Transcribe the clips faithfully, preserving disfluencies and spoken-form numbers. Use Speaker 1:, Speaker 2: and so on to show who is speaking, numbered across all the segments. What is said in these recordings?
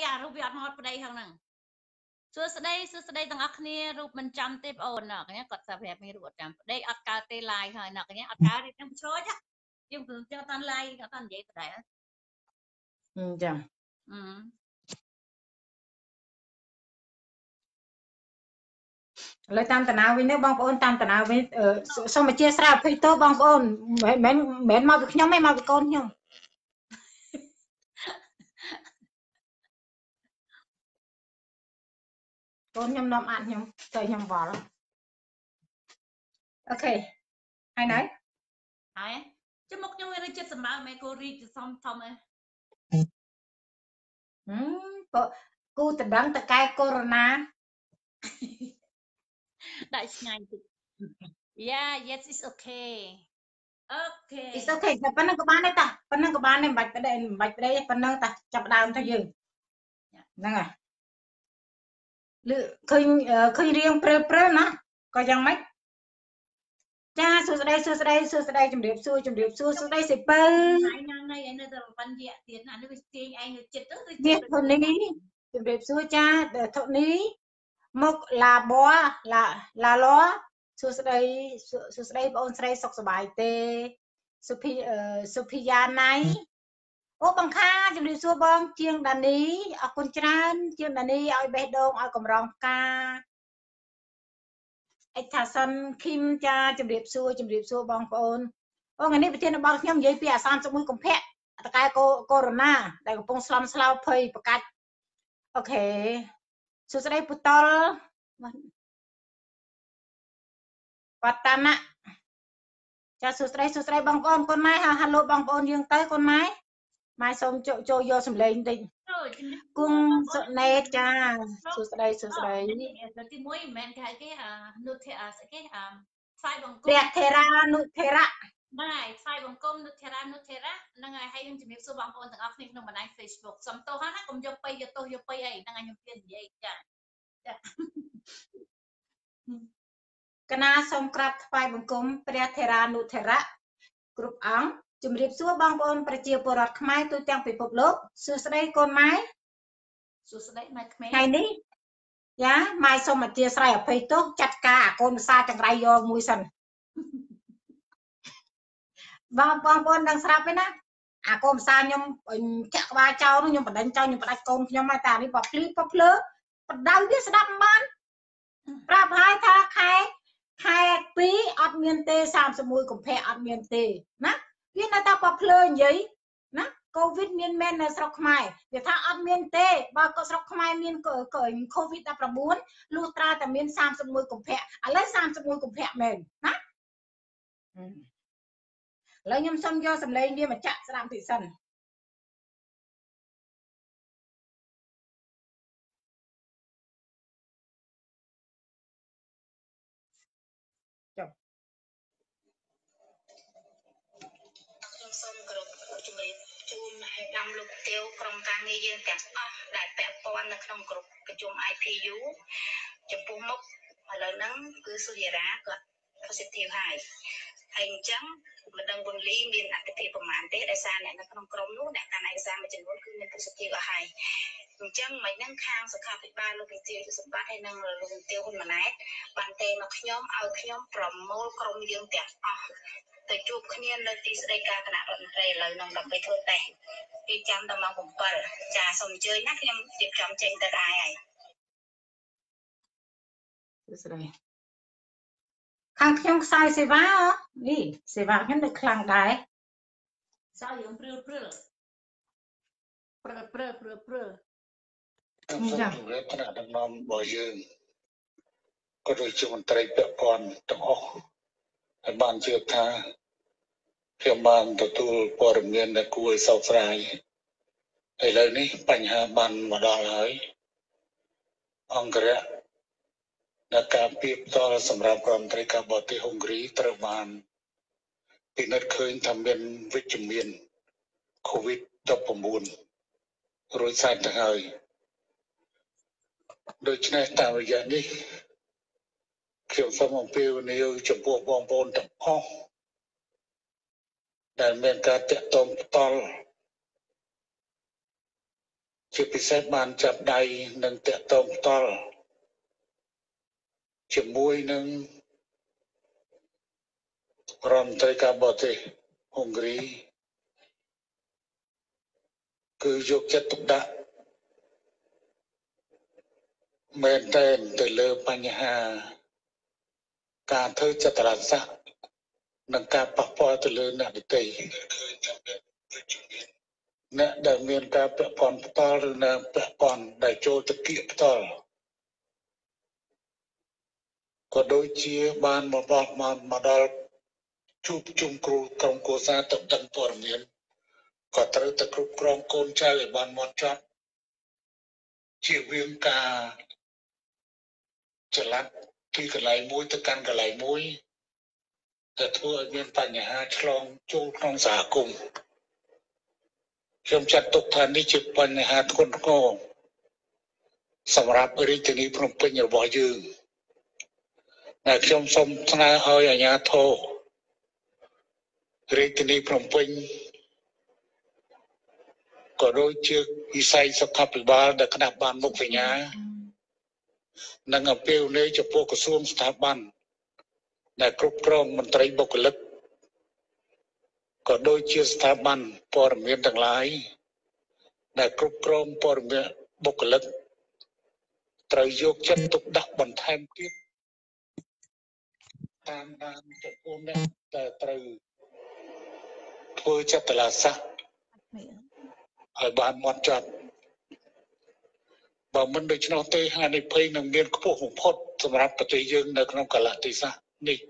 Speaker 1: អារូបវាអត់មកប្តីហ្នឹងហ្នឹងសួស្ដីសួស្ដីទាំងអស់គ្នារូបមិនចាំទេបងអូនណាគ្នាគាត់ប្រាប់មានរូបអត់ចាំប្តីអត់កើតទេ live ហើយណាគ្នាអត់កើតទេខ្ញុំឆ្លោចយើងព្រមចង់តាន់ live អត់តាន់និយាយដដែល
Speaker 2: ចា
Speaker 1: អឺ
Speaker 2: លើតាមតាណាវិញនេះបងប្អូនតាមតាណាវិញសូមអធិស្ឋានអភ័យទោសបងប្អូនមិនមែនមិនមែនមកពីខ្ញុំទេមកពីកូនខ្ញុំកូនខ្ញុំនាំអានខ្ញុំទៅខ្ញុំវល់អូខេហើយណៃ
Speaker 1: ហើយចុះមកខ្ញុំមានចិត្តសម្បើមិនគូរីកសំធំអី
Speaker 2: ហឹមគូតដឹងតកែកូវីដ
Speaker 1: ដាក់ឆ្ងាញ់តិច Yeah yes it's okay okay
Speaker 2: it's okay តែប៉ុណ្ណឹងក៏បានដែរតាប៉ុណ្ណឹងក៏បានដែរមិនបាច់ប្តីមិនបាច់ប្តីប៉ុណ្ណឹងតាចាប់ដើមទៅយើងហ្នឹងហើយលឺឃើញឃើញរៀងព្រើព្រើណាក៏យ៉ាងម៉េចចាសួស្ដីសួស្ដីសួស្ដីជំរាបសួរជំរាបសួរសួស្ដីសិពៅ
Speaker 1: ហើយញ៉ាំណៃឯនៅតែប៉ុនយៈទៀតអានេះវាទាញឯងទៅចិត្តទៅ
Speaker 2: វាធនីជំរាបសួរចាធនីមកឡាប័ឡាឡាឡសួស្ដីសួស្ដីបងអូនស្រីសុខសប្បាយទេសុភីសុភីយ៉ាណៃអូបងខាជំរាបសួរបងជាងដានីអរគុណច្រើនជាងដានីឲ្យបេះដូងឲ្យកម្រងផ្កាអេថាសិនឃីមចាជំរាបសួរជំរាបសួរបងប្អូនអូថ្ងៃនេះប្រធានបទខ្ញុំនិយាយពីអាសានមួយកុម្ភៈតកែកូវីដ ដែលកំពុងស្លំស្លោភ័យប្រកាច់អូខេសួស្ដីពុតលវត្តនៈចាសួស្ដីសួស្ដីបងប្អូនកូនម៉ែហាឡូបងប្អូនយើងទៅកូនម៉ែម៉ែសូមចូលយកសម្លេងបន្តិចគង់សុណេតចាសួស្ដីសួស្ដី
Speaker 1: ទីមួយមិនមែនគេហៅគេនុធៈស្អីគេផ្សាយបង្គំ
Speaker 2: ព្រះធេរានុធេរៈ
Speaker 1: បាទផ្សាយបង្គំនុធេរានុធេរៈហ្នឹងហើយហើយខ្ញុំជំរាបសួរបងប្អូនទាំងអស់គ្នាក្នុងបណ្ដាញ Facebook សុំទោសណាកុំយកទៅយកទោសយកទៅអីហ្នឹងហើយខ្ញុំជឿនិយាយចាចា
Speaker 2: កណាសូមក្រាបថ្វាយបង្គំព្រះធេរានុធេរៈគ្រប់អង្គជំរាបសួរបងប្អូនប្រជាពលរដ្ឋខ្មែរទូទាំងពិភពលោកសួស្ដីកូនម៉ែ
Speaker 1: សួស្ដីម៉ែក្មេង
Speaker 2: ថ្ងៃនេះយ៉ាម៉ែសូមអធិស្ឋានអភ័យទោសចាត់ការអាកូនភាសាចង្រៃយកមួយសិនបងបងប្អូនដឹងស្រាប់ទេណាអាកូនភាសាខ្ញុំចាក់ក្បាលចោលខ្ញុំបដិញចោលខ្ញុំផ្ដាច់កូនខ្ញុំហើយតានេះបភ្លីបភ្លើបដៅវាស្ដាប់មិនបានប្រាប់ហើយថាខែខែពីរអត់មានទេសាមសិបមួយកុម្ភៈអត់មានទេណាវានៅតែបភ្លើនិយាយណាកូវីដមានមែននៅស្រុកខ្មែរវាថាអត់មានទេបើក៏ស្រុកខ្មែរមានកូវីដ ដប់ប្រាំបួនលុះត្រាតែមានសាមសិបមួយកុម្ភៈឥឡូវសាមសិបមួយកុម្ភៈមែនណាឥឡូវខ្ញុំសុំយកសម្លេងវាមកចាក់ស្ដាប់តិចសិនចុះខ្ញុំសូមគោរពជំរាបជូនឲ្យដំលោកទាវក្រុមការងារយើងទាំងអស់ដែលពាក់ព័ន្ធនៅក្នុងក្រុមប្រជុំ ไอ พี ยู ចំពោះមុខឥឡូវហ្នឹងគឺសុយារាគាត់ positive ហើយហើយអញ្ចឹងមិនដឹងវងលីមានអតិភិបប្រមាណទេដោយសារអ្នកនៅក្នុងក្រុមនោះអ្នកកាន់ឯកសារមួយចំនួនគឺមាន positive អស់ហើយអញ្ចឹងមិនហ្នឹងខាងសុខាភិបាលលោកវិទ្យាសម្បត្តិហើយនឹងលោកវិទ្យាហ៊ុនម៉ាណែតបានទេមកខ្ញុំឲ្យខ្ញុំប្រមូលក្រុមយើងទាំងអស់ទៅជួបគ្នានៅទីស្តីការគណៈរដ្ឋមន្ត្រីឥឡូវនឹងដើម្បីធ្វើតេស្តពីចាំដល់ម៉ោងbảyចាសូមអញ្ជើញណាខ្ញុំរៀបចំចេញទៅដែរហើយស្រីខាងខ្ញុំខ្សែសេវានេះសេវាខ្ញុំនៅខ្លាំងដែរ
Speaker 1: សើយើងព្រឿព្រឿព្រឿព្រឿព្រឿព្រឿ
Speaker 3: ចា៎ជំរាបថ្នាក់ដឹកនាំរបស់យើងក៏ដូចជាមន្ត្រីពាក់ព័ន្ធទាំងអស់ហើយបានជឿថាខ្ញុំបានទទួលព័ត៌មានដែលគួរឲ្យសោកស្ដាយឥឡូវនេះបញ្ហាបានមកដល់ហើយអង្គរៈដែលការពីផ្ទាល់សម្រាប់រដ្ឋមន្ត្រីការបរទេសហុងគ្រីត្រូវបានពិនិត្យឃើញថាមានវិជ្ជមានកូវីដ ដប់ប្រាំបួនរួចស្រេចទៅហើយដូច្នេះតាមរយៈនេះខ្ញុំសូមអំពាវនាវចំពោះបងប្អូនទាំងអស់ដែលមានការតាក់ទងផ្ទាល់ជាពិសេសបានចាប់ដៃនិងតាក់ទងផ្ទាល់ជាមួយនឹងរដ្ឋមន្ត្រីការបរទេសហុងគ្រីគឺយកចិត្តទុកដាក់មែនទែនទៅលើបញ្ហាការធ្វើចតុរស័ក្តិនិងការប៉ះពាល់ទៅលើអ្នកដទៃអ្នកដែលមានការពាក់ព័ន្ធផ្ទាល់ឬអ្នកពាក់ព័ន្ធដែលចូលទៅគៀកផ្ទាល់ក៏ដូចជាបានមកដល់មកដល់ជួបជុំគ្រូក្រុមគូសារទៅដឹងព័ត៌មានក៏ត្រូវតែគ្រប់គ្រងកូនចៅឲ្យបានហ្មត់ចត់ជៀសវាងការចល័តពីកន្លែងមួយទៅកាន់កន្លែងមួយតែធ្វើឲ្យមានបញ្ហាឆ្លងចូលក្នុងសហគមន៍ខ្ញុំចាត់ទុកថានេះជាបញ្ហាធ្ងន់ធ្ងរសម្រាប់រាជធានីភ្នំពេញរបស់យើងដែលខ្ញុំសូមស្នើឲ្យអាជ្ញាធររាជធានីភ្នំពេញក៏ដូចជាវិស័យសុខាភិបាលដែលក្តាប់បានមុខសញ្ញានិងអំពាវនាវចំពោះក្រសួងស្ថាប័នដែលគ្រប់គ្រងមន្ត្រីបុគ្គលិកក៏ដូចជាស្ថាប័នព័ត៌មានទាំងឡាយដែលគ្រប់គ្រងព័ត៌មានបុគ្គលិកត្រូវយកចិត្តទុកដាក់បន្ថែមទៀតតាមដានចំពោះអ្នកដែលត្រូវធ្វើចតុរស័ក្តិឲ្យបានហ្មត់ចត់បើមិនដូច្នោះទេហានិភ័យនឹងមានខ្ពស់បំផុតសម្រាប់ប្រទេសយើងនៅក្នុងកលៈទេសៈនេះ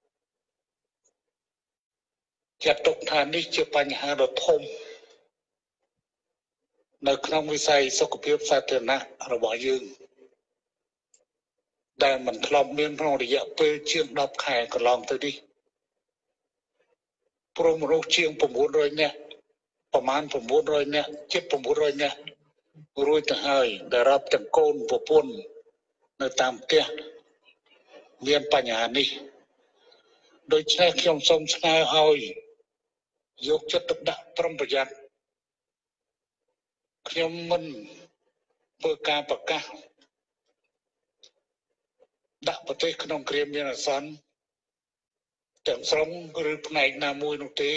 Speaker 3: ចាត់ទុកថានេះជាបញ្ហាដ៏ធំនៅក្នុងវិស័យសុខភាពសាធារណៈរបស់យើងដែលមិនធ្លាប់មានក្នុងរយៈពេលជាងដប់ខែកន្លងទៅនេះព្រមមនុស្សជាង៩រយនាក់ប្រមាណ៩រយនាក់ជិត៩រយនាក់រួចទៅហើយដែលរាប់ទាំងកូនប្រពន្ធនៅតាមផ្ទះមានបញ្ហានេះដូច្នេះខ្ញុំសូមស្នើឲ្យយកចិត្តទុកដាក់ប្រុងប្រយ័ត្នខ្ញុំមិនធ្វើការប្រកាសដាក់ប្រទេសក្នុងគ្រាមានអាសន្នទាំងស្រុងឬផ្នែកណាមួយនោះទេ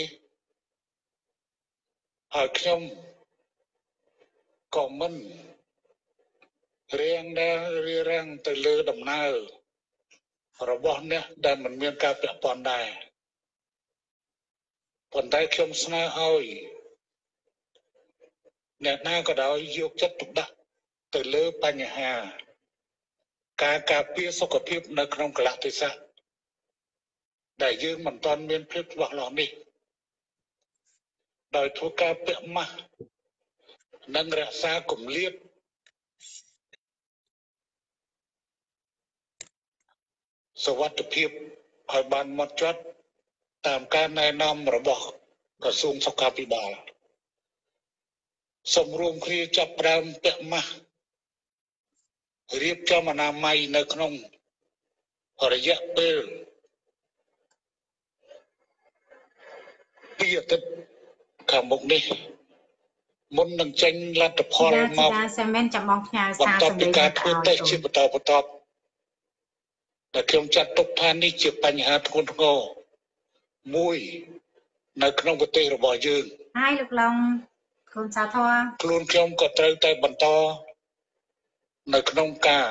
Speaker 3: ហើយខ្ញុំក៏មិនរៀងដែលរៀបរៀងទៅលើដំណើររបស់អ្នកដែលមិនមានការពាក់ព័ន្ធដែរប៉ុន្តែខ្ញុំស្នើឲ្យអ្នកណាក៏ដោយយកចិត្តទុកដាក់ទៅលើបញ្ហាការការពារសុខភាពនៅក្នុងកលៈទេសៈដែលយើងមិនទាន់មានភាពច្បាស់លាស់នេះដោយធ្វើការពាក់ម៉ាស់និងរក្សាគម្លាតសុវត្ថិភាពឲ្យបានហ្មត់ចត់តាមការណែនាំរបស់ក្រសួងសុខាភិបាលសូមរួមគ្នាចាប់ផ្ដើមពាក់ម៉ាស់រៀបចំអនាម័យនៅក្នុងរយៈពេលពីរអាទិត្យខាងមុខនេះមុននឹងចេញលទ្ធផលមក
Speaker 4: សាមែនចាំបងផ្ញើសារ
Speaker 3: សម្លេងការធ្វើតេស្តជាបន្តបន្ទាប់តែខ្ញុំចាត់ទុកថានេះជាបញ្ហាធ្ងន់ធ្ងរមួយនៅក្នុងប្រទេសរបស់យើង
Speaker 4: ហើយលោកឡុងគុណសាធរ
Speaker 3: ខ្លួនខ្ញុំក៏ត្រូវតែបន្តនៅក្នុងការ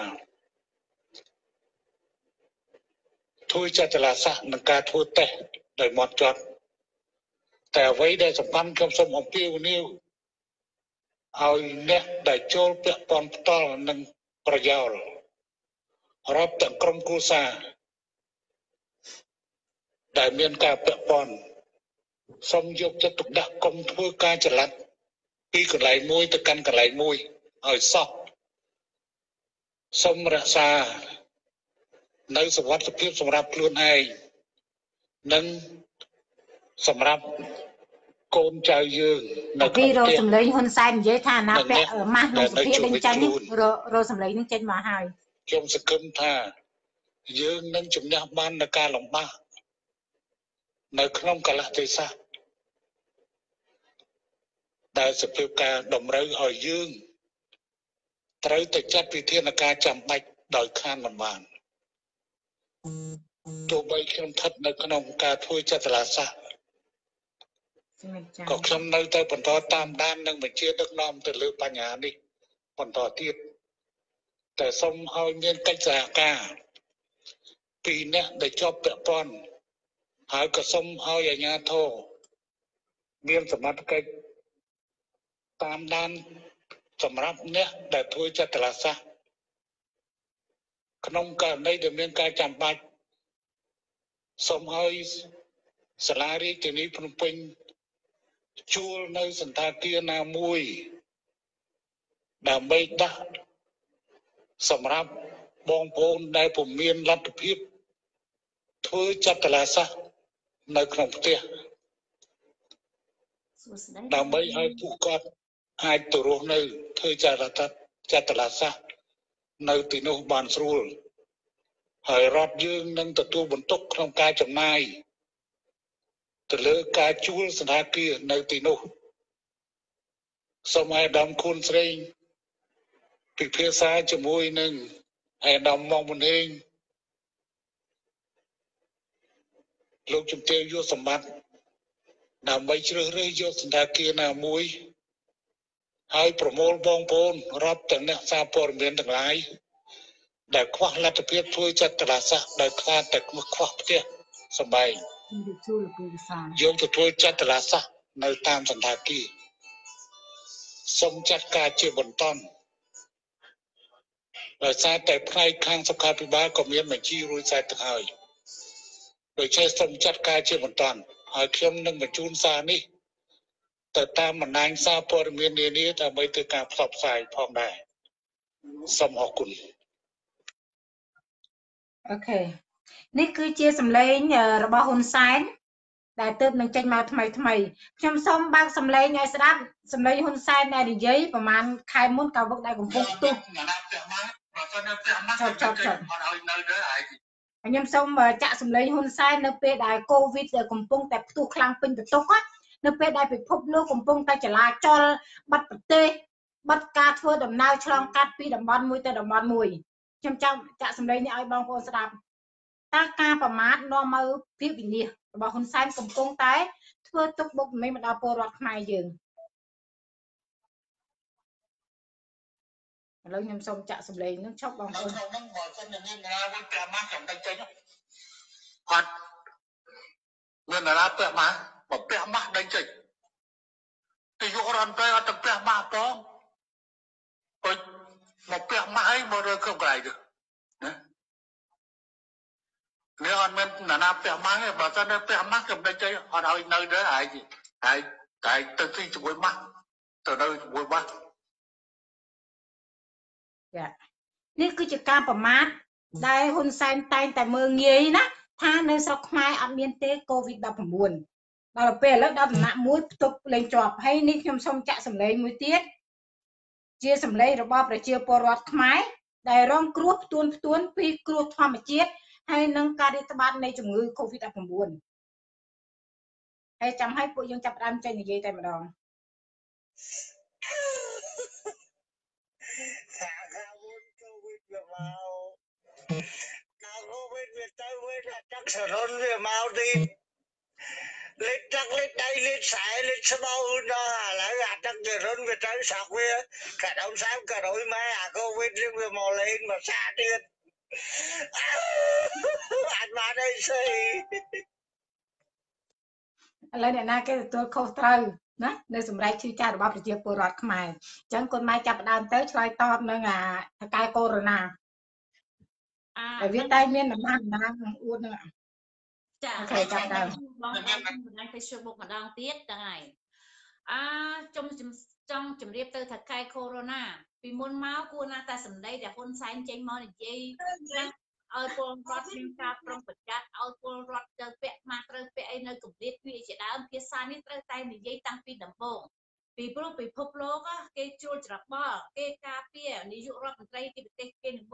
Speaker 3: ធ្វើចតុរស័ក្តិនិងការធ្វើតេស្តដោយហ្មត់ចត់តែអ្វីដែលសំខាន់ខ្ញុំសូមអំពាវនាវឲ្យអ្នកដែលចូលពាក់ព័ន្ធផ្ទាល់នឹងប្រយោលរាប់ទាំងក្រុមគ្រួសារដែលមានការពាក់ព័ន្ធសូមយកចិត្តទុកដាក់កុំធ្វើការចល័តពីកន្លែងមួយទៅកាន់កន្លែងមួយឲ្យសោះសូមរក្សានៅសុវត្ថិភាពសម្រាប់ខ្លួនឯងនិងសម្រាប់កូនចៅយើង
Speaker 4: នៅក្នុងផ្ទះរកសម្លេងហ៊ុនសែននិយាយថាណាពាក់ម៉ាស់ក្នុងសុភាដេញចាញ់នេះរកសម្លេងនឹងចេញមកហើយ
Speaker 3: ខ្ញុំសង្ឃឹមថាយើងនឹងជំនះបាននៅការលំបាកនៅក្នុងកលៈទេសៈដែលសភាពការតម្រូវឲ្យយើងត្រូវតែចាត់វិធានការចាំបាច់ដោយខានមិនបានទោះបីខ្ញុំស្ថិតនៅក្នុងការធ្វើចលនាសាស្ត្រក៏ខ្ញុំនៅតែបន្តតាមដាននិងបញ្ជាដឹកនាំទៅលើបញ្ហានេះបន្តទៀតតែសូមឲ្យមានកិច្ចសហការពីអ្នកដែលជាប់ពាក់ព័ន្ធហើយក៏សូមឲ្យអាជ្ញាធរមានសមត្ថកិច្ចតាមដានសម្រាប់អ្នកដែលធ្វើចលនាសាស្ត្រក្នុងករណីដែលមានការចាំបាច់សូមឲ្យសាលារាជធានីភ្នំពេញជួលនៅសណ្ឋាគារណាមួយដើម្បីដាក់សម្រាប់បងប្អូនដែលពុំមានលទ្ធភាពធ្វើចលនាសាស្ត្រនៅក្នុងផ្ទះដើម្បីឲ្យពួកគាត់អាចទៅរស់នៅធ្វើចលនាចលនាសាស្ត្រនៅទីនោះបានស្រួលហើយរដ្ឋយើងនឹងទទួលបន្ទុកក្នុងការចំណាយទៅលើការជួលសណ្ឋាគារនៅទីនោះសូមឲ្យដំខូនស្រីពិភាក្សាជាមួយនឹងអាយដាមមកមុនហេងលោកជំទាវយុទ្ធសម្បត្តិដើម្បីជ្រើសរើសយកសណ្ឋាគារណាមួយហើយប្រមូលបងប្អូនរាប់ទាំងអ្នកសារព័ត៌មានទាំងឡាយដែលខ្វះលទ្ធភាពធ្វើចលនាសាស្ត្រដោយខ្វះតែខ្វះផ្ទះសម្បែងយកទៅធ្វើចលនាសាស្ត្រនៅតាមសណ្ឋាគារសូមចាត់ការជាបន្តដោយសារតែផ្នែកខាងសុខាភិបាលក៏មានបញ្ជីរួចស្រេចទៅហើយដូច្នេះសូមចាត់ការជាបន្តហើយខ្ញុំនឹងបញ្ជូនសារនេះទៅតាមបណ្ដាញសារព័ត៌មាននានាដើម្បីធ្វើការផ្សព្វផ្សាយផងដែរសូមអរគុណ
Speaker 4: អូខេនេះគឺជាសម្លេងរបស់ហ៊ុនសែនដែលទើបនឹងចេញមកថ្មីថ្មីខ្ញុំសូមបើកសម្លេងឲ្យស្ដាប់សម្លេងហ៊ុនសែនដែលនិយាយប្រហែលខែមុនកាលវឹកដែលកំពុងផ្ទុះចប់ចប់ចប់ខ្ញុំសូមចាក់សម្លេងហ៊ុនសែននៅពេលដែលកូវីដកំពុងតែផ្ទុះខ្លាំងពេញបន្ទុកនៅពេលដែលពិភពលោកកំពុងតែចលាចលបាត់ប្រទេសបាត់ការធ្វើដំណើរឆ្លងកាត់ពីតំបន់មួយទៅតំបន់មួយខ្ញុំចង់ចាក់សម្លេងនេះឲ្យបងប្អូនស្ដាប់តើការប្រមាថនាំមកភាពវិនាសរបស់ហ៊ុនសែនកំពុងតែធ្វើទុកបុកម្នេញមកដល់ពលរដ្ឋខ្មែរយើងឥឡូវខ្ញុំសូមចាក់សម្លេងនឹងឈប់បងប្អូន
Speaker 3: ហ្នឹងបើសិនជាមានណាវិញប្រាម៉ាស់ចាំតែចេញអត់មានណាពាក់ម៉ាស់បើពាក់ម៉ាស់ដេញចេញទៅយករំទៅអត់ទៅពាក់ម៉ាស់ផងអុយមកពាក់ម៉ាស់អីមករើគ្រប់កន្លែងទៅណានេះអត់មានណាណាពាក់ម៉ាស់ទេបើសិនតែពាក់ម៉ាស់ចាំដេញចេញអត់ឲ្យនៅទៅហើយហើយតែទៅទីជាមួយម៉ាស់ទៅនៅជាមួយម៉ាស់
Speaker 4: នេះគឺជាការប្រមាថដែលហ៊ុនសែនតែងតែមើងងាយណាថានៅស្រុកខ្មែរអត់មានទេកូវីដ ដប់ប្រាំបួន ដល់ពេលឥឡូវដល់ដំណាក់មួយផ្ទុកលេងជាប់ហើយនេះខ្ញុំសូមចាក់សម្លេងមួយទៀតជាសម្លេងរបស់ប្រជាពលរដ្ឋខ្មែរដែលរងគ្រោះផ្ទួនផ្ទួនពីគ្រោះធម្មជាតិហើយនឹងការរាតត្បាតនៃជំងឺកូវីដ ដប់ប្រាំបួន ហើយចាំឲ្យពួកយើងចាប់ផ្ដើមចេញនិយាយតែម្ដង
Speaker 5: Nào cô bên Việt Tây với là chắc sở hôn về mau đi lên chắc lên đây lên sải lên sơ bao đó là là chắc sở hôn về Tây sạc về cả đông sáng cả đôi mai à cô bên riêng về mò lên mà xa điên anh mà đây xây
Speaker 4: ឥឡូវអ្នកណាគេទទួលខុសត្រូវណានៅសម្រាប់ជឿចាស់របស់ប្រជាពលរដ្ឋខ្មែរអញ្ចឹងកូនម៉ែចាប់ដើមទៅឆ្លើយតបនឹងអាថកែកូវីដ អាវាតែមានដំណើរដំណើរអួតហ្នឹង
Speaker 1: ចាអូខេចាប់ដើមបងប្អូនបណ្ដាញ Facebook ម្ដងទៀតហ្នឹងហើយអាខ្ញុំចង់ជម្រាបទៅថកែកូវីដ ពីមុនមកគួរណាស់តែសម្ដីដែលហ៊ុនសែនចេញមកនិយាយណាឲ្យពលរដ្ឋមានការប្រុងប្រយ័ត្នឲ្យពលរដ្ឋទៅពាក់ម៉ាស់ត្រូវពាក់អីនៅកម្រិតវាជាដើមភាសានេះត្រូវតែនិយាយតាំងពីដំបូងពីព្រោះពិភពលោកគេជួលច្របល់គេការពារនាយករដ្ឋមន្ត្រីទីប្រទេសគេមួយមួយគេ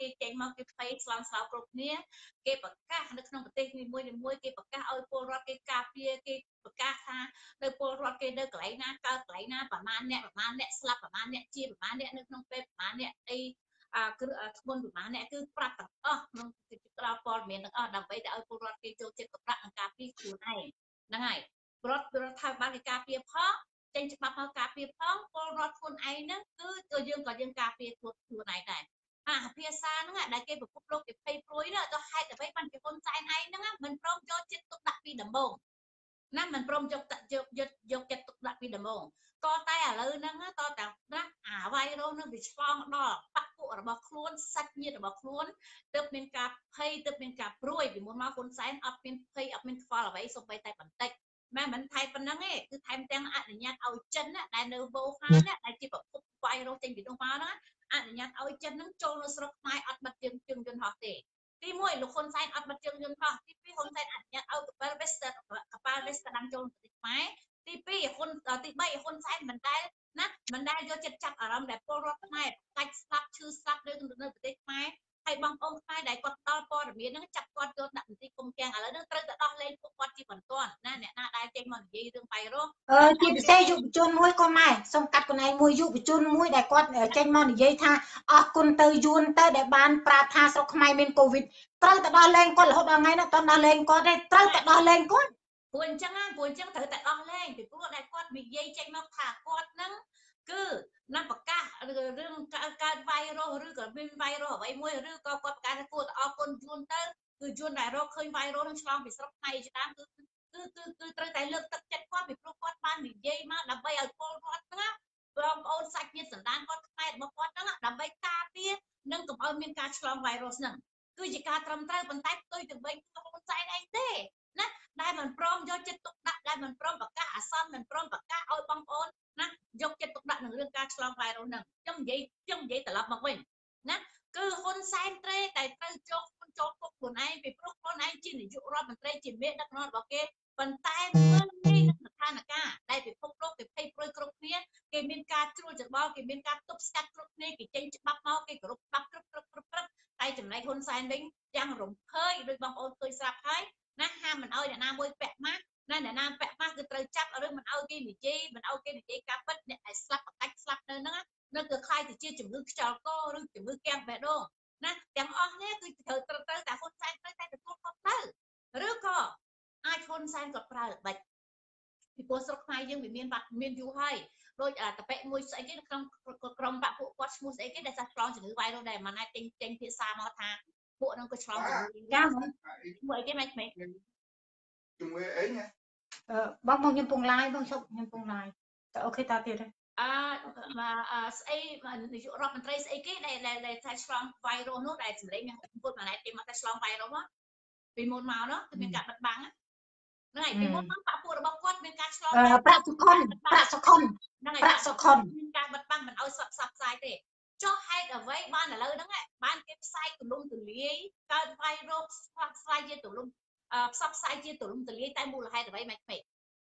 Speaker 1: គេចេញមកគេភ័យស្លន់ស្លោគ្រប់គ្នាគេប្រកាសនៅក្នុងប្រទេសនីមួយៗគេប្រកាសឲ្យពលរដ្ឋគេការពារគេប្រកាសថានៅពលរដ្ឋគេនៅកន្លែងណាកើតកន្លែងណាប្រមាណអ្នកប្រមាណអ្នកស្លាប់ប្រមាណអ្នកជាប្រមាណអ្នកនៅក្នុងពេលប្រមាណអ្នកអីអាគ្រឹះធ្ងន់ប្រមាណអ្នកគឺប្រាប់ទាំងអស់ក្នុងក្រៅព័ត៌មានទាំងអស់ដើម្បីទៅឲ្យពលរដ្ឋគេចូលចិត្តប្រកាសនិងការពារខ្លួនឯងហ្នឹងហើយពលរដ្ឋរដ្ឋាភិបាលគេការពារផងចេញច្បាប់មកការពារផងពលរដ្ឋខ្លួនឯងហ្នឹងគឺក៏យើងក៏យើងការពារខ្លួនខ្លួនឯងដែរអាភាសាហ្នឹងដែលគេប្រគប់លោកគេភ័យព្រួយណាទៅហេតុអ្វីបានជាហ៊ុនសែនឯងហ្នឹងមិនព្រមយកចិត្តទុកដាក់ពីដំបូងណាមិនព្រមយកយកយកយកចិត្តទុកដាក់ពីដំបូងក៏តែឥឡូវហ្នឹងតើតាណាអាវ៉ៃរ៉ូហ្នឹងវាឆ្លងដល់បកពួករបស់ខ្លួនសាច់ញាតិរបស់ខ្លួនទើបមានការភ័យទើបមានការព្រួយពីមុនមកហ៊ុនសែនអត់មានភ័យអត់មានខ្វល់អ្វីសូម្បីតែបន្តិចមែនមិនថៃប៉ុណ្ណឹងទេគឺថែមទាំងអនុញ្ញាតឲ្យចិនដែលនៅវូហានដែលជាប្រភពវ៉ៃរ៉ូចេញពីនោះមកហ្នឹងអនុញ្ញាតឲ្យចិនហ្នឹងចូលនៅស្រុកខ្មែរអត់បិទជើងជើងយន្តហោះទេទីមួយលោកហ៊ុនសែនអត់បិទជើងយន្តហោះទីពីរហ៊ុនសែនអនុញ្ញាតឲ្យកប៉ាល់ Western កប៉ាល់ Western ចូលប្រទេសខ្មែរទីពីរហ៊ុនទីបីហ៊ុនសែនមិនដែលណាមិនដែលយកចិត្តចាប់អារម្មណ៍ដែលពលរដ្ឋខ្មែរកាច់ស្លាប់ឈឺស្លាប់នៅនៅប្រទេសខ្មែរហើយបងប្អូនខ្មែរដែលគាត់ដល់ព័ត៌មានហ្នឹងចាប់គាត់យកដាក់មន្ទីរគុំទាំងឥឡូវហ្នឹងត្រូវតែដោះលែងពួកគាត់ជាបន្ទាន់ណាអ្នកណាដែលចេញមកនិយាយរឿងបៃរ៉ូអឺជាពិសេសយុវជនមួយកូនម៉ែសូមកាត់កណែមួយយុវជនមួយដែលគាត់ចេញមកនិយាយថាអរគុណទៅយួនទៅដែលបានប្រាប់ថាស្រុកខ្មែរមានកូវីដត្រូវតែដោះលែងគាត់រហូតដល់ថ្ងៃនេះតើដោះលែងគាត់ទេត្រូវតែដោះលែងគាត់ព្រោះអញ្ចឹងណាព្រោះអញ្ចឹងត្រូវតែដោះលែងពីព្រោះដែលគាត់និយាយចេញមកថាគាត់ហ្នឹងគឺណាប្រកាសរឿងកើតវ៉ៃរ៉ូឬក៏មានវ៉ៃរ៉ូអ្វីមួយឬក៏គាត់ប្រកាសថាគួរតែអរគុណយួនទៅគឺយួនដែលរកឃើញវ៉ៃរ៉ូនឹងឆ្លងពីស្រុកខ្មែរជាដើមគឺគឺគឺគឺត្រូវតែលើកទឹកចិត្តគាត់ពីព្រោះគាត់បាននិយាយមកដើម្បីឲ្យពលរដ្ឋហ្នឹងបងប្អូនសាច់ញាតិសន្តានគាត់ខ្មែររបស់គាត់ហ្នឹងដើម្បីការពារនិងកុំឲ្យមានការឆ្លងវ៉ៃរ៉ូហ្នឹងគឺជាការត្រឹមត្រូវប៉ុន្តែផ្ទុយទៅវិញគឺហ៊ុនសែនឯងទេណាដែលមិនព្រមយកចិត្តទុកដាក់ដែលមិនព្រមប្រកាសអាសន្នមិនព្រមប្រកាសឲ្យបងប្អូនណាយកចិត្តទុកដាក់នឹងរឿងការឆ្លងវ៉ៃរ៉ូហ្នឹងខ្ញុំនិយាយខ្ញុំនិយាយត្រឡប់មកវិញណាគឺហ៊ុនសែនត្រេតែត្រូវចូលចូលគុកខ្លួនឯងពីព្រោះខ្លួនឯងជានាយករដ្ឋមន្ត្រីជាមេដឹកនាំរបស់គេប៉ុន្តែមើលងាយនឹងស្ថានភាពដែលពិភពលោកគេភ័យព្រួយគ្រប់គ្នាគេមានការជ្រួលច្របល់គេមានការទប់ស្កាត់គ្រប់គ្នាគេចេញច្បាប់មកគេគោរពច្បាប់គ្រប់គ្រប់គ្រប់គ្រប់តែចំណែកហ៊ុនសែនវិញយ៉ាងរំភើយដោយបងប្អូនឃើញស្រាប់ហើយណាហាមមិនអោយអ្នកណាមួយពាក់ម៉ាស់ណាអ្នកណាពាក់ម៉ាស់គឺត្រូវចាប់ឬមិនអោយគេនិយាយមិនអោយគេនិយាយការពិតអ្នកដែលស្លាប់ប្រកាច់ស្លាប់នៅហ្នឹងនៅគឺខ្លាយទៅជាជំងឺខ្យល់កឬជំងឺកាំងបេះដូងណាទាំងអស់នេះគឺត្រូវត្រូវត្រូវតែហ៊ុនសែនត្រូវតែទទួលខុសត្រូវឬក៏អាចហ៊ុនសែនក៏ប្រើល្បិចពីព្រោះស្រុកខ្មែរយើងវាមានបាត់មានយូរហើយដូចតប៉ិមួយស្អីគេក្នុងក្រុមបាក់ពួកគាត់ឈ្មោះស្អីគេដែលសាឆ្លងជំងឺវ៉ៃរុសដែរមិនអាចចេញចេញភាសាមកថាពួកហ្នឹងក៏ឆ្លងជំងឺយ៉ាងមួយអីគេមិនខ្មិច
Speaker 6: ជំងឺអីណា
Speaker 1: អឺបងបងខ្ញុំពងឡាយបងឈប់ខ្ញុំពងឡាយតែអូខេតទៀតទេអឺស្អីនាយករដ្ឋមន្ត្រីស្អីគេដែលដែលថាឆ្លងវ៉ៃរុសនោះដែលសម្លេងមានពុតមួយណែទេមកតែឆ្លងវ៉ៃរុសមកពីមុនមកនោះគឺមានការបិទបាំងហ្នឹងហើយពីមុនមកបាក់ពួករបស់គាត់មានការឆ្លងប្រាក់សុខុនប្រាក់សុខុនហ្នឹងហើយប្រាក់សុខុនមានការបិទបាំងមិនឲ្យសក់សក់ផ្សាយទេចុះហេតុអ្វីបានឥឡូវហ្នឹងបានគេផ្សាយទូលំទូលាយកើតវ៉ៃរុសផ្សាយជាទូលំផ្សព្វផ្សាយជាទូលំទូលាយតែមូលហេតុអ្វីមិនខ្មិច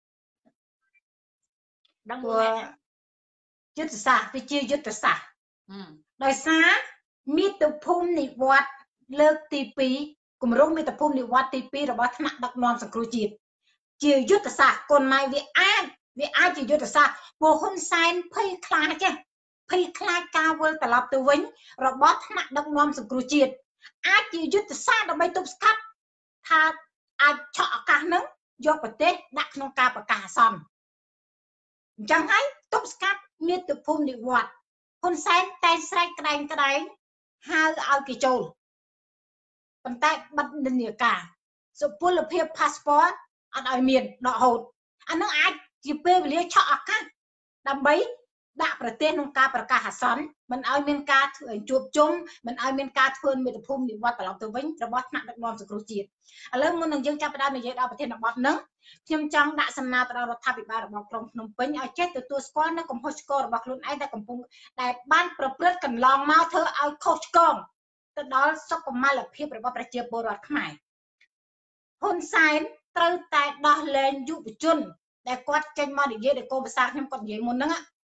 Speaker 1: ដឹងមូលហេតុយុទ្ធសាស្ត្រវាជាយុទ្ធសាស្ត្រដោយសារមាតុភូមិនិវត្តលើកទីពីរគម្រោងមាតុភូមិនិវត្តទីពីររបស់ថ្នាក់ដឹកនាំសង្គ្រោះជាតិជាយុទ្ធសាស្ត្រកូនម៉ែវាអាចវាអាចជាយុទ្ធសាស្ត្រពួកហ៊ុនសែនភ័យខ្លាចចេះភ័យខ្លាចការវិលត្រឡប់ទៅវិញរបស់ថ្នាក់ដឹកនាំសង្គ្រោះជាតិអាចជាយុទ្ធសាស្ត្រដើម្បីទប់ស្កាត់ថាអាចឆក់ឱកាសហ្នឹងយកប្រទេសដាក់ក្នុងការប្រកាសអាសន្នអញ្ចឹងហើយទប់ស្កាត់មាតុភូមិនិវត្តហ៊ុនសែនតែស្រែកក្តែងក្តែងហៅឲ្យគេចូលប៉ុន្តែបិទនិន្នាការសុពលភាព passport អត់ឲ្យមានដកហូតអានោះអាចជាពេលវេលាឆក់ឱកាសដើម្បីដាក់ប្រទេសក្នុងការប្រកាសអាសន្នមិនឲ្យមានការជួបជុំមិនឲ្យមានការធ្វើមាតុភូមិនិវត្តត្រឡប់ទៅវិញរបស់ថ្នាក់ដឹកនាំសង្គ្រោះជាតិឥឡូវមុននឹងយើងចាប់ផ្ដើមនិយាយដល់ប្រធានបទហ្នឹងខ្ញុំចង់ដាក់សំណើទៅដល់រដ្ឋាភិបាលរបស់ក្រុងភ្នំពេញឲ្យចេះទទួលស្គាល់នៅកំហុសឆ្គងរបស់ខ្លួនឯងដែលកំពុងដែលបានប្រព្រឹត្តកន្លងមកធ្វើឲ្យខុសឆ្គងទៅដល់សុខុមាលភាពរបស់ប្រជាពលរដ្ឋខ្មែរហ៊ុនសែនត្រូវតែដោះលែងយុវជនដែលគាត់ចេញមកនិយាយដល់កូនប្រសាខ្ញុំគាត់និយាយមុនហ្នឹង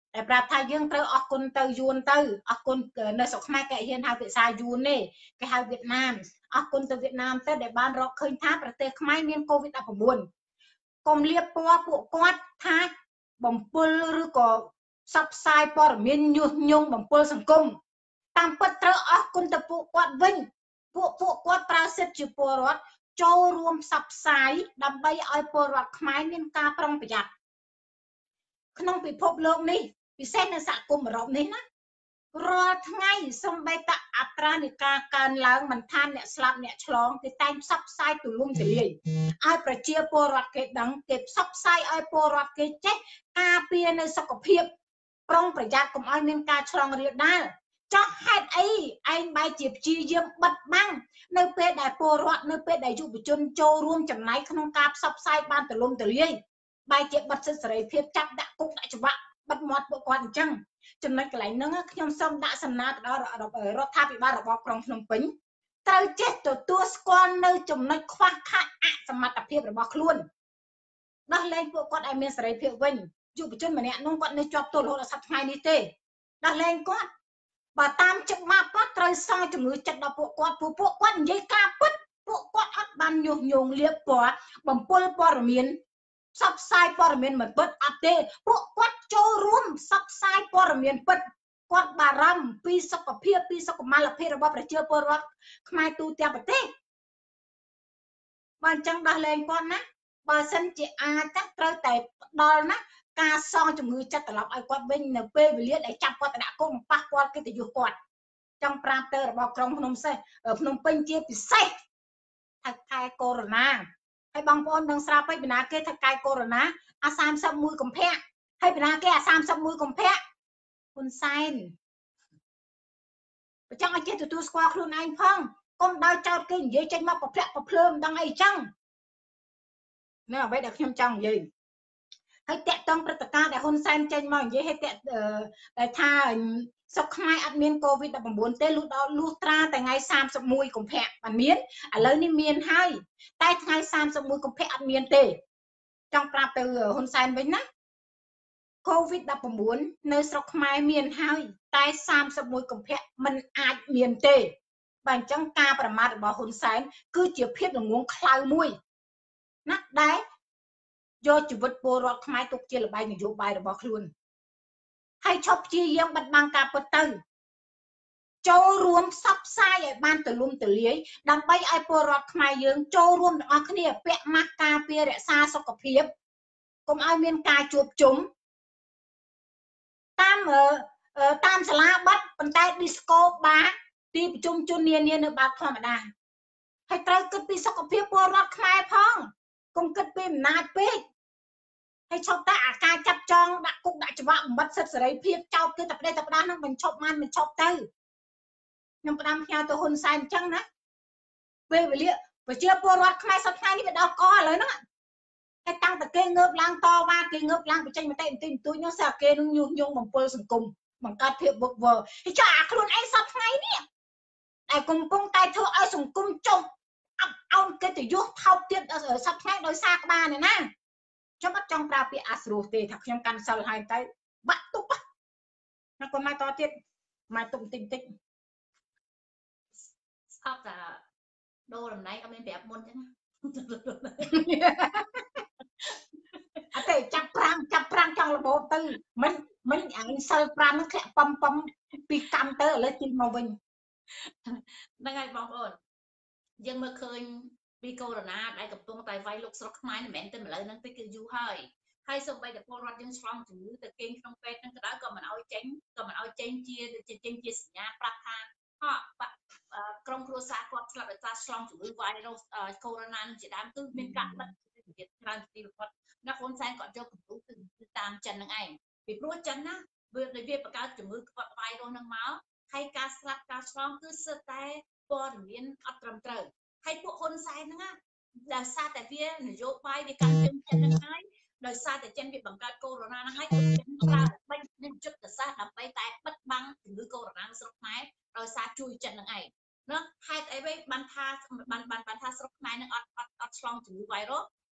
Speaker 4: តែប្រាប់ថាយើងត្រូវអរគុណទៅយួនទៅអរគុណនៅស្រុកខ្មែរគេហ៊ានហៅភាសាយួនទេគេហៅវៀតណាមអរគុណទៅវៀតណាមទៅដែលបានរកឃើញថាប្រទេសខ្មែរមានកូវីដ ដប់ប្រាំបួន កុំលៀបពណ៌ពួកគាត់ថាបំពុលឬក៏ផ្សព្វផ្សាយព័ត៌មានញុះញង់បំពុលសង្គមតាមពិតត្រូវអរគុណទៅពួកគាត់វិញពួកពួកគាត់ប្រើសិទ្ធិជាពលរដ្ឋចូលរួមផ្សព្វផ្សាយដើម្បីឲ្យពលរដ្ឋខ្មែរមានការប្រុងប្រយ័ត្នក្នុងពិភពលោកនេះពិសេសនៅសហគមន៍អឺរ៉ុបនេះណារាល់ថ្ងៃសូម្បីតែអត្រានៃការកើនឡើងមិនថាអ្នកស្លាប់អ្នកឆ្លងគេតែងផ្សព្វផ្សាយទូលំទូលាយឲ្យប្រជាពលរដ្ឋគេដឹងគេផ្សព្វផ្សាយឲ្យពលរដ្ឋគេចេះការពារនៅសុខភាពប្រុងប្រយ័ត្នកុំឲ្យមានការឆ្លងរាលដាលចោះហេតុអីឯងបែរជាព្យាយាមបិទបាំងនៅពេលដែលពលរដ្ឋនៅពេលដែលយុវជនចូលរួមចំណែកក្នុងការផ្សព្វផ្សាយបានទូលំទូលាយបែរជាបិទសិទ្ធិសេរីភាពចាប់ដាក់គុកដាក់ច្បាប់បិទមាត់ពួកគាត់អញ្ចឹងចំណុចកន្លែងហ្នឹងខ្ញុំសូមដាក់សំណើទៅដល់រដ្ឋាភិបាលរបបក្រុងភ្នំពេញត្រូវចេះទទួលស្គាល់នៅចំណុចខ្វះខាតអសមត្ថភាពរបស់ខ្លួនដោះលែងពួកគាត់ឲ្យមានសេរីភាពវិញយុវជនម្នាក់នោះគាត់នៅជាប់ទោសរហូតដល់សប្តាហ៍ថ្ងៃនេះទេដោះលែងគាត់បើតាមចិត្តមកគាត់ត្រូវសងជំងឺចិត្តដល់ពួកគាត់ពួកពួកគាត់និយាយការពិតពួកគាត់អត់បានញុះញង់លៀបពណ៌បំពុលព័ត៌មានផ្សព្វផ្សាយព័ត៌មានមិនពិតអត់ទេពួកគាត់ចូលរួមផ្សព្វផ្សាយព័ត៌មានពិតគាត់បារម្ភពីសុខភាពពីសុខុមាលភាពរបស់ប្រជាពលរដ្ឋខ្មែរទូទាំងប្រទេសបើអញ្ចឹងដោះលែងគាត់ណាបើសិនជាអាចត្រូវតែផ្ដល់ណាការសងជំងឺចិត្តត្រឡប់ឲ្យគាត់វិញនៅពេលវេលាដែលចាប់គាត់ទៅដាក់គុកប៉ះពាល់កិត្តិយសគាត់ចង់ប្រាប់ទៅរបស់ក្រុងភ្នំសេះភ្នំពេញជាពិសេសថាខែកូវីដ ហើយបងប្អូននឹងស្រាប់ពេកបណ្ណាគេថាកាយកូវីដអាសាមសិបមួយកុម្ភៈហើយបណ្ណាគេអាសាមសិបមួយកុម្ភៈហ៊ុនសែនបើចង់ឲ្យចេះទទួលស្គាល់ខ្លួនឯងផងកុំដោយចោតគេនិយាយចេញមកប្រភ្លាក់ប្រភ្លើមិនដឹងអីចឹងនៅអ្វីដែលខ្ញុំចង់និយាយហើយតាក់ទងព្រឹត្តិការណ៍ដែលហ៊ុនសែនចេញមកនិយាយឲ្យតាក់ដែលថាសុខខ្មែរអត់មានកូវីដ ដប់ប្រាំបួន ទេលុះដល់លុះត្រាតែថ្ងៃសាមសិបមួយកុម្ភៈបានមានឥឡូវនេះមានហើយតែថ្ងៃសាមសិបមួយកុម្ភៈអត់មានទេចង់ប្រាប់ទៅហ៊ុនសែនវិញណាកូវីដ ដប់ប្រាំបួន នៅស្រុកខ្មែរមានហើយតែសាមសិបមួយកុម្ភៈมันអាចមានទេបើអញ្ចឹងការប្រមាថរបស់ហ៊ុនសែនគឺជាភាពល្ងងខ្លៅមួយណាដែលយកជីវិតពលរដ្ឋខ្មែរទុកជាល្បែងនយោបាយរបស់ខ្លួនហើយឈប់ព្យាយាមបិទបាំងការពិតទៅចូលរួមផ្សព្វផ្សាយឲ្យបានទូលំទូលាយដើម្បីឲ្យពលរដ្ឋខ្មែរយើងចូលរួមទាំងអស់គ្នាពាក់ម៉ាស់ការពាររក្សាសុខភាពកុំឲ្យមានការជួបជុំតាមតាមសាលាបិទប៉ុន្តែ disco bar ទីប្រជុំជននានានៅបើកធម្មតាហើយត្រូវគិតពីសុខភាពពលរដ្ឋខ្មែរផងកុំគិតពីអំណាចពេកហើយឈប់តែអាការចាប់ចងដាក់គុកដាក់ច្បាប់បំបត្តិសិទ្ធិសេរីភាពចោទគេតែប្រទេសតែប្រដាហ្នឹងមិនឈប់បានមិនឈប់ទៅខ្ញុំផ្ដាំផ្ញើទៅហ៊ុនសែនអញ្ចឹងណាពេលវេលាប្រជាពលរដ្ឋខ្មែរសប្តាហ៍នេះវាដល់កឥឡូវហ្នឹងតែតាំងតែគេងើបឡើងតវ៉ាគេងើបឡើងបញ្ចេញមតិបន្តិចបន្តួចនោះស្អាគេនឹងញុះញង់បំពុលសង្គមបង្កើតភាពវឹកវរហើយចុះអាខ្លួនឯងសប្តាហ៍ថ្ងៃនេះតែកំពុងតែធ្វើឲ្យសង្គមចុះអប់អោនកិត្តិយសថោកទៀតសប្តាហ៍ថ្ងៃដោយសារក្បាលនេះណាខ្ញុំអត់ចង់ប្រើពាក្យអាស្រូទេថាខ្ញុំកាន់សិលហើយតែបាក់ទុកណាកុំមកតទៀតមកទុកបន្តិចបន្តិច
Speaker 1: ស្អប់តែដូរតំណែងអត់មានប្រាប់មុនចឹង
Speaker 4: អត់ទេចាប់ប្រាំងចាប់ប្រាំងចង់របូតទៅមិនមិនអញសិលប្រាំហ្នឹងធ្លាក់ប៉ំប៉ំពីកម្មទៅឥឡូវជិះមកវិញ
Speaker 1: ហ្នឹងហើយបងប្អូនយើងមើលឃើញពីកូវីដ ដែលកំពុងតែវាយលុកស្រុកខ្មែរមិនមែនតែឥឡូវហ្នឹងទេគឺយូរហើយហើយសូម្បីតែពលរដ្ឋយើងឆ្លងជំងឺទៅគេងក្នុងពេទ្យហ្នឹងក៏ដោយក៏មិនអោយចេញក៏មិនអោយចេញជាចេញជាសញ្ញាប្រាប់ថាហ៎ក្រុមគ្រួសារគាត់ស្លាប់ដោយសារឆ្លងជំងឺ virus កូវីដ នឹងជាដើមគឺមានការបិទទៀតច្រើនទីបំផុតណាហ៊ុនសែនគាត់យកគំរូគឺតាមចិនហ្នឹងឯងពីព្រោះចិនណាវាវាបង្កើតជំងឺគាត់ virus ហ្នឹងមកហើយការស្លាប់ការឆ្លងគឺសិតតែព័ត៌មានអត់ត្រឹមត្រូវហើយពួកហ៊ុនសែនហ្នឹងណាដោយសារតែវានយោបាយវាកាន់ជើងចិនហ្នឹងហើយដោយសារតែចិនវាបង្កើតកូវីដ ហ្នឹងហើយគឺចិនប្រើបាញ់នឹងយុទ្ធសាស្ត្រដើម្បីតែបិទបាំងជំងឺកូវីដ នៅស្រុកខ្មែរដោយសារជួយចិនហ្នឹងឯងណាហេតុអីវិញបានថាបានបានបានថាស្រុកខ្មែរនឹងអត់អត់អត់ឆ្លងជំងឺ virus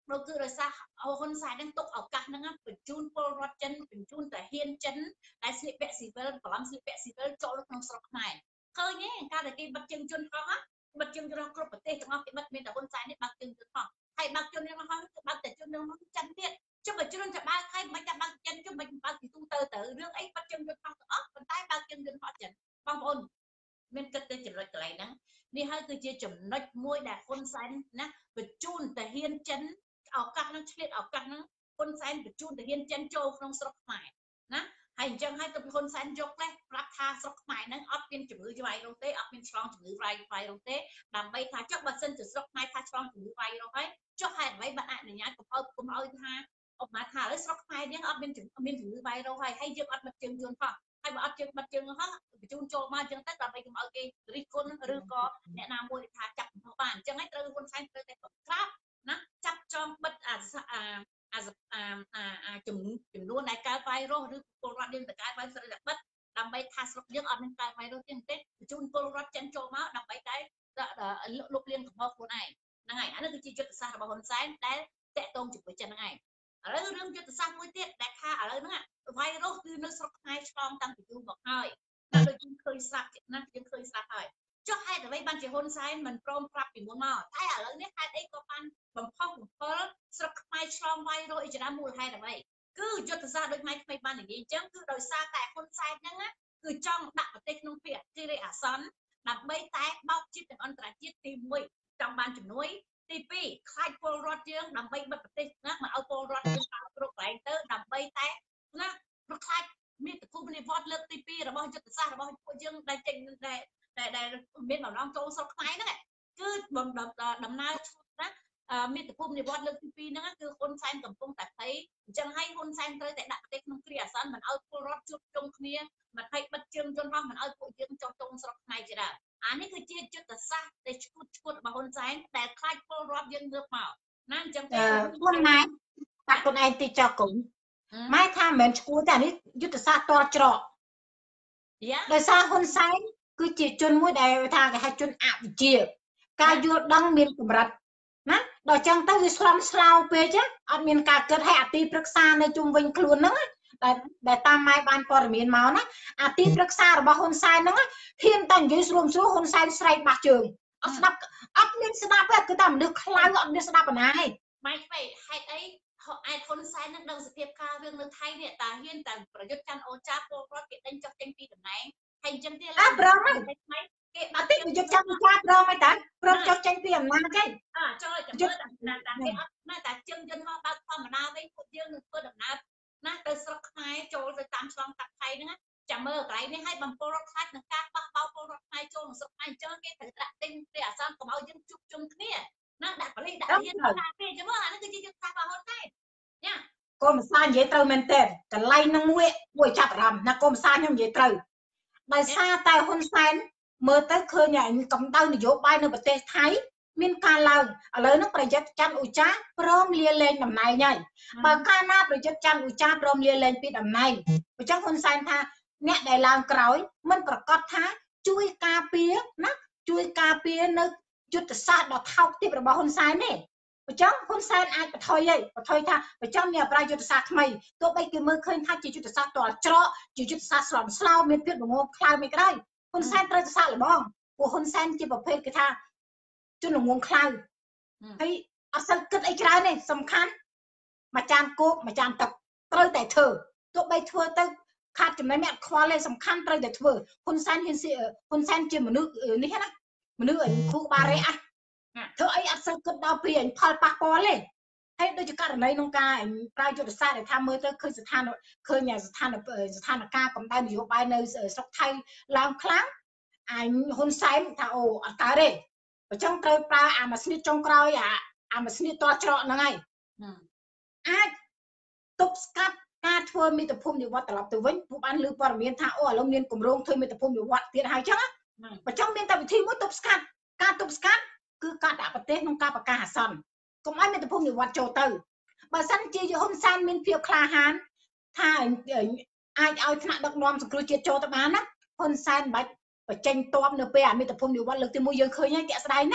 Speaker 1: đâu cứ rồi sao hôn sai đang tục ở các năng bình chun pol rót chân bình chun tại hiên chân đại slip bẹ xì vơ còn lắm slip bẹ xì vơ cho lúc nông sọc này khơi nhé ca để cái bật chân chun không á bật chân chun không bật tê trong cái bật mình là hôn sai nên bật chân chun không hay bật chân nên không bậtแต่chân nên không chân tiệt chứ bật chânจะba hay mấy trăm bật chân chứ mình bật thì tu tơ tơ nước ấy bật chân chun không ớt còn tay bật chân chun họ chân băng ôn mình cất tới chừng rồi cái này nắng đi hai từ chia chừng nói môi đạt hôn sai nè bật chun tại hiên chân ở các nó chết ở các nóคนแซนไปจูนแต่เฮียนเจนโจក្នុងស្រុកខ្មែរណាហើយអញ្ចឹងហើយទៅคนแซนយកលេសប្រាប់ថាស្រុកខ្មែរហ្នឹងអត់មានជំងឺវាយរុសទេអត់មានឆ្លងជំងឺវាយវាយរុសទេដើម្បីថាចុះបើសិនជាស្រុកខ្មែរថាឆ្លងជំងឺវាយរុសហើយចុះហេតុអ្វីបានអនុញ្ញាតកុំឲ្យកុំឲ្យថាអបមាថាឥឡូវស្រុកខ្មែរយើងអត់មានមានជំងឺវាយរុសហើយហើយយើងអត់មកជើងយន្តផងហើយបើអត់ជើងបាត់ជើងហោះបញ្ជូនចូលមកអញ្ចឹងទៅដើម្បីកុំឲ្យគេរិះគន់ឬក៏អ្នកណាមួយថាចាប់កំហុសបានអញ្ចឹងហើយត្រូវคนแซนត្រូវតែក្រាបណាចាប់ចងបិទអាអាចំចំនួនដែលកើតវាយរុសឬពលរដ្ឋយើងទៅកើតវាយស្រីតែបិទដើម្បីថាស្រុកយើងអត់មានកើតវាយរុសទេទេបញ្ជូនពលរដ្ឋចិនចូលមកដើម្បីតែលុបលាងកំហុសខ្លួនឯងហ្នឹងហើយអានេះគឺជាយុទ្ធសាស្ត្ររបស់ហ៊ុនសែនដែលតាក់ទងជាមួយចិនហ្នឹងឯងឥឡូវរឿងយុទ្ធសាស្ត្រមួយទៀតដែលថាឥឡូវហ្នឹងវាយរុសគឺនៅស្រុកខ្មែរឆ្លងតាំងពីយូរមកហើយតែដូចយើងឃើញស្រាប់ណាយើងឃើញស្រាប់ហើយចុះហេតុអ្វីបានជាហ៊ុនសែនមិនព្រមប្រាប់ពីមុនមកតែឥឡូវនេះហេតុអីក៏បានបំផុសបំផុលស្រុកខ្មែរឆ្លងវាយរុសអីច្រើនមូលហេតុអ្វីគឺយុទ្ធសាស្ត្រដូចម៉ៃក្មេងបាននិយាយអញ្ចឹងគឺដោយសារតែហ៊ុនសែនហ្នឹងគឺចង់ដាក់ប្រទេសក្នុងភាពអធិរាជអាសន្នដើម្បីតែបោកជាតិទាំងអន្តរជាតិទីមួយចង់បានជំនួយទីពីរខ្លាចពលរដ្ឋយើងដើម្បីបិទប្រទេសណាមកឲ្យពលរដ្ឋយើងតាមគ្រប់កន្លែងទៅដើម្បីតែណាប្រខ្លាចមានតគូនិវត្តលើកទីពីររបស់យុទ្ធសាស្ត្ររបស់ពួកយើងដែលចេញដែលដែលមានបំណងចូលស្រុកខ្មែរហ្នឹងគឺដំណើរណាមានតភូមិនិវត្តលើកទីពីរហ្នឹងគឺហ៊ុនសែនកំពុងតែភ័យអញ្ចឹងហើយហ៊ុនសែនត្រូវតែដាក់ប្រទេសក្នុងគ្រាអាសន្នមិនឲ្យពលរដ្ឋជួបជុំគ្នាមិនភ័យបិទជើងយន្តហោះមិនឲ្យពួកយើងចុះចុងស្រុកខ្មែរជាដើមអានេះគឺជាយុទ្ធសាស្ត្រដែលឈួតឈួតរបស់ហ៊ុនសែនតែខ្លាចពលរដ្ឋយើងងើបមកណាអញ្ចឹងហ៊ុនម៉ែតាក់ខ្លួនឯងទីចោះគុំម៉ែថាមិនមែនឈួតទេអានេះយុទ្ធសាស្ត្រតច្រកដោយសារហ៊ុនសែនគឺជាជនមួយដែលថាគេហៅជនអវិជ្ជាការយល់ដឹងមានកម្រិតណាដល់ចឹងទៅវាស្លំស្លោពេកអត់មានការគិតឲ្យអាទីប្រឹក្សានៅជុំវិញខ្លួនហ្នឹងដែលដែលតាមម៉ែបានព័ត៌មានមកណាអាទីប្រឹក្សារបស់ហ៊ុនសែនហ្នឹងហ៊ានតែនិយាយស្រួមស្រួលហ៊ុនសែនស្រែកបាស់ជើងអត់ស្ដាប់អត់មានស្ដាប់ទេគឺតែមនុស្សខ្លៅអត់មានស្ដាប់បណ្ណាឯងម៉ែពេកហេតុអីអាចហ៊ុនសែននឹងដឹងសភាពការរឿងនៅថៃនេះតាហ៊ានតែប្រយុទ្ធច័ន្ទអូចាពលរដ្ឋគេដេញចុះចេញពីតំណែងហើយអញ្ចឹងទៀតអើប្រងហ្នឹងគេបាត់ទីប្រយុទ្ធច័ន្ទអូចាប្រងហើយតាប្រងចុះចេញពីអំណាចទេអើចូលចាំមើលតាតាគេអត់ណាតាជើងយន្តហោះបើកធម្មតាវិញពួកយើងនឹងធ្វើដំណើរណាទៅស្រុកខ្មែរចូលទៅតាមឆ្លងតាក់ថៃហ្នឹងចាំមើលកន្លែងនេះឲ្យបំពលរដ្ឋខ្លាចនឹងការបោះបោពលរដ្ឋខ្មែរចូលក្នុងស្រុកខ្មែរអញ្ចឹងគេត្រូវដាក់ទិញព្រះអាសន្នកុំឲ្យយើងជួបជុំគ្នាណាដាក់ប៉លីសដាក់ហ៊ានថាគេចាំមើលអានេះគឺជាយុទ្ធសាស្ត្ររបស់ហ៊ុនសែនញ៉ាកុំសានិយាយត្រូវមែនទេកន្លែងហ្នឹងមួយមួយចាប់អារម្មណ៍ណាកុំសាខ្ញុំនិយាយត្រូវដោយសារតែហ៊ុនសែនមើលទៅឃើញកម្ដៅនយោបាយនៅប្រទេសថៃមានការឡើងឥឡូវហ្នឹងប្រយុទ្ធច័ន្ទអូចាព្រមលាលែងតំណែងហើយបើកាលណាប្រយុទ្ធច័ន្ទអូចាព្រមលាលែងពីតំណែងអញ្ចឹងហ៊ុនសែនថាអ្នកដែលឡើងក្រោយមិនប្រកាសថាជួយការពារណាជួយការពារនៅយុទ្ធសាស្ត្រដ៏ថោកទាបរបស់ហ៊ុនសែនទេអញ្ចឹងហ៊ុនសែនអាចបន្ថយហើយបន្ថយថាប្រចាំមានប្រាយុទ្ធសាស្ត្រថ្មីទោះបីគេមើលឃើញថាជាយុទ្ធសាស្ត្រតច្រកជាយុទ្ធសាស្ត្រស្លន់ស្លោមានភាពល្ងងខ្លៅមិនក្រោយហ៊ុនសែនត្រូវទៅសាកល្បងពួកហ៊ុនសែនជាប្រភេទគេថាជនល្ងងខ្លៅហើយអត់សូវគិតអីច្រើនទេសំខាន់មួយចានគោកមួយចានទឹកត្រូវតែធ្វើទោះបីធ្វើទៅខាត់ចំណេញអត់ខ្វល់ទេសំខាន់ត្រូវតែធ្វើហ៊ុនសែនហ៊ានហ៊ុនសែនជាមនុស្សនេះណាមនុស្សគ្រូបារេអះធ្វើអីអត់សូវគិតដល់ពីផលប៉ះពាល់ទេហើយដូចជាករណីក្នុងការប្រើយុទ្ធសាស្ត្រដែលថាមើលទៅឃើញស្ថានឃើញស្ថានស្ថានភាពកម្ដៅនយោបាយនៅស្រុកថៃឡើងខ្លាំងអញហ៊ុនសែនថាអូអត់កើតទេអញ្ចឹងត្រូវប្រើអាម៉ាស៊ីនចុងក្រោយអាអាម៉ាស៊ីនតច្រកហ្នឹងហើយអាចទប់ស្កាត់ការធ្វើមាតុភូមិនិវត្តត្រឡប់ទៅវិញពួកបានលើព័ត៌មានថាអូឥឡូវមានគម្រោងធ្វើមាតុភូមិនិវត្តទៀតហើយអញ្ចឹងអញ្ចឹងមានតែវិធីមួយទប់ស្កាត់ការទប់ស្កាត់គឺការដាក់ប្រទេសក្នុងការប្រកាសអាសន្នកុំឲ្យមាតុភូមិនិវត្តចូលទៅបើសិនជាហ៊ុនសែនមានភាពក្លាហានថាអាចឲ្យថ្នាក់ដឹកនាំសង្គ្រោះជាតិចូលទៅបានណាហ៊ុនសែនមិនបាច់បញ្ចេញតបនៅពេលអាមាតុភូមិនិវត្តលើកទីមួយយើងឃើញហើយតាក់ស្ដែងណា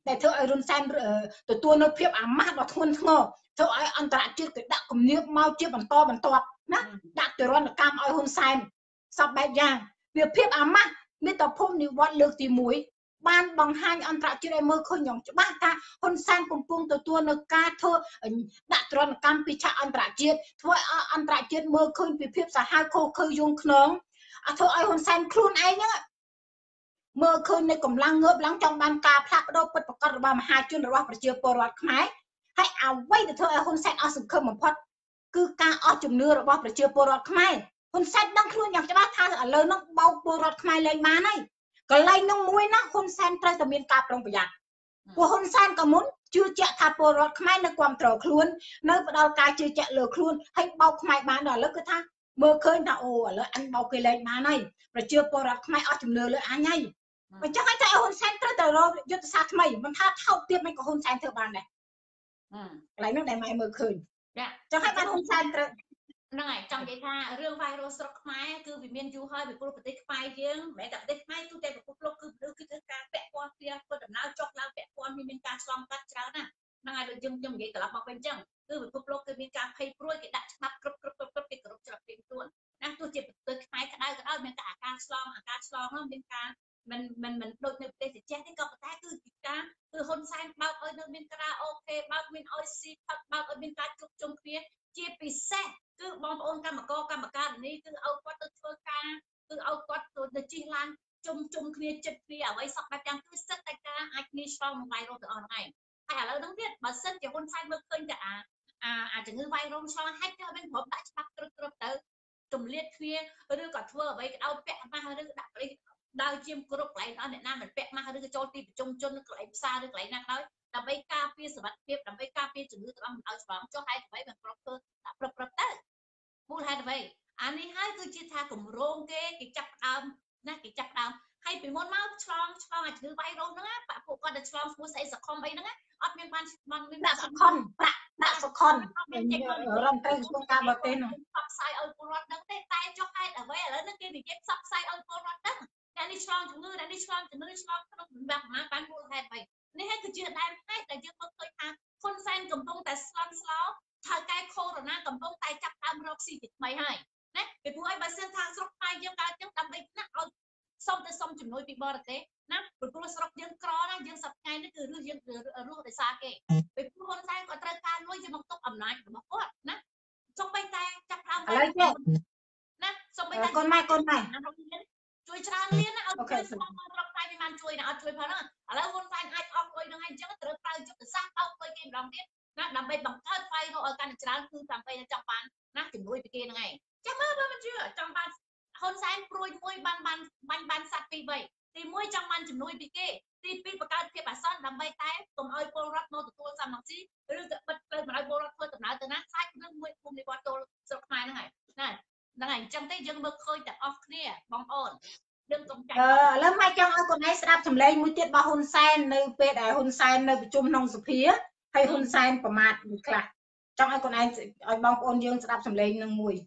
Speaker 4: ដែលធ្វើឲ្យរុនសែនទទួលនៅភាពអាម៉ាស់ដ៏ធ្ងន់ធ្ងរធ្វើឲ្យអន្តរជាតិគេដាក់គំនាបមកជាបន្តបន្ទាប់ណាដាក់ទរណកម្មឲ្យហ៊ុនសែនសពបែបយ៉ាងវាភាពអាម៉ាស់មាតុភូមិនិវត្តន៍លើកទីមួយបានបង្ហាញអន្តរជាតិឲ្យមើលឃើញយ៉ាងច្បាស់ថាហ៊ុនសែនកំពុងទទួលនៅការធ្វើដាក់ទរណកម្មពីឆាកអន្តរជាតិធ្វើឲ្យអន្តរជាតិមើលឃើញពីភាពសាហាវខុសខើយងខ្នងអត់ធ្វើឲ្យហ៊ុនសែនខ្លួនឯងហ្នឹងមើលឃើញនៅកម្លាំងងើបឡើងចង់បានការផ្លាស់ប្ដូរពិតប្រាកដរបស់មហាជនរបស់ប្រជាពលរដ្ឋខ្មែរហើយអ្វីដែលធ្វើឲ្យហ៊ុនសែនអស់សង្ឃឹមបំផុតគឺការអស់ជំនឿរបស់ប្រជាពលរដ្ឋខ្មែរហ៊ុនសែនដឹងខ្លួនយ៉ាងច្បាស់ថាឥឡូវហ្នឹងបោកពលរដ្ឋខ្មែរលែងបានហើយកន្លែងហ្នឹងមួយណាហ៊ុនសែនត្រូវតែមានការប្រុងប្រយ័ត្នព្រោះហ៊ុនសែនក៏មុនជឿជាក់ថាពលរដ្ឋខ្មែរនៅគ្រប់គ្រងខ្លួននៅផ្ដល់ការជឿជាក់លើខ្លួនហើយបោកខ្មែរបានដល់ឥឡូវគឺថាមើលឃើញថាអូឥឡូវអញបោកគេលែងបានហើយប្រជាពលរដ្ឋខ្មែរអស់ជំនឿលើអញហើយអញ្ចឹងឲ្យតែហ៊ុនសែនត្រូវតែរកយុទ្ធសាស្ត្រថ្មីមិនថាថោកទាបមិនក៏ហ៊ុនសែនធ្វើបានដែរកន្លែងនោះដែលម៉ែមើលឃើញចាចឹងឲ្យបានហ៊ុនសែនត្រូវហ្នឹងហើយចង់និយាយថារឿង virus ស្រុកខ្មែរគឺវាមានយូរហើយពីព្រោះប្រទេសខ្មែរយើងមិនមែនតែប្រទេសខ្មែរទូទៅពិភពលោកគឺគឺគឺការពាក់ព័ន្ធគ្នាធ្វើដំណើរចុះឡើងពាក់ព័ន្ធមានការឆ្លងកាត់ច្រើនណាស់ហ្នឹងហើយដូចយើងខ្ញុំនិយាយត្រឡប់មកវិញអញ្ចឹងគឺពិភពលោកគឺមានការភ័យព្រួយគេដាក់ច្បាប់គ្រប់គ្រប់គ្រប់គ្រប់គេគោរពច្បាប់ពីខ្លួនណាទោះជាប្រទេសខ្មែរក្តៅក្តៅមានការអាការឆ្លងអាការឆ្លងនោះមានការមិនមិនមិនដូចនៅប្រទេសជជែកទេក៏ប៉ុន្តែគឺពីការគឺហ៊ុនសែនបើកឲ្យនៅមានការ៉ាអូខេបើកមានអុយស៊ីផឹកបើកឲ្យមានការជួបជុំគ្នាជាពិសេសគឺបងប្អូនកម្មករកម្មការនេះគឺឲ្យគាត់ទៅធ្វើការគឺឲ្យគាត់ទៅជិះឡានជុំជុំគ្នាចិត្តគ្នាអ្វីសពបែបយ៉ាងគឺសិតតែការអាចគ្នាឆ្លងនឹងវ៉ៃរុសទៅអស់ហ្នឹងហើយឥឡូវហ្នឹងទៀតបើសិនជាហ៊ុនសែនមើលឃើញតែអាអាអាជំងឺវ៉ៃរុសឆ្លងហេតុតែមានប្រមដាក់ច្បាប់គ្រប់គ្រប់ទៅទម្លាតគ្នាឬក៏ធ្វើអ្វីក៏ឲ្យពាក់ម៉ាស់ឬដាក់ប្រេះដើរជាមគ្រប់កន្លែងអស់អ្នកណាមិនពាក់ម៉ាស់ឬក៏ចូលទីប្រជុំជននៅកន្លែងផ្សារឬកន្លែងណាក៏ដោយដើម្បីការពារសុវត្ថិភាពដើម្បីការពារជំងឺទាំងអស់មិនឲ្យឆ្លងចុះហើយអ្វីមិនប្រកធ្វើដាក់ប្រឹបប្រឹបទៅមូលហេតុអ្វីអានេះហើយគឺជាថាគម្រោងគេគេចាប់ដើមណាគេចាប់ដើមហើយពីមុនមកឆ្លងឆ្លងអាជំងឺវ៉ៃរុសហ្នឹងបាក់ពួកគាត់ទៅឆ្លងឈ្មោះស្អីសខុមអីហ្នឹងអត់មានបានបានមានដាក់សខុនប្រាក់ដាក់សខុនមានចេញមករំត្រូវក្នុងការបរទេសហ្នឹងផ្សព្វផ្សាយឲ្យពលរដ្ឋដឹងទេតែចុះហេតុអ្វីឥឡូវនេះគេនិយាយផ្សព្វផ្សាយឲ្យពលរដ្ឋដឹងតែនេះឆ្លងជំងឺតែនេះឆ្លងជំងឺឆ្លងក្នុងបាក់ប្រមាណបានមូលហេតុអ្វីនេះហើយគឺជាដែនផ្នែកដែលយើងមើលឃើញថាហ៊ុនសែនកំពុងតែស្លន់ស្លោថៅកែកូវីដ កំពុងតែចាប់ដើមរកស៊ីទីថ្មីហើយណាពីព្រោះឲ្យបើសិនថាស្រុកខ្មែរយើងកើតចឹងដើម្បីណាឲ្យសុំទៅសុំជំនួយពីបរទេសណាពីព្រោះស្រុកយើងក្រណាយើងសប្តាហ៍នេះគឺរស់យើងរស់ដោយសារគេពីព្រោះហ៊ុនសែនគាត់ត្រូវការលុយយកមកទុកអំណាចរបស់គាត់ណាសូម្បីតែចាប់ដើមឥឡូវទេណាសូម្បីតែកូនម៉ែកូនម៉ែជួយច្រើនលានណាឲ្យជួយស្រុកខ្មែរវាបានជួយណាអត់ជួយផងហ្នឹងឥឡូវហ៊ុនសែនអាចអស់លុយហ្នឹងហើយអញ្ចឹងត្រូវប្រើយុទ្ធសាស្ត្រអោបលុយគេម្ដងទៀតណាដើម្បីបង្កើតហ្វៃរុសឲ្យកាន់តែច្រើនគឺដើម្បីចង់បានណាជំនួយពីគេហ្នឹងឯងចាំមើលបើមិនជឿចង់បានហ៊ុនសែនព្រួយមួយបានបានបាញ់បានសัตว์ពីរបីទីមួយចង់បានជំនួយពីគេទីពីរបង្កើតភាពអាសន្នដើម្បីតែកុំឲ្យពលរដ្ឋមកទទួលសំណងស៊ីឬក៏បិទផ្លូវមិនឲ្យពលរដ្ឋធ្វើដំណើរទៅណាខ្លាចនឹងមួយភូមិនិវត្តន៍ចូលស្រុកខ្មែរហ្នឹងហើយណាហ្នឹងហើយអញ្ចឹងទេយើងមើលឃើញតែអស់គ្នាបងប្អូនយើងកុំចាញ់អឺឥឡូវម៉ែចង់ឲ្យកូនឯងស្ដាប់សម្លេងមួយទៀតរបស់ហ៊ុនសែននៅពេលដែលហ៊ុនសែននៅប្រជុំក្នុងសភាហើយហ៊ុនសែនប្រមាថមួយខ្លះចង់ឲ្យកូនឯងឲ្យបងប្អូនយើងស្ដាប់សម្លេងនឹងមួយ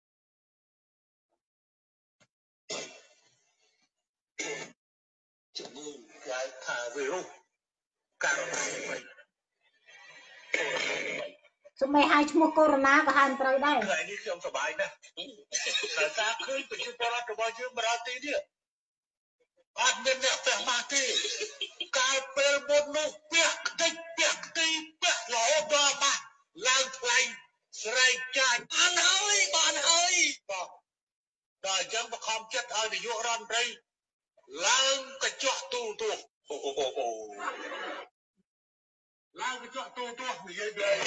Speaker 5: ជំងឺគេថាវីរុសកើតឡើងវិញ
Speaker 4: សម្រាប់ឲ្យឈ្មោះកូវីដ ក៏ហៅត្រូវដែរ
Speaker 5: ថ្ងៃនេះខ្ញុំសប្បាយណាស់តែថាឃើញប្រជាពលរដ្ឋរបស់យើងបរាទីនេះអត់មានអ្នកពាក់ម៉ាស់ទេកាលពេលមុននោះពាក់ខ្ទេចពាក់ខ្ទីពាក់រហូតដល់ម៉ាស់ឡើងថ្លៃស្រែកចាញ់បានហើយបានហើយបងដល់អញ្ចឹងបខំចិត្តឲ្យនាយករដ្ឋមន្ត្រីឡើងកញ្ចក់ទូទស្សន៍អូអូអូអូឡើងកញ្ចក់ទូទស្សន៍និយាយបែប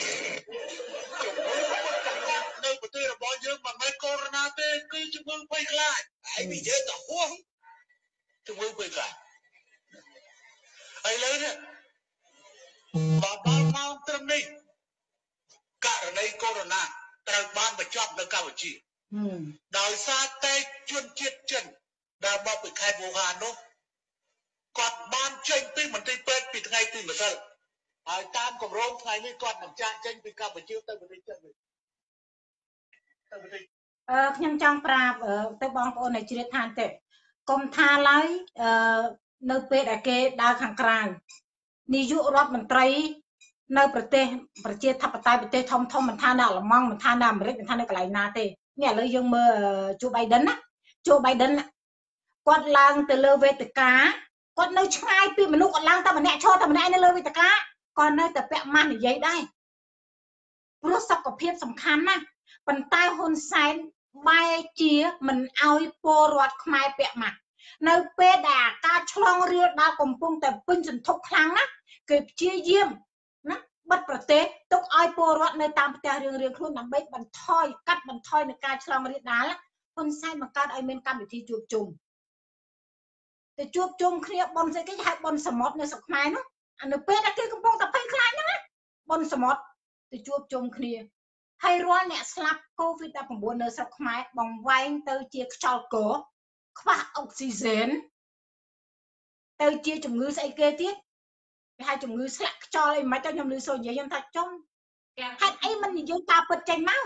Speaker 5: នៅប្រទេសរបស់យើងមិនមែនកូវីដ ទេគឺជំងឺភ័យខ្លាចហើយនិយាយទៅហួសជំងឺភ័យខ្លាចឥឡូវនេះបើដល់ម៉ោងត្រឹមនេះករណីកូវីដ ត្រូវបានបញ្ចប់នៅកម្ពុជាដោយសារតែជនជាតិចិនដែលមកពីខេត្តវូហាននោះគាត់បានចេញពីមន្ទីរពេទ្យពីថ្ងៃទីម្សិលហើយតាមគម្រោងថ្ងៃនេះគាត់នឹងចាក់ចេញពីកម្ពុជាទៅប្រទេសចិនវិញទៅប្រទេស
Speaker 4: អឺខ្ញុំចង់ប្រាប់ទៅបងប្អូននៅជ្រាបឋានទេកុំថាឡើយអឺនៅពេលដែលគេដើរខាងក្រៅនាយករដ្ឋមន្ត្រីនៅប្រទេសប្រជាធិបតេយ្យប្រទេសធំធំមិនថានៅអាល្លឺម៉ង់មិនថានៅអាមេរិកមិនថានៅកន្លែងណាទេនេះឥឡូវយើងមើលជូបៃដិនណាជូបៃដិនគាត់ឡើងទៅលើវេទិកាគាត់នៅឆ្ងាយពីមនុស្សគាត់ឡើងតែម្នាក់ឈរតែម្នាក់នៅលើវេទិកាគាត់នៅតែពាក់ម៉ាស់និយាយដែរព្រោះសុខភាពសំខាន់ណាស់ប៉ុន្តែហ៊ុនសែនបែរជាមិនអោយពលរដ្ឋខ្មែរពាក់ម៉ាស់នៅពេលដែលការឆ្លងរាលដាលកំពុងតែពេញសន្ធប់ខ្លាំងណាស់គេព្យាយាមណាបិទប្រទេសទុកឲ្យពលរដ្ឋនៅតាមផ្ទះរៀងៗខ្លួនដើម្បីបន្ថយកាត់បន្ថយនឹងការឆ្លងរាលដាលហ៊ុនសែនបង្កើតឲ្យមានកម្មវិធីជួបជុំទៅជួបជុំគ្នាបនស្អីគេហៅបនសមុទ្រនៅស្រុកខ្មែរនោះអានៅពេលដែលគេកំពុងតែភ័យខ្លាចហ្នឹងណាបនសមុទ្រទៅជួបជុំគ្នាហើយរាល់អ្នកស្លាប់ កូវីដ ដប់ប្រាំបួន នៅស្រុកខ្មែរបង្វែងទៅជាខ្យល់កខ្វះអុកស៊ីហ្សែនទៅជាជំងឺស្អីគេទៀតគេហៅជំងឺស្លាក់ខ្យល់អីមិនទៅខ្ញុំឮសូរនិយាយខ្ញុំថាចុងហេតុអីមិននិយាយការពិតចេញមក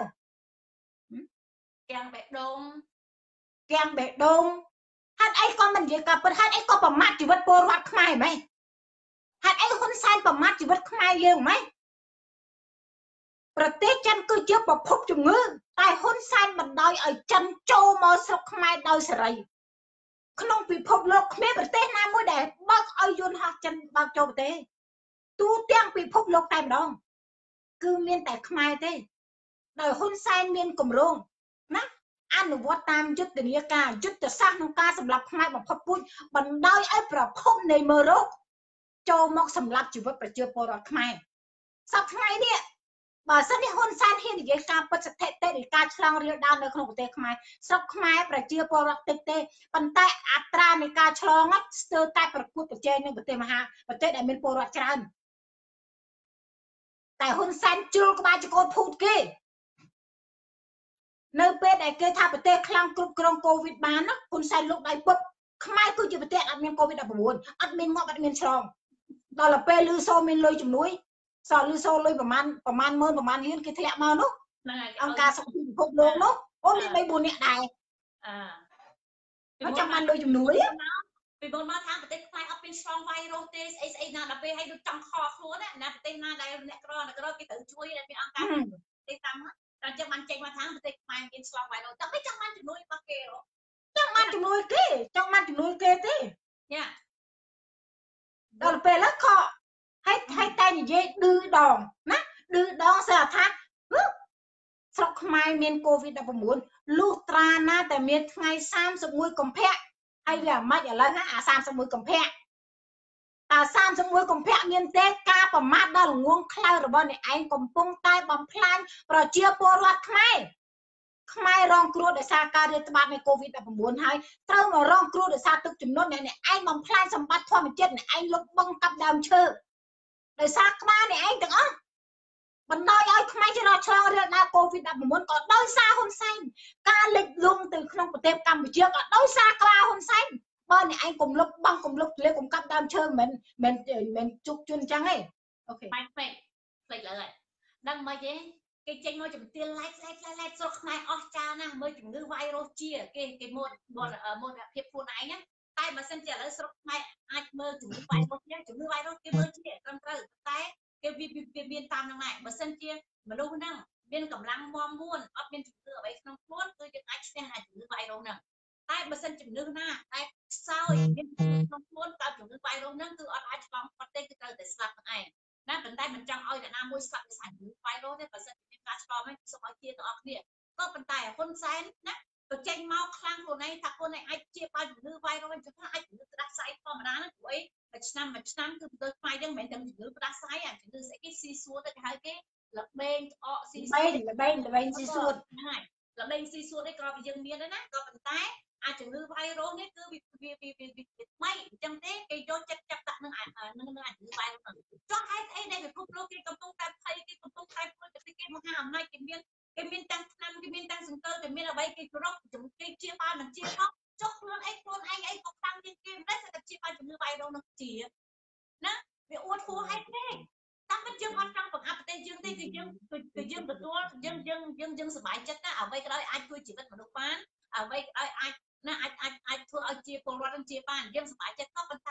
Speaker 1: កាំងបេះដូង
Speaker 4: កាំងបេះដូងហេតុអីក៏មិននិយាយការពិតហេតុអីក៏ប្រមាថជីវិតពលរដ្ឋខ្មែរហ្មងហេតុអីហ៊ុនសែនប្រមាថជីវិតខ្មែរយើងហ្មងប្រទេសចិនគឺជាប្រភពជំងឺតែហ៊ុនសែនបណ្ដោយឲ្យចិនចូលមកស្រុកខ្មែរដោយសេរីក្នុងពិភពលោកគ្មានប្រទេសណាមួយដែលបើកឲ្យយន្តហោះចិនបើកចូលប្រទេសទូទាំងពិភពលោកតែម្ដងគឺមានតែខ្មែរទេដោយហ៊ុនសែនមានគម្រោងណាអនុវត្តតាមយុទ្ធនាការយុទ្ធសាស្ត្រក្នុងការសម្លាប់ខ្មែរបំផុតពូជបណ្ដោយឲ្យប្រភពនៃមេរោគចូលមកសម្លាប់ជីវិតប្រជាពលរដ្ឋខ្មែរសប្តាហ៍ថ្ងៃនេះបើសិននេះហ៊ុនសែនហ៊ាននិយាយការពិតស្ថិតិនៃការឆ្លងរាលដាលនៅក្នុងប្រទេសខ្មែរស្រុកខ្មែរប្រជាពលរដ្ឋតិចទេប៉ុន្តែអត្រានៃការឆ្លងស្ទើរតែប្រកួតប្រជែងនឹងប្រទេសមហាប្រទេសដែលមានពលរដ្ឋច្រើនតែហ៊ុនសែនជ្រុលក្បាលចកូតភូតគេនៅពេលដែលគេថាប្រទេសខ្លាំងគ្រប់គ្រងកូវីដបានណាហ៊ុនសែនលោកដៃពុតខ្មែរគឺជាប្រទេសអត់មានកូវីដ ដប់ប្រាំបួន អត់មានងាប់អត់មានឆ្លងដល់ទៅពេលលឺសូមានលុយជំនួយសល់លឺសូលុយប្រមាណប្រមាណម៉ឺនប្រមាណលានគេធ្លាក់មកនោះអង្គការសុខភាពពិភពលោកនោះអូមានបីបួននាក់ដែរអឺគាត់ចាំបានលុយជំនួយ
Speaker 1: ពីមុនមកថាប្រទេសខ្មែរអត់មានឆ្លងវ៉ៃរុសទេស្អីស្អីណាដល់ពេលឲ្យដូចចង់ខកខ្លួនណាប្រទេសណាដែលអ្នកក្រអ្នកក្រគេត្រូវជួយដែលមានអង្គការទេតាមតែចឹងបានចេញមកថាប្រទេសខ្មែរមានឆ្លងវ៉ៃរុសតែមិនចង់បានជំនួយរបស់គេ
Speaker 4: ចង់បានជំនួយគេចង់បានជំនួយគេទេ
Speaker 1: យ៉ា
Speaker 4: ដល់ពេលហ្នឹងខកហើយហើយតែនិយាយឌឺដងណាឌឺដងស្រាប់ថាស្រុកខ្មែរមានកូវីដ ដប់ប្រាំបួន លុះត្រាណាតែមានថ្ងៃសាមសិបមួយកុម្ភៈហើយវាអាម៉េចឥឡូវណាអាសាមសិបមួយកុម្ភៈតើសាមសិបមួយកុម្ភៈមានទេការប្រមាថដល់ល្ងងខ្លៅរបស់អ្នកឯងកំពុងតែបំផ្លាញប្រជាពលរដ្ឋខ្មែរខ្មែររងគ្រោះដោយសារការរាតត្បាតនៃកូវីដ ដប់ប្រាំបួន ហើយត្រូវមករងគ្រោះដោយសារទឹកជំនន់អ្នកឯងបំផ្លាញសម្បត្តិធម្មជាតិអ្នកឯងលុបបង្កាប់ដើមឈើដោយសារក្បាលអ្នកឯងទាំងអស់បណ្ដោយឲ្យខ្មែរឆ្លងឆ្លងរាលដាលកូវីដ ដប់ប្រាំបួន ក៏ដោយសារហ៊ុនសែនការលិចលង់ទៅក្នុងប្រទេសកម្ពុជាក៏ដោយសារក្បាលហ៊ុនសែនបើអ្នកឯងកុំលុបបង្កុំលុបទលេកុំកាប់ដើមឈើមិនមិនមិនជុកជន់អញ្ចឹងទេអូខេ
Speaker 1: បែកពេកផ្លេចលើហើយដឹងមិនទេគេចេញមកជំទាវឡែកឡែកឡែកស្រុកខ្មែរអស់ចាណាមើលជំងឺវ៉ៃរុសជាគេគេមុនមុនមុនភាពខ្លួនឯងណាតែបើសិនជាឥឡូវស្រុកខ្មែរអាចមើលជំងឺវ៉ៃរុសជាជំងឺវ៉ៃរុសគេមើលជាត្រឹមត្រូវតែគេវាមានតាមនឹងដែរបើសិនជាមនុស្សហ្នឹងមានកម្លាំងមាំមួនអត់មានជំងឺអ្វីក្នុងខ្លួនគឺយើងអាចឈ្នះអាជំងឺវ៉ៃរុសហ្នឹងតែបើសិនជំងឺណាតែខ្សោយមានក្នុងខ្លួនកើតជំងឺវ៉ៃរុសហ្នឹងគឺអត់អាចឆ្លងផុតទេគឺត្រូវតែស្លាប់នឹងឯងណាប៉ុន្តែមិនចង់ឲ្យអ្នកណាមួយស្លាប់ដោយសារជំងឺវ៉ៃរុសទេបើសិនជាមានការឆ្លងហ្នឹងសូមឲ្យជាទាំងអស់គ្នាក៏ប៉ុន្តែហ៊ុនសែនណាទៅចេញមកខ្លាំងខ្លួនឯងថាខ្លួនឯងអាចជាបាយជំងឺវ៉ៃរុសហ្នឹងថាអាចជំងឺផ្ដាសាយធម្មតាហ្នឹងព្រោះអីមួយឆ្នាំមួយឆ្នាំគឺទៅខ្វាយហ្នឹងមិនមែនទាំងជំងឺផ្ដាសាយអាជំងឺស្អីគេស៊ីសួរទៅគេហៅគេលបែងអកស៊ីសួរ
Speaker 4: លបែងលបែងស៊ីសួរ
Speaker 1: ហ្នឹងហើយលបែងស៊ីសួរនេះក៏យើងមានដែរណាក៏ប៉ុន្តែអាចជំងឺវ៉ៃរុសនេះគឺវាវាវាវាថ្មីអញ្ចឹងទេគេយកចិត្តចាប់ដាក់នឹងនឹងនឹងជំងឺវ៉ៃរុសហ្នឹងចុះហេតុអីដែលពិភពលោកគេកំពុងតែភ័យគេកំពុងតែធ្វើទៅគេមហាអំណាចគេមានគេមានទាំងឆ្នាំគេមានទាំងសង្កលគេមានអ្វីគេគ្រប់ជំងឺគេជាបានមិនជាផងចុះខ្លួនអីខ្លួនឯងអីក៏ខ្លាំងជាងគេមិនដែរតែជាបានជំងឺវ៉ៃរុសនោះជាណាវាអួតហួសហេតុទេតាមពិតយើងអត់ចង់បង្អាប់ប្រទេសយើងទេគឺយើងគឺយើងទទួលយើងយើងយើងយើងសប្បាយចិត្តណាអ្វីក៏ដោយអាចជួយជីវិតមនុស្សបានអ្វីក៏ដោយអាចណាអាចអាចអាចធ្វើឲ្យជាពលរដ្ឋនឹងជាបានយើងសប្បាយចិត្តក៏ប៉ុន្តែ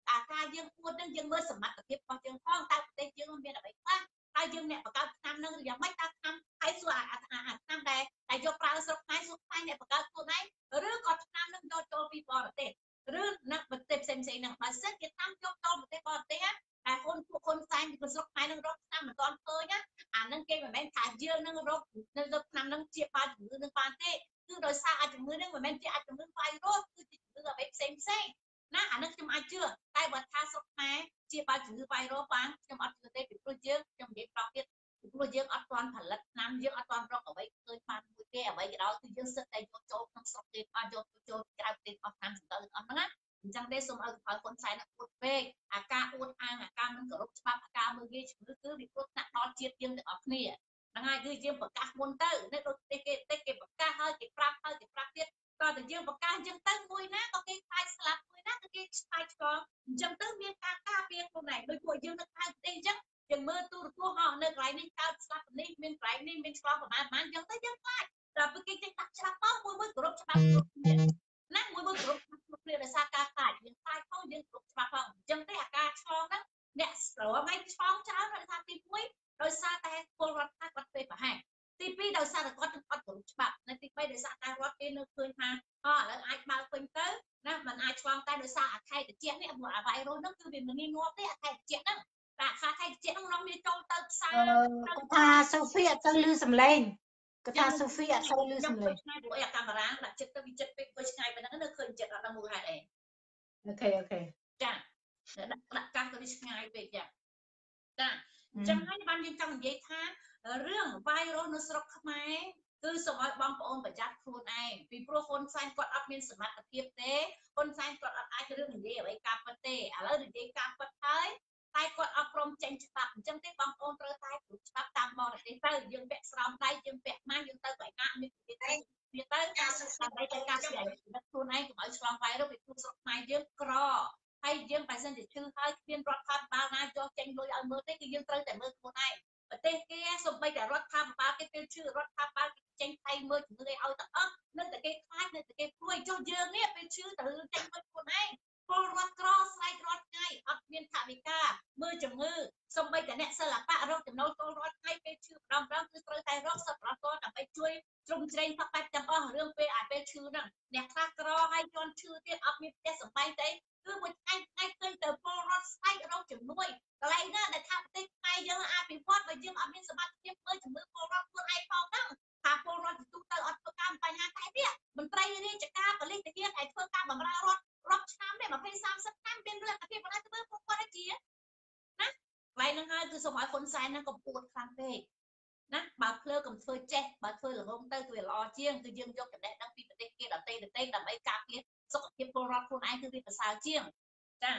Speaker 1: អាការយើងពួតនឹងយើងមើលសមត្ថភាពរបស់យើងផងតើប្រទេសយើងមានអ្វីខ្លះតើយើងអ្នកបង្កើតឆ្នាំនឹងយ៉ាងម៉េចតើឆ្នាំហើយសួរអាឆ្នាំដែលតែយកប្រើស្រុកខ្មែរស្រុកខ្មែរអ្នកបង្កើតខ្លួនឯងឬក៏ឆ្នាំនឹងយកចូលពីបរទេសឬអ្នកប្រទេសផ្សេងផ្សេងហ្នឹងបើសិនជាឆ្នាំយកចូលប្រទេសបរទេសណាតែខ្លួនពួកខ្លួនផ្សេងពីស្រុកខ្មែរនឹងរកឆ្នាំមិនទាន់ឃើញណាអានឹងគេមិនមែនថាយើងនឹងរកនៅរកឆ្នាំនឹងជាបាជំងឺនឹងបានទេគឺដោយសារអាចជំងឺនឹងមិនមែនជាអាចជំងឺវាយរស់គឺជាជំងឺអ្វីផ្សេងផ្សេងណាអានឹងខ្ញុំអាចជឿតែបើថាស្រុកខ្មែរជាបាជំងឺវាយរស់បានខ្ញុំអត់ជឿទេពីព្រោះយើងខ្ញុំនិយាយប្រាប់ទៀតពីព្រោះយើងអត់ទាន់ផលិតឆ្នាំយើងអត់ទាន់រកអ្វីឃើញបានមួយទេអ្វីក៏ដោយគឺយើងសិតតែយកចូលក្នុងស្រុកទេអត់យកចូលក្រៅប្រទេសអស់ឆ្នាំទៅអស់ហ្នឹងណាអញ្ចឹងទេសូមឲ្យផលហ៊ុនសែនអួតពេកអាការអួតអាងអាការមិនគោរពច្បាប់អាការមើលងាយជំងឺគឺវាគ្រោះថ្នាក់ដល់ជាតិយើងទាំងអស់គ្នាហ្នឹងហើយគឺយើងប្រកាសមុនទៅនៅដូចគេគេគេប្រកាសហើយគេប្រាប់ហើយគេប្រាប់ទៀតតើតែយើងប្រកាសអញ្ចឹងទៅមួយណាក៏គេខ្លាចស្លាប់មួយណាក៏គេខ្លាចឆ្កល់អញ្ចឹងទៅមានការការពារខ្លួនឯងដោយពួកយើងនៅខៅប្រទេសអញ្ចឹងយើងមើលទូរទស្សន៍មកនៅកន្លែងនេះកើតស្លាប់នេះមានកន្លែងនេះមានឆ្កល់ប្រហែលប្រហែលអញ្ចឹងទៅយើងខ្លាចតែពេលគេចេញដាក់ច្បាប់ទៅមួយមួយគោរពច្បាប់គ្រប់គ្នាណាមួយមួយគោរពច្បាប់គ្រប់គ្នាដោយសារការខ្លាចយើងខ្លាចផងយើងគោរពច្បាប់ផងអញ្ចឹងទេអាការឆ្លងហ្នឹងអ្នកស្រមឯងឆ្លងច្រើនដោយសារទីមួយដោយសារតែពលរដ្ឋខ្លះគាត់ពេលប្រហែលទីពីរដោយសារតែគាត់អត់គោរពច្បាប់នៅទីបីដោយសារតែរដ្ឋគេនៅឃើញថាអូឥឡូវអាចបើកពេញទៅណាมันអាចឆ្លងតែដោយសារអាខេតតិចនេះអាវ៉ៃរស់ហ្នឹងគឺវាមិនងាយងាប់ទេអាខេតតិចហ្នឹងតែអាខេតតិចហ្នឹងនាំវាចូលទៅផ្សារ
Speaker 4: គាត់ថាសូហ្វីអត់ទៅលឺសំឡេងគាត់ថាសូហ្វីអត់ទៅលឺសំឡេង
Speaker 1: ឆ្ងាយព្រោះអាកាមេរ៉ាដាក់ចិត្តទៅវាចិត្តពេកទៅឆ្ងាយប៉ុណ្ណឹងនៅឃើញចិត្តអត់ដឹងមូលហេតុអី
Speaker 4: អូខេអូខេ
Speaker 1: ចាដាក់ដាក់កាសទៅឆ្ងាយពេកចាចាអញ្ចឹងហើយបានយើងចង់និយាយថារឿងវាយរស់នៅស្រុកខ្មែរគឺសូមឲ្យបងប្អូនប្រយ័ត្នខ្លួនឯងពីព្រោះហ៊ុនសែនគាត់អត់មានសមត្ថភាពទេហ៊ុនសែនគាត់អត់អាចរឿងនិយាយអ្វីការពិតទេឥឡូវនិយាយការពិតហើយតែគាត់អត់ព្រមចេញច្បាប់អញ្ចឹងទេបងប្អូនត្រូវតែគ្រប់ច្បាប់តាមបរទេសទៅយើងពាក់ស្រោមដៃយើងពាក់ម៉ាស់យើងទៅកន្លែងណាមានពីទៅវាទៅការសិក្សាដើម្បីទៅការស្វែងយល់ខ្លួនឯងកុំឲ្យឆ្លងវាយរស់ពីក្នុងស្រុកខ្មែរយើងក្រហើយយើងបើសិនជាឈឺហើយគ្មានរដ្ឋាភិបាលណាយកចេញលុយឲ្យមើលទេគឺយើងត្រូវតែមើលខ្លួនឯងប្រទេសគេសូម្បីតែរដ្ឋាភិបាលគេពេលឈឺរដ្ឋាភិបាលគេចេញថៃមើលជំងឺឲ្យទាំងអស់នៅតែគេខ្លាចនៅតែគេព្រួយចុះយើងនេះពេលឈឺត្រូវចេញមើលខ្លួនឯងពលរដ្ឋក្រស្រែករាល់ថ្ងៃអត់មានថវិកាមើលជំងឺសូម្បីតែអ្នកសិល្បៈរកចំណូលចូលរាល់ថ្ងៃពេលឈឺម្ដងម្ដងគឺត្រូវតែរកសិទ្ធិប្រកបដើម្បីជួយជ្រោមជ្រែងផាក់បែបទាំងអស់រឿងពេលអាពេលឈឺហ្នឹងអ្នកខ្លះក្រហើយជន់ឈឺទៀតអត់មានផ្ទះសម្បែងទេគឺមួយថ្ងៃថ្ងៃឃើញតែពលរដ្ឋស្អែករកជំនួយកន្លែងណាដែលថាប្រទេសខ្មែរយើងអភិវឌ្ឍបើយើងអត់មានសមត្ថភាពមើលជំងឺពលរដ្ឋខ្លួនឯងផងហ្នឹងថាពលរដ្ឋទូទៅអត់ធ្វើការបញ្ហាតែទៀតមន្ត្រីរាជការប៉ូលីសទាហានឯធ្វើការបម្រើរដ្ឋរាប់ឆ្នាំនេះยี่สิบ 30ឆ្នាំមានរឿងអាភិបបណ្ដាធ្វើពួកគាត់ជាណាកន្លែងហ្នឹងហើយគឺសូមឲ្យហ៊ុនសែនហ្នឹងកុំពួតខ្លាំងពេកណាបើភ្លើកុំធ្វើចេះបើធ្វើល្ងងទៅគឺវាល្អជាងគឺយើងយកចំណេះដឹងពីប្រទេសគេដទៃដទៃដើម្បីការពារសុខភាពពលរដ្ឋខ្លួនឯងគឺវាប្រសើរជាងចា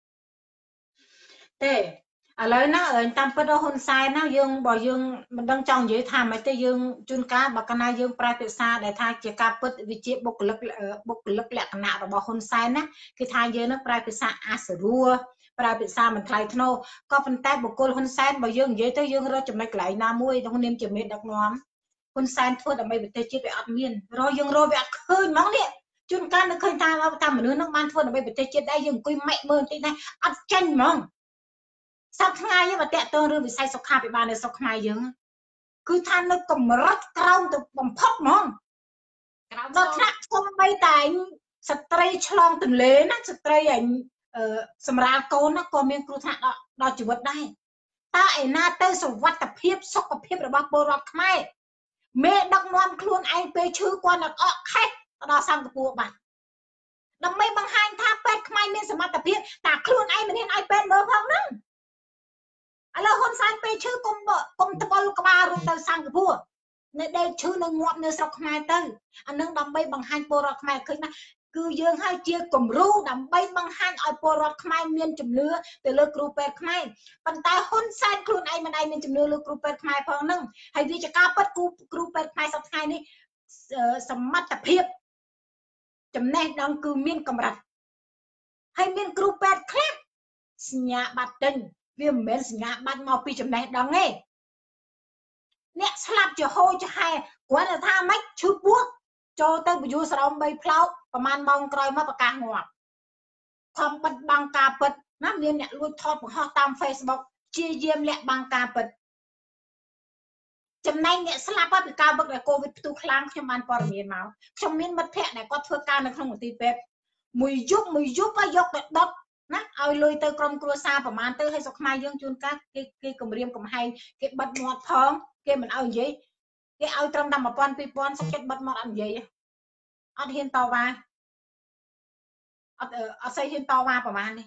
Speaker 4: ទេឥឡូវណាតាមពិតហ៊ុនសែនណាយើងបើយើងមិនដឹងចង់និយាយថាម៉េចទេយើងជួនកាលបើកាលណាយើងប្រែភាសាដែលថាជាការពិតវិជាបុគ្គលិកបុគ្គលិកលក្ខណៈរបស់ហ៊ុនសែនណាគេថាយើងនឹងប្រែភាសាអាសរួរប្រែភាសាមិនថ្លៃថ្នូរក៏ប៉ុន្តែបុគ្គលហ៊ុនសែនបើយើងនិយាយទៅយើងរកចំណុចកន្លែងណាមួយក្នុងនាមជាមេដឹកនាំហ៊ុនសែនធ្វើដើម្បីប្រទេសជាតិវាអត់មានរកយើងរកវាអត់ឃើញហ្មងនេះជួនកាលនឹកឃើញថាតាមមនុស្សនឹងបានធ្វើដើម្បីប្រទេសជាតិដែរយើងអង្គុយម៉ែកមើលបន្តិចដែរអត់ចាញ់ហ្មងសប្តាហ៍ថ្ងៃនេះបើតាក់ទងរឿងវិស័យសុខាភិបាលនៅស្រុកខ្មែរយើងគឺថានៅកម្រិតក្រោមទៅបំផុតហ្មងក្រោមដល់ថ្នាក់ខ្ញុំបីតែស្ត្រីឆ្លងទន្លេណាស្ត្រីអញសម្រាលកូនណាក៏មានគ្រោះថ្នាក់ដល់ជីវិតដែរតើឯណាទៅសុវត្ថិភាពសុខភាពរបស់ពលរដ្ឋខ្មែរមេដឹកនាំខ្លួនឯងពេលឈឺគាត់នឹងអកខេះដល់សង្កពួរបាត់ដើម្បីបង្ហាញថាពេទ្យខ្មែរមានសមត្ថភាពតែខ្លួនឯងមិនហ៊ានឲ្យពេទ្យមើលផងហ្នឹងឥឡូវហ៊ុនសែនពេលឈឺគុំគុំត្បល់ក្បាលរត់ទៅសង្កពួរនៅដេកឈឺនៅងាប់នៅស្រុកខ្មែរទៅអានឹងដើម្បីបង្ហាញពលរដ្ឋខ្មែរឃើញណាគឺយើងឲ្យជាគំរូដើម្បីបង្ហាញឲ្យពលរដ្ឋខ្មែរមានជំនឿទៅលើគ្រូពេទ្យខ្មែរប៉ុន្តែហ៊ុនសែនខ្លួនឯងមិនឯងមានជំនឿលើគ្រូពេទ្យខ្មែរផងហ្នឹងហើយវាជាការពិតគ្រូគ្រូពេទ្យខ្មែរសប្តាហ៍ថ្ងៃនេះសមត្ថភាពចំណេះដឹងគឺមានកម្រិតហើយមានគ្រូពេទ្យខ្លះសញ្ញាបត្រទិញវាមិនមែនសញ្ញាបត្រមកពីចំណេះដឹងទេអ្នកស្លាប់ជាហូរចាហែគាត់ទៅថាម៉េចឈឺពោះចូលទៅបញ្យូរស្រោមបីផ្លោកប្រហែលម៉ោងក្រោយមកប្រកាសងាប់សំបិតបាំងការពិតណាមានអ្នកលួចថតបង្ហោះតាម Facebook ជាយាមលាក់បាំងការពិតចំណែកអ្នកស្លាប់ពីការវឹកដែលកូវីដផ្ទុះខ្លាំងខ្ញុំបានព័ត៌មានមកខ្ញុំមានមិត្តភ័ក្តិដែលគាត់ធ្វើការនៅក្នុងមន្ទីរពេទ្យមួយយប់មួយយប់ឲ្យយកទៅដុតណាឲ្យលុយទៅក្រុមគ្រួសារប្រហែលទៅឲ្យសុខខ្មែរយើងជួនកាលគេគេគម្រាមកំហែងគេបិទមាត់ផងគេមិនឲ្យនិយាយគេឲ្យត្រឹមតែmột nghìnពីរពាន់សុខចិត្តបិទមាត់អត់និយាយអត់ហ៊ានតវ៉ាអត់អត់ស្អីហ៊ានតវ៉ាប្រហែលនេះ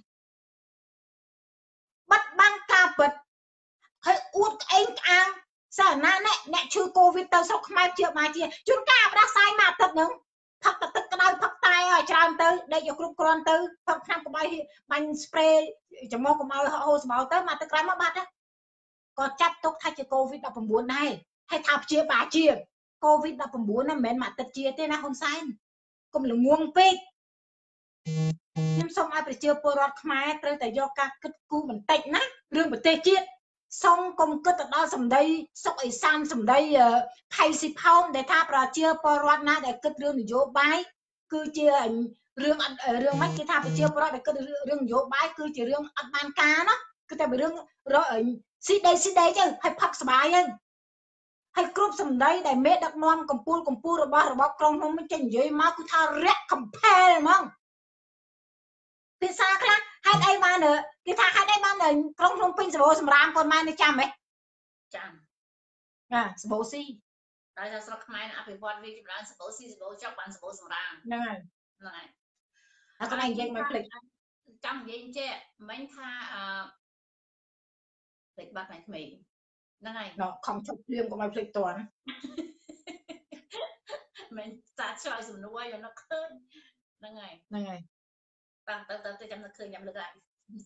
Speaker 4: បិទបាំងការពិតហើយអួតក្អេងក្អាងសាណាអ្នកអ្នកឈឺកូវីដទៅស្រុកខ្មែរជាមកជាជួនកាលផ្ដាសាយមួយអាទិត្យហ្នឹងផឹកទឹកក្តៅផឹកតែឲ្យច្រើនទៅដេកយកគ្រប់គ្រាន់ទៅផឹកថ្នាំក្បាយបាញ់ស្ព្រេចំមកកុំឲ្យហូរស្បោទៅមកទឹកក្រោយមកបាត់ហ្នឹងក៏ចាត់ទុកថាជាកូវីដដប់ប្រាំបួនដែរហើយថាព្យាបាលជាកូវីដដប់ប្រាំបួនហ្នឹងមិនមែនមួយអាទិត្យជាទេណាហ៊ុនសែនកុំល្ងងពេកខ្ញុំសូមឲ្យប្រជាពលរដ្ឋខ្មែរត្រូវតែយកការគិតគូរបន្តិចណារឿងប្រទេសជាតិសូមកុំគិតទៅដល់សម្ដីសុកអេសានសម្ដីផៃស៊ីផោមដែលថាប្រជាពលរដ្ឋណាដែលគិតរឿងនយោបាយគឺជារឿងរឿងមិនគេថាប្រជាពលរដ្ឋដែលគិតរឿងនយោបាយគឺជារឿងអត់បានការណាគឺតែរឿងស៊ីដីស៊ីដីទៅឲ្យផឹកស្បាយទៅហើយគ្រប់សម្ដីដែលមេដឹកនាំកម្ពុជាកម្ពុជារបស់របបក្រុងភ្នំពេញចេញនិយាយមកគឺថារាក់កំផែលហ្មងភាសាខ្លះហេតុអីបានគេថាហេតុអីបានក្រុងភ្នំពេញសបោសម្រាមគាត់ម៉ែនៅចាំហ៎
Speaker 1: ចាំ
Speaker 4: ណាសបោស៊ី
Speaker 1: ដោយសារស្រុកខ្មែរអភិវឌ្ឍវាចម្រើនសបោស៊ីសបោចុកបានសបោសម្រាម
Speaker 4: ហ្នឹងហើយ
Speaker 1: ហ្នឹងហើយ
Speaker 4: អត់កន្លែងនិយាយមកភ្លេច
Speaker 1: ចាំនិយាយចេះមិញថាអឺភ្លេចបាត់ហ្នឹងក្មេងហ្នឹងហើយ
Speaker 4: ណោះខំជប់ភ្លាមកុំឲ្យភ្លេចតន់
Speaker 1: មិនសាឆ្លើយសំណួរយកនឹកឃើញហ្នឹងហើយ
Speaker 4: ហ្នឹងហើយ
Speaker 1: តាំងទៅទៅទៅចាំនឹកឃើញខ្ញុំលើកហើយ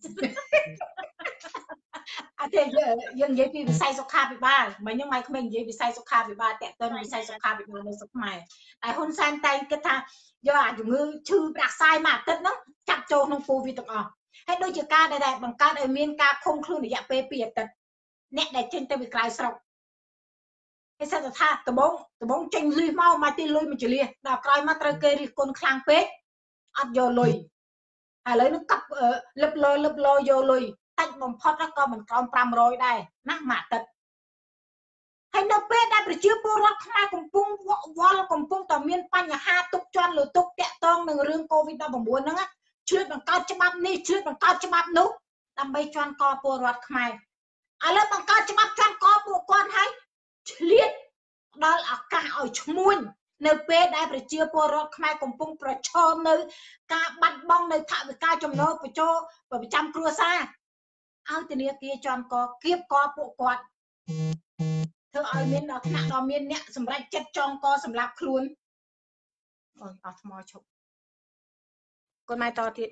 Speaker 4: អត់ទេយើងនិយាយពីវិស័យសុខាភិបាលមិនហ្នឹងម៉ៃក្មេងនិយាយវិស័យសុខាភិបាលតាក់ទងវិស័យសុខាភិបាលនៅស្រុកខ្មែរតែហ៊ុនសែនតែងគិតថាយកអាជំងឺឈឺប្រាក់សាយមួយអាទិត្យហ្នឹងចាក់ចូលក្នុងកូវីដទាំងអស់ហើយដូចជាការដែលបង្កើតឲ្យមានការឃុំខ្លួនរយៈពេលពីរអាទិត្យអ្នកដែលចេញទៅពីក្រៅស្រុកគេសិតថាដបងដបងចេញលុយមកមកទីលុយមកជលៀសដល់ក្រោយមកត្រូវគេរិះគន់ខ្លាំងពេកអត់យកលុយឥឡូវនេះកាប់លឹបលយលឹបលយយកលុយតាច់បំផុតក៏មិនក្រោមប្រាំរយដែរណាមួយអាទិត្យហើយនៅពេលដែលប្រជាពលរដ្ឋខ្មែរកំពុងវល់កំពុងតែមានបញ្ហាទុកជន់លើទុកតាក់ទងនឹងរឿងកូវីដដប់ប្រាំបួនហ្នឹងឆ្លៀតបង្កើតច្បាប់នេះឆ្លៀតបង្កើតច្បាប់នោះដើម្បីជន់កពលរដ្ឋខ្មែរឥឡូវបង្កើតច្បាប់ជន់កពួកគាត់ហើយឆ្លៀតដល់ឱកាសឲ្យឈ្មួញនៅពេលដែលប្រជាពលរដ្ឋខ្មែរកំពុងប្រឈមនៅការបាត់បង់នៅថវិកាចំណូលបញ្ចូលប្រចាំគ្រួសារឲ្យធនាគារជន់កគៀបកពួកគាត់ធ្វើឲ្យមានដល់ថ្នាក់ដល់មានអ្នកសម្រេចចិត្តចងកសម្រាប់ខ្លួនអូយអស់ថ្មឈប់កូនម៉ែតទៀត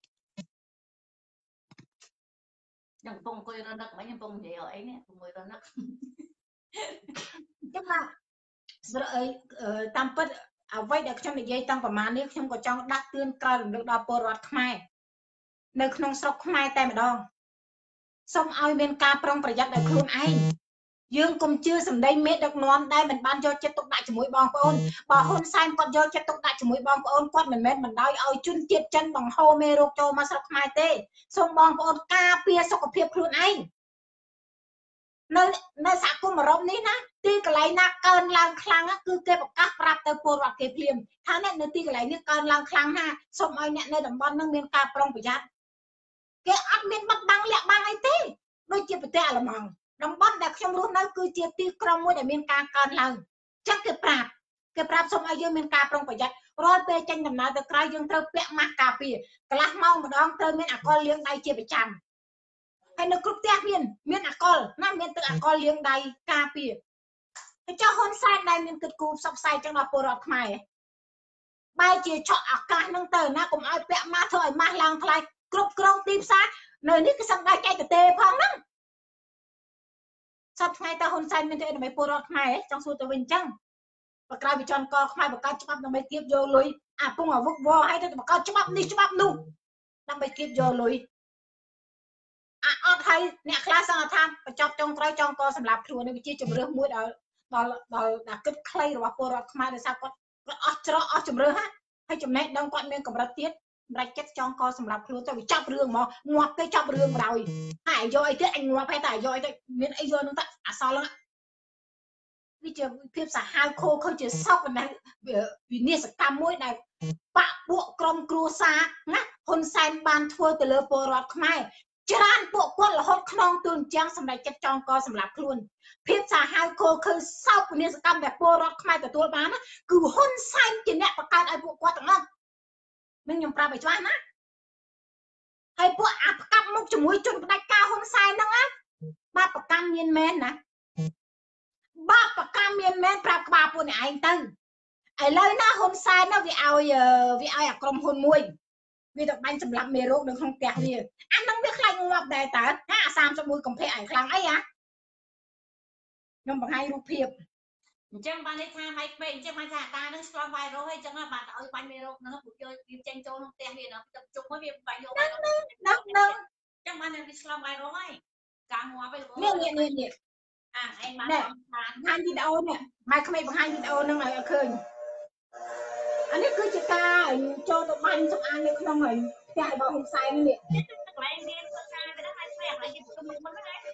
Speaker 1: ខ្ញុំកំពុងអង្គុយរនឹកមិញកំពុងនិយាយអីនេះកំពុងរនឹក
Speaker 4: ចាំណាតាមពិតអ្វីដែលខ្ញុំនិយាយតាំងប្រហែលនេះខ្ញុំក៏ចង់ដាស់តឿនក្រោយរំលឹកដល់ពលរដ្ឋខ្មែរនៅក្នុងស្រុកខ្មែរតែម្ដងសូមឲ្យមានការប្រុងប្រយ័ត្នដោយខ្លួនឯងយើងកុំជឿសម្ដីមេដឹកនាំដែលមិនបានយកចិត្តទុកដាក់ជាមួយបងប្អូនបើហ៊ុនសែនគាត់យកចិត្តទុកដាក់ជាមួយបងប្អូនគាត់មិនមែនបណ្ដោយឲ្យជនជាតិចិនបង្ហូរមេរោគចូលមកស្រុកខ្មែរទេសូមបងប្អូនការពារសុខភាពខ្លួនឯងនៅនៅសហគមន៍អឺរ៉ុបនេះណាទីកន្លែងណាកើនឡើងខ្លាំងគឺគេប្រកាសប្រាប់ទៅពលរដ្ឋគេភ្លាមថាអ្នកនៅទីកន្លែងនេះកើនឡើងខ្លាំងណាស់សូមឲ្យអ្នកនៅតំបន់ហ្នឹងមានការប្រុងប្រយ័ត្នគេអត់មានបាត់បាំងលាក់បាំងអីទេដូចជាប្រទេសអាល្លឺម៉ង់តំបន់ដែលខ្ញុំរស់នៅគឺជាទីក្រុងមួយដែលមានការកើនឡើងចឹងគេប្រាប់គេប្រាប់សូមឲ្យយើងមានការប្រុងប្រយ័ត្នរាល់ពេលចេញដំណើរទៅក្រៅយើងត្រូវពាក់ម៉ាស់ការពារកន្លះម៉ោងម្ដងត្រូវមានអាល់កុលលាងដៃជាប្រចាំហើយនៅគ្រប់ផ្ទះមានមានអាល់កុលណាមានទឹកអាល់កុលលាងដៃការពារហើយចុះហ៊ុនសែនដែលមានគិតគូរផ្សព្វផ្សាយចឹងដល់ពលរដ្ឋខ្មែរបែរជាឆក់ឱកាសហ្នឹងទៅណាកុំឲ្យពាក់ម៉ាស់ធ្វើឲ្យម៉ាស់ឡើងថ្លៃគ្រប់គ្រងទីផ្សារនៅនេះគឺសឹងតែចែកទៅទេផងហ្នឹងសប្តាហ៍ថ្ងៃតើហ៊ុនសែនមានទេដើម្បីពលរដ្ឋខ្មែរចង់សួរទៅវិញអញ្ចឹងបើក្រៅពីចន់កខ្មែរបង្កើតច្បាប់ដើម្បីគៀបយកលុយអាពងអាវឹកវល់ឲ្យទៅបង្កើតច្បាប់នេះច្បាប់នោះដើម្បីគៀបយកលុយអាអត់ហើយអ្នកខ្លះសឹងថាបញ្ចប់ចុងក្រោយចង់កសម្រាប់ខ្លួននេះវាជាជំរឿសមួយដល់ដល់ដល់ដល់គិតខ្លីរបស់ពលរដ្ឋខ្មែរដោយសារគាត់គាត់អស់ច្រកអស់ជំរឿសហ่ะហើយចំណេះដឹងគាត់មានកម្រិតទៀតសម្រាប់ចិត្តចង់កសម្រាប់ខ្លួនទៅវាចាប់រឿងមកងាប់ទៅចាប់រឿងបណ្ដោយហើយយកអីទៀតអញងាប់ហើយតែយកអីទៅមានអីយកនោះទៅអសល់វាជាភាពសាហាវខូខើជាសោកណាស់វិនិស្សកម្មមួយដែលបាក់ពួកក្រុមគ្រួសារណាហ៊ុនសែនបានធ្វើទៅលើពលរដ្ឋខ្មែរច្រើនពួកគាត់រហូតខ្នងទូនជាងសម្រាប់ចិត្តចង់កសម្រាប់ខ្លួនភាពសាហាវខូខើសោកវិនិស្សកម្មដែលពលរដ្ឋខ្មែរទទួលបានណាគឺហ៊ុនសែនជាអ្នកបង្កើតឲ្យពួកគាត់ទាំងអស់នឹងខ្ញុំប្រាប់ឲ្យច្បាស់ណាហើយពួកអាផ្កាប់មុខជាមួយជនផ្ដាច់ការហ៊ុនសែនហ្នឹងណាបាបប្រកម្មមានមែនណាបាបប្រកម្មមានមែនប្រាប់ក្បាលពួកអ្នកឯងទៅឥឡូវណាហ៊ុនសែនណាវាឲ្យវាឲ្យអាក្រុមហ៊ុនមួយវាទៅបាញ់សម្លាប់មេរោគនៅក្នុងផ្ទះវាអាហ្នឹងវាខ្លាចងាប់ដែរតើអាសាមសិបមួយកុម្ភៈឯងខ្លាំងអីអាខ្ញុំបង្ហាញរូបភាពអញ្ចឹងបានន័យថាម៉េចពេកអញ្ចឹងបានថាតានឹងឆ្លងវ៉ៃរុសអីចឹងបានឲ្យបាញ់មេរោគហ្នឹងពួកយកវាចេញចូលក្នុងផ្ទះវាហ្នឹងទៅជុំមកវាបាញ់យកហ្នឹងហ្នឹងហ្នឹងអញ្ចឹងបានវាឆ្លងវ៉ៃរុសហើយការងាប់ឯងនេះនេះនេះអាឯងបានបង្ហាញវីដេអូនេះម៉ែក្មេងបង្ហាញវីដេអូហ្នឹងឲ្យឃើញអានេះគឺជាការចូលទៅបាញ់សម្អាតនៅក្នុងហើយផ្ទះរបស់ហ៊ុនសែននេះកន្លែងមានភាសាទៅដល់ហើយផ្ទះហើយយើងទៅមុខមិនហ្នឹង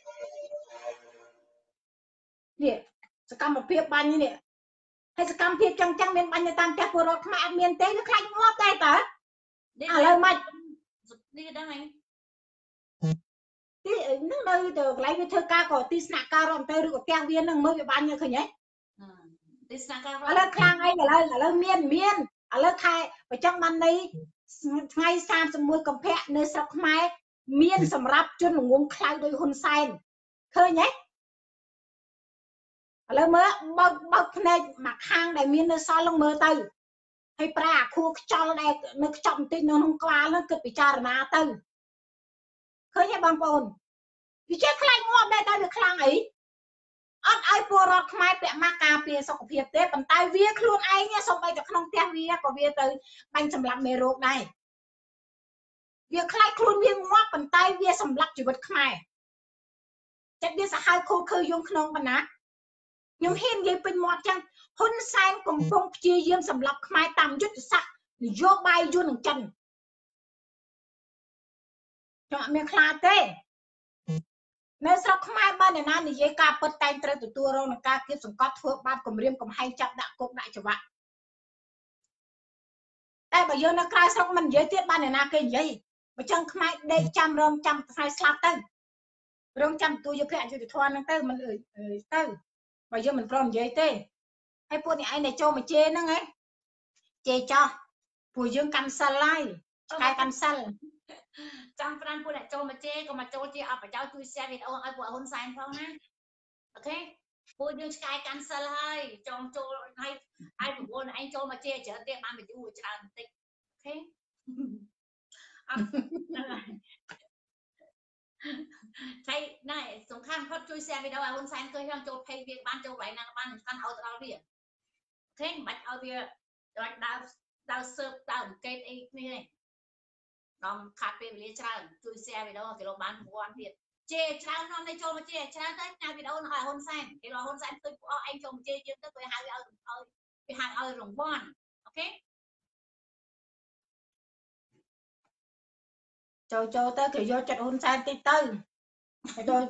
Speaker 4: នេះសកម្មភាពបាញ់នេះហើយសកម្មភាពចឹងចឹងមានបាញ់នៅតាមផ្ទះពលរដ្ឋខ្មែរអត់មានទេវាខ្លាចងាប់ដែរតើឥឡូវមកនេះដឹងហើយទីនឹងនៅទៅកន្លែងវាធ្វើការក៏ទីស្នាក់ការរំទៅឬក៏ផ្ទះវានឹងមើលវាបាញ់ឃើញហ៎ទីស្នាក់ការឥឡូវខ្លាំងអីឥឡូវឥឡូវមានមានឥឡូវខែបើចឹងបាននៃថ្ងៃសាមសិបមួយកុម្ភៈនៅស្រុកខ្មែរមានសម្រាប់ជនល្ងងខ្លៅដោយហ៊ុនសែនឃើញហ៎ឥឡូវមើលបើកបើកភ្នែកមកខាងដែលមាននៅសល់នឹងមើលទៅហើយប្រាអាខួរខ្ចល់ដែលនៅខ្ចប់បន្តិចនៅក្នុងក្បាលនឹងគិតពិចារណាទៅឃើញទេបងប្អូនវាចេះខ្លាចងាប់ដែរតែវាខ្លាំងអីអត់ឲ្យពលរដ្ឋខ្មែរពាក់ម៉ាស់ការពារសុខភាពទេប៉ុន្តែវាខ្លួនឯងសូម្បីតែក្នុងផ្ទះវាក៏វាទៅបាញ់សម្លាប់មេរោគដែរវាខ្លាចខ្លួនវាងាប់ប៉ុន្តែវាសម្លាប់ជីវិតខ្មែរចិត្តវាសាហាវខូខើយងក្នុងបណ្ណាខ្ញុំហ៊ាននិយាយពេញមាត់ចឹងហ៊ុនសែនកំពុងព្យាយាមសម្លាប់ខ្មែរតាមយុទ្ធសាស្ត្រនយោបាយយួននឹងចិនចង់អត់មានខ្លាចទេនៅស្រុកខ្មែរបានអ្នកណានិយាយការពិតតែងត្រូវទទួលរងនឹងការគៀបសង្កត់ធ្វើបាបគំរាមកំហែងចាប់ដាក់គុកដាក់ច្បាប់តែបើយើងនៅក្រៅស្រុកមិននិយាយទៀតបានអ្នកណាគេនិយាយបើចឹងខ្មែរដេកចាំរងចាំថ្ងៃស្លាប់ទៅរងចាំទូយកភ័ក្រយុទ្ធធនហ្នឹងទៅមិនអើយទៅបើយើងមិនព្រមនិយាយទេហើយពួកនេះឯងដែលចូលមកជេរហ្នឹងហ៎ជេរចោះពួកយើងកាន់សិលហើយឆ្កែកាន់សិលចាំប្រាំពួកអ្នកចូលមកជេរក៏មកចូលជាអបប្រយោជន៍ជួយ share វីដេអូឲ្យពួកហ៊ុនសែនផងណាអូខេពួកយើងឆ្កែកាន់សិលហើយចង់ចូលឲ្យឲ្យប្រពន្ធឯងចូលមកជេរច្រើនទៀតបាន view ច្រើនបន្តិចអូខេអត់តែណែសំខាន់ផុតជួយ share វីដេអូឲ្យហ៊ុនសែនឃើញផងចូល page វាបានចូលកន្លែងណាបានសំខាន់ឲ្យទៅដល់វាអូខេមិនបាច់ឲ្យវាដល់ដើរដើរ serve ដើរអង្កេតអីគ្នាទេដល់ខាត់ពេលវេលាច្រើនជួយ share វីដេអូគេលោកបានប្រព័ន្ធទៀតជេរច្រើននាំតែចូលមកជេរច្រើនទៅញ៉ាំវីដេអូនឹងឲ្យហ៊ុនសែនគេរកហ៊ុនសែនឃើញពួកអស់ឯងចូលមកជេរយើងទៅគេហៅឲ្យឲ្យគេហៅឲ្យរង្វាន់អូខេចូលចូលទៅគេយកចិត្តហ៊ុនសែនតិចទៅហើយទៅ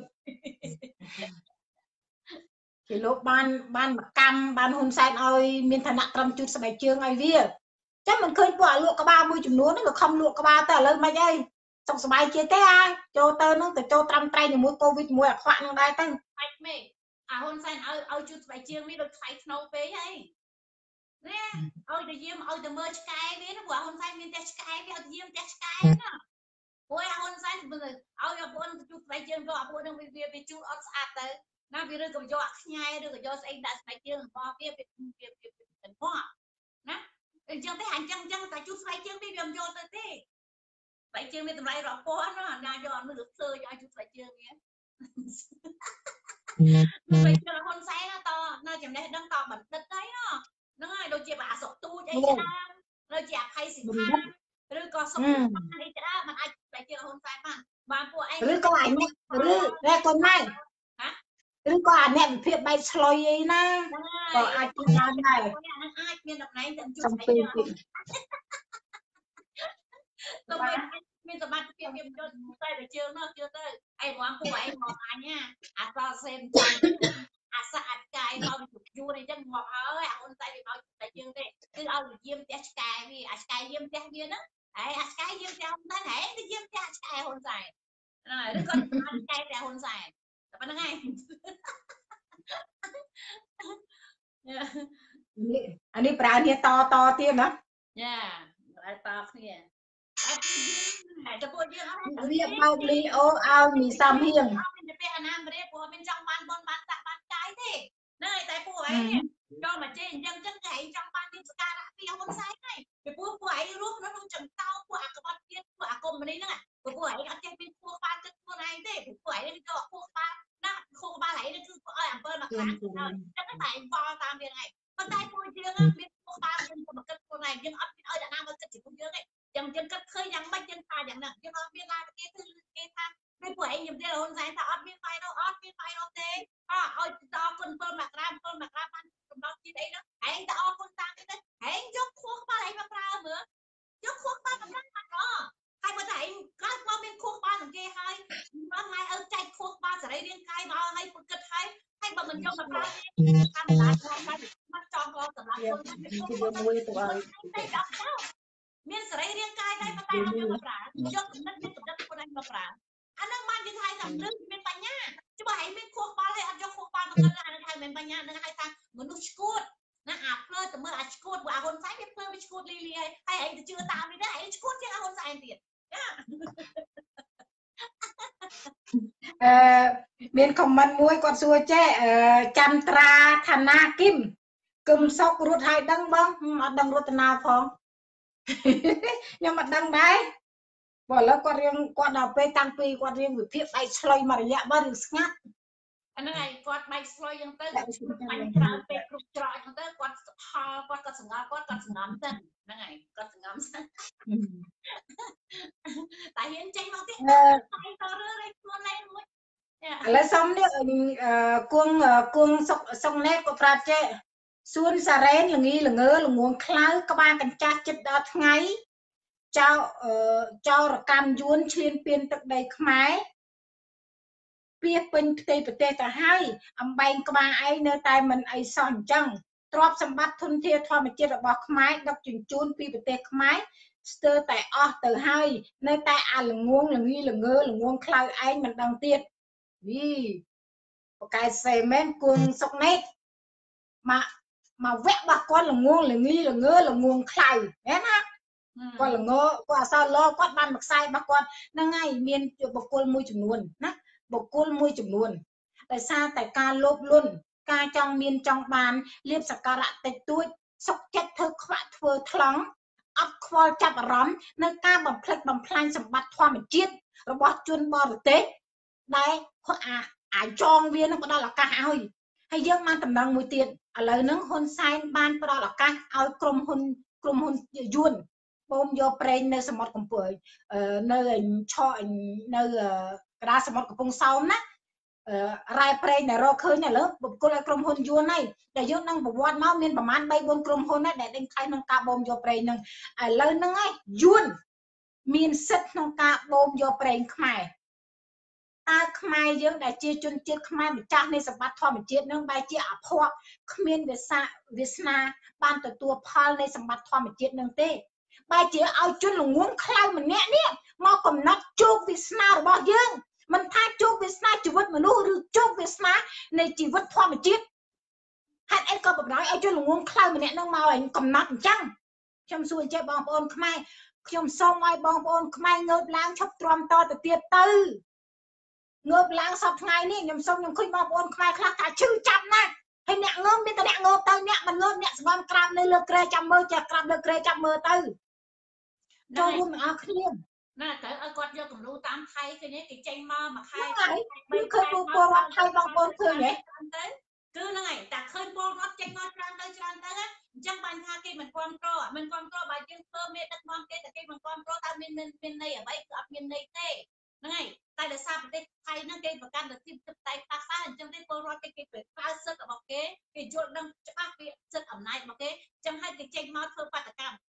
Speaker 4: គេលោកបានបានមកកម្មបានហ៊ុនសែនឲ្យមានឋានៈត្រឹមជូតស្បែកជើងឲ្យវាចាំមិនឃើញពួកអាលក់ក្បាលមួយចំនួនហ្នឹងក៏ខំលក់ក្បាលទៅឥឡូវមិនអីសុខសប្បាយជាទេអាចូលទៅហ្នឹងទៅចូលត្រាំត្រែងជាមួយកូវីដមួយអាខ្វាក់ហ្នឹងដែរទៅបាច់មេអាហ៊ុនសែនឲ្យឲ្យជូតស្បែកជើងនេះដូចថ្លៃថ្នូរពេកហើយនេះឲ្យទៅយាមឲ្យទៅមើលឆ្កែវាណាព្រោះហ៊ុនសែនមានតែឆ្កែវាឲ្យទៅយាមតែឆ្កែណាព្រោះហ៊ុនសែនឲ្យអាពួកនឹងជូតស្បែកជើងក៏អាពួកនឹងវាវាជូតអត់ស្អាតទៅណាវាឬក៏យកអាខ្ញែឬក៏យកស្អីដាក់ស្បែកជើងរបស់វាវាវាវាបោះណាអញ្ចឹងទេអញ្ចឹងអញ្ចឹងតែជូតស្បែកជើងនេះវាមិនយកទៅទេស្បែកជើងមានតម្លៃរាប់ពាន់ណាណាយកអត់មើលភ្លើយកជូតស្បែកជើងវាស្បែកជើងហ៊ុនសែនតនៅចំណេះដឹងតបណ្ឌិតហើយណាហ្នឹងហើយដូចជាអាសុកទូចអីច្រើនដូចជាអភ័យសិដ្ឋាឬក៏សុខអីច្រើនมันអាចស្បែកជើងហ៊ុនសែនបានបានពួកឯងឬក៏អានេះឬតែកូនម៉ែឬក៏អាអ្នកវិភាគបែបឆ្លុយអីណាក៏អាចជិះបានដែរអានឹងអាចមានតំណែងទៅជួយស្បែកជើង
Speaker 1: tôi mình mình tầm bắt kia mình cho tay để chưa nó chưa tới ai mong cô ấy mong anh nha à sao xem chăm à sao anh cài mau chụp vua này chân ngọt ơi à con tay thì mau chụp tay chưa đây cứ ao diêm test cài đi à cài diêm test kia đó ai à cài diêm test không thấy hả cái diêm test cài hôn dài rồi đứa con cài test hôn dài tập nó ngay
Speaker 4: อันนี้ปลาเนี่ยต่อต่อเตี้ยนะ
Speaker 1: nha lại tao kiaแต่จะพูดเยอะ
Speaker 4: เรียกเบาลีโอเอามีซ้ำเฮียง
Speaker 1: จะเป็นอันนั้นไม่ได้ปัวเป็นจังบ้านบนบ้านตะบ้านใจดินี่แต่ป่วยเนี่ยยอมมาเจนยังจังไงจังบ้านที่สการะพี่เอาคนใส่ไงไปป่วยป่วยรูปแล้วต้องจังเต้าป่วยกับบ้านเตี้ยป่วยกลมมาได้นั่งป่วยป่วยอาจจะเป็นป่วยบ้านจะป่วยไหนดิป่วยได้ก็ป่วยบ้านนะป่วยบ้านไหนนั่นคือเออแอมเปิลมาครั้งจะก็ใส่ฟอตามยังไงคนใต้ป่วยเยอะนะเป็นป่วยบ้านเป็นป่วยกับป่วยไหนยังอัพเออแต่น้ำมันจะจิ๋วเยอะเลยยังยังก็เคยยังไม่ยังตายอย่างนั้นยังเอาเวลาเกย์คือเกย์ทำไม่ป่วยยังเดียวคนใส่แต่อัพมีไฟเราอัพมีไฟเราเต้อ่ะเอาต่อคนเปิลมากราบเปิลมากราบมันกำลังคิดเองนะเองจะเอาคนตามกันเลยเองยกควงมาไหนมาปลาเหมือนยกควงมากับนั่งมันเนาะใครมาไหนก็ว่าเป็นควงบ้านของเกย์ให้มาไงเออใจควงบ้านจะได้เรียนใครมาให้ฝึกกันให้ให้บางมันยกมาปลาทำร้านอะไรกันมันจองรอสำหรับคนที่เป็นคนไม่ดับแล้วមានសេរីរាងកាយដែរប៉ុន្តែអត់យកមកប្រើយកគំនិតមានគំនិតខ្លួនឯងមកប្រើអាហ្នឹងបានគេថាថាមនុស្សមានបញ្ញាច្បាស់ហើយមានខួរក្បាលហើយអត់យកខួរក្បាលមកគិតអាហ្នឹងហៅមានបញ្ញាហ្នឹងហៅថាមនុស្សឈួតណាអាភ្លើទៅមើលអាឈួតព្រោះអាហ៊ុនសែនវាភ្លើវាឈួតលីលីហើយហើយឯងទៅជឿតាមនេះដែរឯងឈួតជាងអាហ៊ុនសែនទៀត
Speaker 4: អឺមានខមមិនមួយគាត់សួរចេះចន្ទ្រាឋានាគឹមគឹមសុករត់ហើយដឹងបងអត់ដឹងរតនាផងខ្ញុំអត់ដឹងដែរបើឥឡូវគាត់រៀងគាត់ដល់ពេលតាំងពីគាត់រៀងវិភាគដៃឆ្លុយមករយៈបើរឿងស្ងាត់
Speaker 1: អាហ្នឹងហើយគាត់ដៃឆ្លុយហ្នឹងទៅបាញ់ច្រើនពេកគ្រប់ច្រកហ្នឹងទៅគាត់ហល់គាត់គាត់សង្កល់គាត់គាត់សង្ងំទៅហ្នឹងហើយគាត់សង្ងំទៅតែហ៊ានចេញមកទៀតតែតរើរខ្លួនលេងមួយ
Speaker 4: ឥឡូវសុំនេះគួងគួងសុកសុកណេតក៏ប្រាប់ចេះសួនសារ៉េនល្ងីល្ងើល្ងងខ្លៅក្បាលកញ្ចាស់ចិត្តដល់ថ្ងៃចៅចៅរកម្មយួនឈ្លានពានទឹកដីខ្មែរពីពេញផ្ទៃប្រទេសទៅហើយអំបែងក្បាលឯងនៅតែមិនអីសោះអញ្ចឹងទ្រព្យសម្បត្តិធនធានធម្មជាតិរបស់ខ្មែរដឹកជញ្ជូនពីប្រទេសខ្មែរស្ទើរតែអស់ទៅហើយនៅតែអាល្ងងល្ងីល្ងើល្ងងខ្លៅឯងមិនដឹងទៀតវីបកែសេមែនគួងសុកណេតមកមកវគ្គរបស់គាត់ល្ងងល្ងីល្ងើល្ងងខ្លៅហ៎ណាគាត់ល្ងគាត់អសរលគាត់បានមកខ្សែរបស់គាត់ហ្នឹងហើយមានបុគ្គលមួយចំនួនណាបុគ្គលមួយចំនួនដោយសារតែការលោភលន់ការចង់មានចង់បានលៀបសក្ការៈតិចតួចសុកចិត្តធ្វើខ្វាក់ធ្វើថ្លង់អត់ខ្វល់ចាប់អារម្មណ៍នៅការបំផ្លិចបំផ្លាញសម្បត្តិធម្មជាតិរបស់ជនបរទេសដែលអាអាចងវានឹងផ្ដល់ឱកាសឲ្យហើយយើងបានតំណែងមួយទៀតឥឡូវហ្នឹងហ៊ុនសែនបានផ្ដល់ឱកាសឲ្យក្រុមហ៊ុនក្រុមហ៊ុនយួនបូមយកប្រេងនៅសមុទ្រកំពតនៅឆោនៅកណ្ដាលសមុទ្រកំពង់សោមណារ៉ែប្រេងដែលរកឃើញឥឡូវបុគ្គលឲ្យក្រុមហ៊ុនយួនហើយតែយើងនឹងប្រវត្តិមកមានប្រមាណបីបួនក្រុមហ៊ុនដែរដែលដេញថ្លៃក្នុងការបូមយកប្រេងហ្នឹងឥឡូវហ្នឹងហើយយួនមានសិទ្ធិក្នុងការបូមយកប្រេងខ្មែរតើខ្មែរយើងដែលជាជនជាតិខ្មែរម្ចាស់នៃសម្បត្តិធម្មជាតិនឹងបែរជាអភ័ព្វគ្មានវាសាវាសនាបានទទួលផលនៃសម្បត្តិធម្មជាតិនឹងទេបែរជាឲ្យជនល្ងងខ្លៅម្នាក់នេះមកកំណត់ជោគវាសនារបស់យើងមិនថាជោគវាសនាជីវិតមនុស្សឬជោគវាសនានៃជីវិតធម្មជាតិហេតុអីក៏បំរើឲ្យជនល្ងងខ្លៅម្នាក់នឹងមកឲ្យកំណត់អញ្ចឹងខ្ញុំសួរចេះបងប្អូនខ្មែរខ្ញុំសូមឲ្យបងប្អូនខ្មែរងើបឡើងឈប់ទ្រាំតទៅទៀតទៅងើបឡើងសពថ្ងៃនេះខ្ញុំសូមខ្ញុំឃើញបងប្អូនខ្មែរខ្លះថាឈឺចាប់ណាស់ហើយអ្នកងើបមានតែអ្នកងើបទៅអ្នកមិនងើបអ្នកស្ងំក្រាបនៅលើក្រែចាំមើលចេះក្រាបលើក្រែចាំមើលទៅចូលរួមទាំងអស់គ្នា
Speaker 1: ណាត្រូវឲ្យគាត់យកគំរូតាមថៃឃើញទេគេចេញមកមួយខែ
Speaker 4: បីឃើញពលរដ្ឋថៃបងប្អូនឃើញទេ
Speaker 1: ទៅគឺហ្នឹងហើយតែឃើញពលរដ្ឋចេញមកច្រើនទៅច្រើនទៅអញ្ចឹងបានថាគេមិនគ្រប់គ្រងមិនគ្រប់គ្រងបើយើងធ្វើមេដឹកនាំគេតែគេមិនគ្រប់គ្រងតើមានមានន័យអ្វីគឺអត់មានន័យទេហ្នឹងហើយតែដោយសារប្រទេសថៃហ្នឹងគេប្រកាន់តែទីទឹកតែខ្លះខ្លះអញ្ចឹងទេពលរដ្ឋគេគេប្រើសិទ្ធិរបស់គេគេយល់ដឹងច្បាស់ពីសិទ្ធិអំណាចរបស់គេអញ្ចឹងហើយគេចេញមកធ្វើបាតកម្ម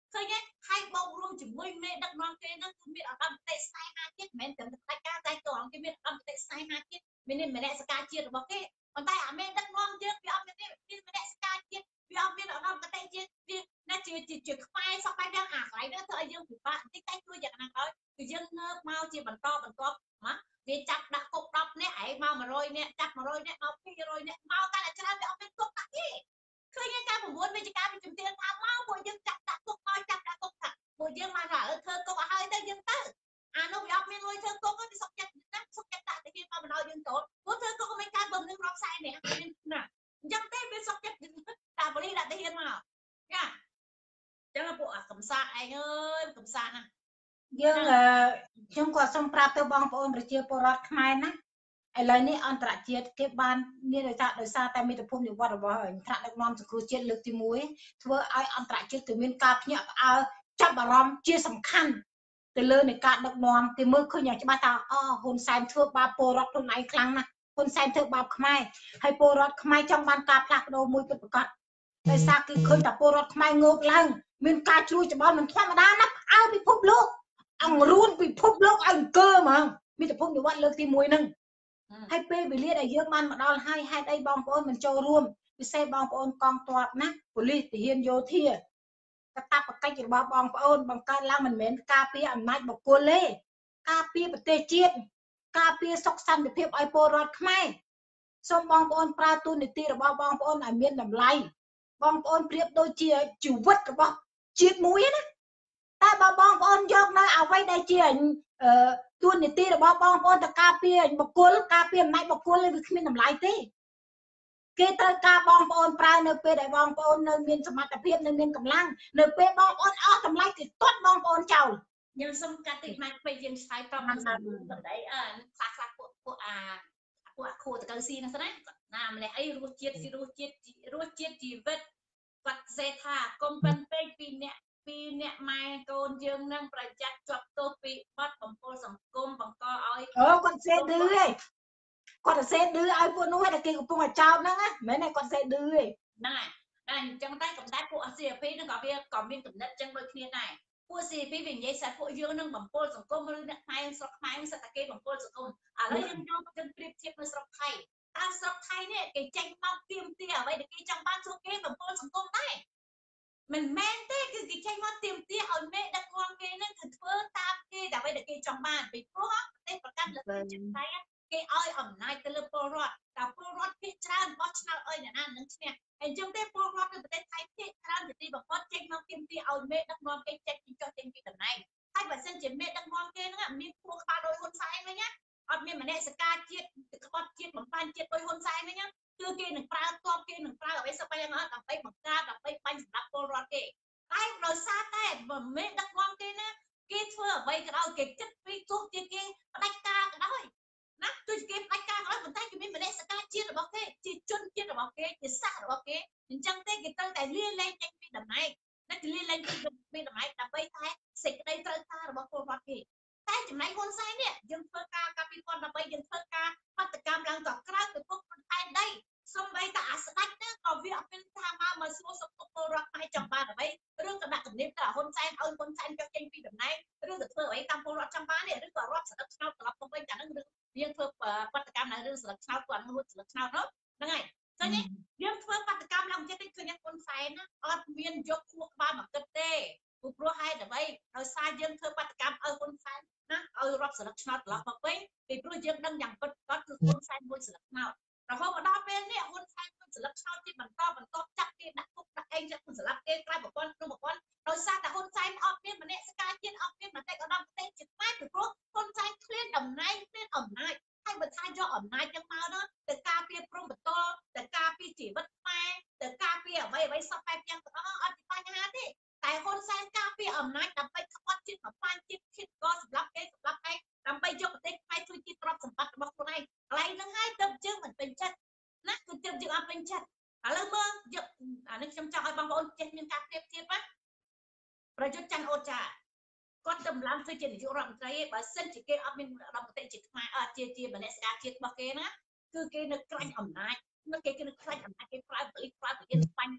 Speaker 1: ឃើញទេហើយបោករួមជាមួយមេដឹកនាំគេហ្នឹងគឺមានអត្តមតិស្នេហាជាតិមិនមែនតែផ្ដាច់ការតែតងគេមានអត្តមតិស្នេហាជាតិមានមនសិការជាតិរបស់គេប៉ុន្តែអាមេដឹកនាំយើងវាអត់មានមានមនសិការជាតិវាអត់មានអត្តមតិជាតិវាណាជាជាខ្មែរសោះបែបយ៉ាងអាកន្លែងហ្នឹងធ្វើឲ្យយើងពិបាកបន្តិចតែជួយយ៉ាងណាក៏ដោយគឺយើងងើបមកជាបន្តបន្ទាប់មកវាចាប់ដាក់គុកដប់នាក់ឯងមក100នាក់ចាប់100នាក់មក200នាក់មកតែច្រើនវាអត់មានគុកដាក់ទេឃើញការ9វិជ្ជាការវិជំទានថាមកពួកយើងចាប់ដាក់គុកមកចាប់ដាក់គុកថាពួកយើងមកថាធ្វើគុកឲ្យហើយទៅយើងទៅអានោះវាអត់មានលុយធ្វើគុកទេសុកចិត្តណាសុកចិត្តដាក់ទៅគេមកបណ្ដោយយើងតូចពួកធ្វើគុកមិនកើតបំនឹងរាប់ខ្សែនេះណាអញ្ចឹងទេវាសុកចិត្តតាបលីដាក់ទៅហ៊ានមកចាចឹងពួកអាកំសាឯងអើយកំសាណា
Speaker 4: យើងខ្ញុំក៏សូមប្រាប់ទៅបងប្អូនប្រជាពលរដ្ឋខ្មែរណាឥឡូវនេះអន្តរជាតិគេបានមានដោយសារដោយសារតែមេត្តាភូមិនិវត្តរបស់ថ្នាក់ដឹកនាំសង្គ្រោះជាតិលើកទី1ធ្វើឲ្យអន្តរជាតិគឺមានការភ្ញាក់ផ្អើលចាប់អារម្មណ៍ជាសំខាន់ទៅលើនៃការដឹកនាំគេមើលឃើញយ៉ាងច្បាស់ថាអូហ៊ុនសែនធ្វើបាបពលរដ្ឋខ្លួនឯងខ្លាំងណាស់ហ៊ុនសែនធ្វើបាបខ្មែរហើយពលរដ្ឋខ្មែរចង់បានការផ្លាស់ប្ដូរមួយពិតប្រាកដដោយសារគេឃើញតែពលរដ្ឋខ្មែរងើបឡើងមានការជួយច្បល់មិនធម្មតាណាស់ឲ្យពិភពលោកអង្រួនពិភពលោកឲ្យអង្គើហ្មងមេត្តាភូមិនិវត្តលើកទី1ហ្នឹងហើយពេលវេលាដែលយើងបានមកដល់ហើយហេតុអីបងប្អូនមិនចូលរួមពិសេសបងប្អូនកងទ័ពណាប៉ូលីសទាហានយោធាកាតព្វកិច្ចរបស់បងប្អូនបង្កើតឡើងមិនមែនការពារអំណាចបុគ្គលទេការពារប្រទេសជាតិការពារសុខសន្តិភាពឲ្យពលរដ្ឋខ្មែរសូមបងប្អូនប្រើទូនីតិរបស់បងប្អូនឲ្យមានតម្លៃបងប្អូនប្រៀបដូចជាជីវិតរបស់ជាតិមួយណាតែបើបងប្អូនយកនៅអ្វីដែលជាទូនីតិរបស់បងប្អូនទៅការពារបុគ្គលការពារអំណាចបុគ្គលវាគ្មានតម្លៃទេគេត្រូវការបងប្អូនប្រើនៅពេលដែលបងប្អូននៅមានសមត្ថភាពនៅមានកម្លាំងនៅពេលបងប្អូនអស់តម្លៃគេទាត់បងប្អូនចោល
Speaker 1: យើងសុំកាត់តិចមកពេលយើងឆ្លើយប្រាប់នឹងសម្ដីអឺខ្លះខ្លះពួកពួកអាពួកអាខូតកៅស៊ីហ្នឹងណាណាម្នាក់អីរសជាតិរសជាតិរសជាតិជីវិតគាត់សេថាកុំប៉ិនពេកពីអ្នកពីអ្នកម៉ែកូនយើងនឹងប្រយ័ត្នជាប់ទោសពីបាត់បំពុលសង្គមបង្កឲ្យ
Speaker 4: អូគាត់សេឌឺឯងគាត់សេឌឺឲ្យពួកនោះតែគេកំពុងតែចោតហ្នឹងណាមិនមែនតែគាត់សេឌឺឯង
Speaker 1: ហ្នឹងហើយតែអញ្ចឹងតែកំតែពួក ซี พี ហ្នឹងក៏វាក៏មានកំណត់ចឹងដូចគ្នាដែរពួក ซี พี វានិយាយថាពួកយើងនឹងបំពុលសង្គមឬអ្នកខ្មែរស្រុកខ្មែរសិតតែគេបំពុលសង្គមឥឡូវយើងយកទៅប្រៀបធៀបនៅស្រុកថៃតើស្រុកថៃនេះគេចេញមកទៀមទាអ្វីដែលគេចង់បានជួបគេបំពុលសង្គមដែរមិនមែនទេគឺគេចេញមកទៀមទាឲ្យមេដឹកនាំគេនឹងគឺធ្វើតាមគេតែអ្វីដែលគេចង់បានពីព្រោះប្រទេសប្រកាន់លើចិត្តថៃគេឲ្យអំណាចទៅលើពលរដ្ឋតែពលរដ្ឋភាគច្រើនបោះឆ្នោតឲ្យអ្នកណានឹងឈ្នះអញ្ចឹងទេពលរដ្ឋនៅប្រទេសថៃភាគច្រើនជាទីបំផុតចេញមកទៀមទាឲ្យមេដឹកនាំគេចេញពីចុះចេញពីតំណែងហើយបើសិនជាមេដឹកនាំគេហ្នឹងមានពួកក្បាលដោយហ៊ុនសែនវិញណាអត់មានមនសិការជាតិក្បត់ជាតិបំផ្លាញជាតិដោយហ៊ុនសែនវិញណាគឺគេនឹងប្រើទ័ពគេនឹងប្រើអ្វីសពយ៉ាងដើម្បីបង្កើតដើម្បីបាញ់សម្រាប់ពលរដ្ឋគេតែដោយសារតែមេដឹកនាំគេណាគេធ្វើអ្វីក៏ដោយគេចិត្តពីទោះជាគេផ្ដាច់ការក៏ដោយណាទោះជាគេផ្ដាច់ការក៏ដោយប៉ុន្តែគេមានមនសិការជាតិរបស់គេជាជនជាតិរបស់គេជាសាសរបស់គេអញ្ចឹងទេគេត្រូវតែលាលែងចេញពីតំណែងណាគេលាលែងពីតំណែងដើម្បីតែសេចក្តីត្រូវការរបស់ពលរដ្ឋគេតែចំណែកហ៊ុនសែននេះយើងធ្វើការកាលពីគាត់ដើម្បីយើងធ្វើការបដកម្មឡើងក៏ក្រៅទៅពុកប៉ុន្តែដីសំបីតាអាស្ដាច់ហ្នឹងក៏វាអត់មានថាមកមកសួរសុខទុក្ខពលរដ្ឋខ្មែរចង់បានអ្វីឬក៏ដាក់គំនាបទៅហ៊ុនសែនឲ្យហ៊ុនសែនចុះចេញពីតំណែងឬក៏ធ្វើអ្វីតាមពលរដ្ឋចង់បានឬក៏រាប់ស្លឹកឆ្នោតត្រឡប់ទៅវិញតែហ្នឹងយើងធ្វើបដកម្មឡើងរឿងស្លឹកឆ្នោតគាត់ហ្នឹងស្លឹកឆ្នោតនោះហ្នឹងហើយឃើញទេយើងធ្វើបដកម្មឡើងចិត្តឃើញហ៊ុនសែនណាអត់មានយកខួរក្បាលមកគិតទេព្រោះហេតុអ្វីដោយសារយើងធ្វើបដកម្មឲ្យហ៊ុនសែនណាឲ្យរាប់ស្លឹកឆ្នោតត្រឡប់មកវិញពីព្រោះយើងដឹងយ៉ាងពិតគាត់គឺហ៊ុនសែនមួយស្លឹកឆ្នោតរហូតមកដល់ពេលនេះហ៊ុនសែនមួយស្លឹកឆ្នោតទីបន្តបន្តចាប់គេដាក់គុកដាក់អីចិត្តស្លាប់គេក្រៅប្រព័ន្ធក្នុងប្រព័ន្ធដោយសារតែហ៊ុនសែនអត់មានមនសិការជាតិអត់មានមតិឧត្តមប្រទេសជាតិខ្មែរពីព្រោះហ៊ុនសែនឃ្លានតំណែងឃ្លានអំណាចហើយបើថាយកអំណាចទាំងមកនោះទៅការពារព្រំប្រទល់ទៅការពារជីវិតខ្មែរទៅការពារអ្វីអ្វីសពបែបយ៉ាងទាំងអស់អត់មានបញ្ហាទេតែហ៊ុនសែនការពារអំណាចដើម្បីក្បត់ជាតិបំផ្លាញជាតិជាតិកសម្រាប់គេសម្រាប់ឯងដើម្បីយកប្រទេសខ្មែរជួយជាតិទ្រព្យសម្បត្តិរបស់ខ្លួនឯងកន្លែងហ្នឹងហើយទៅជើងមិនពេញចិត្តណាគឺទៅយើងអត់ពេញចិត្តឥឡូវមើលយកអានេះខ្ញុំចង់ឲ្យបងប្អូនចេះមានការប្រៀបធៀបណាប្រយុទ្ធច័ន្ទអូចាគាត់តម្លើងធ្វើជានាយករដ្ឋមន្ត្រីឯងបើសិនជាគេអត់មានរដ្ឋមន្ត្រីជាខ្មែរអត់ជាជាមនសិការជាតិរបស់គេណាគឺគេនៅក្រាញ់អំណាចនៅគេគេនៅក្រាញ់អំណាចគេប្រើបលិប្រើបលិស្បាញ់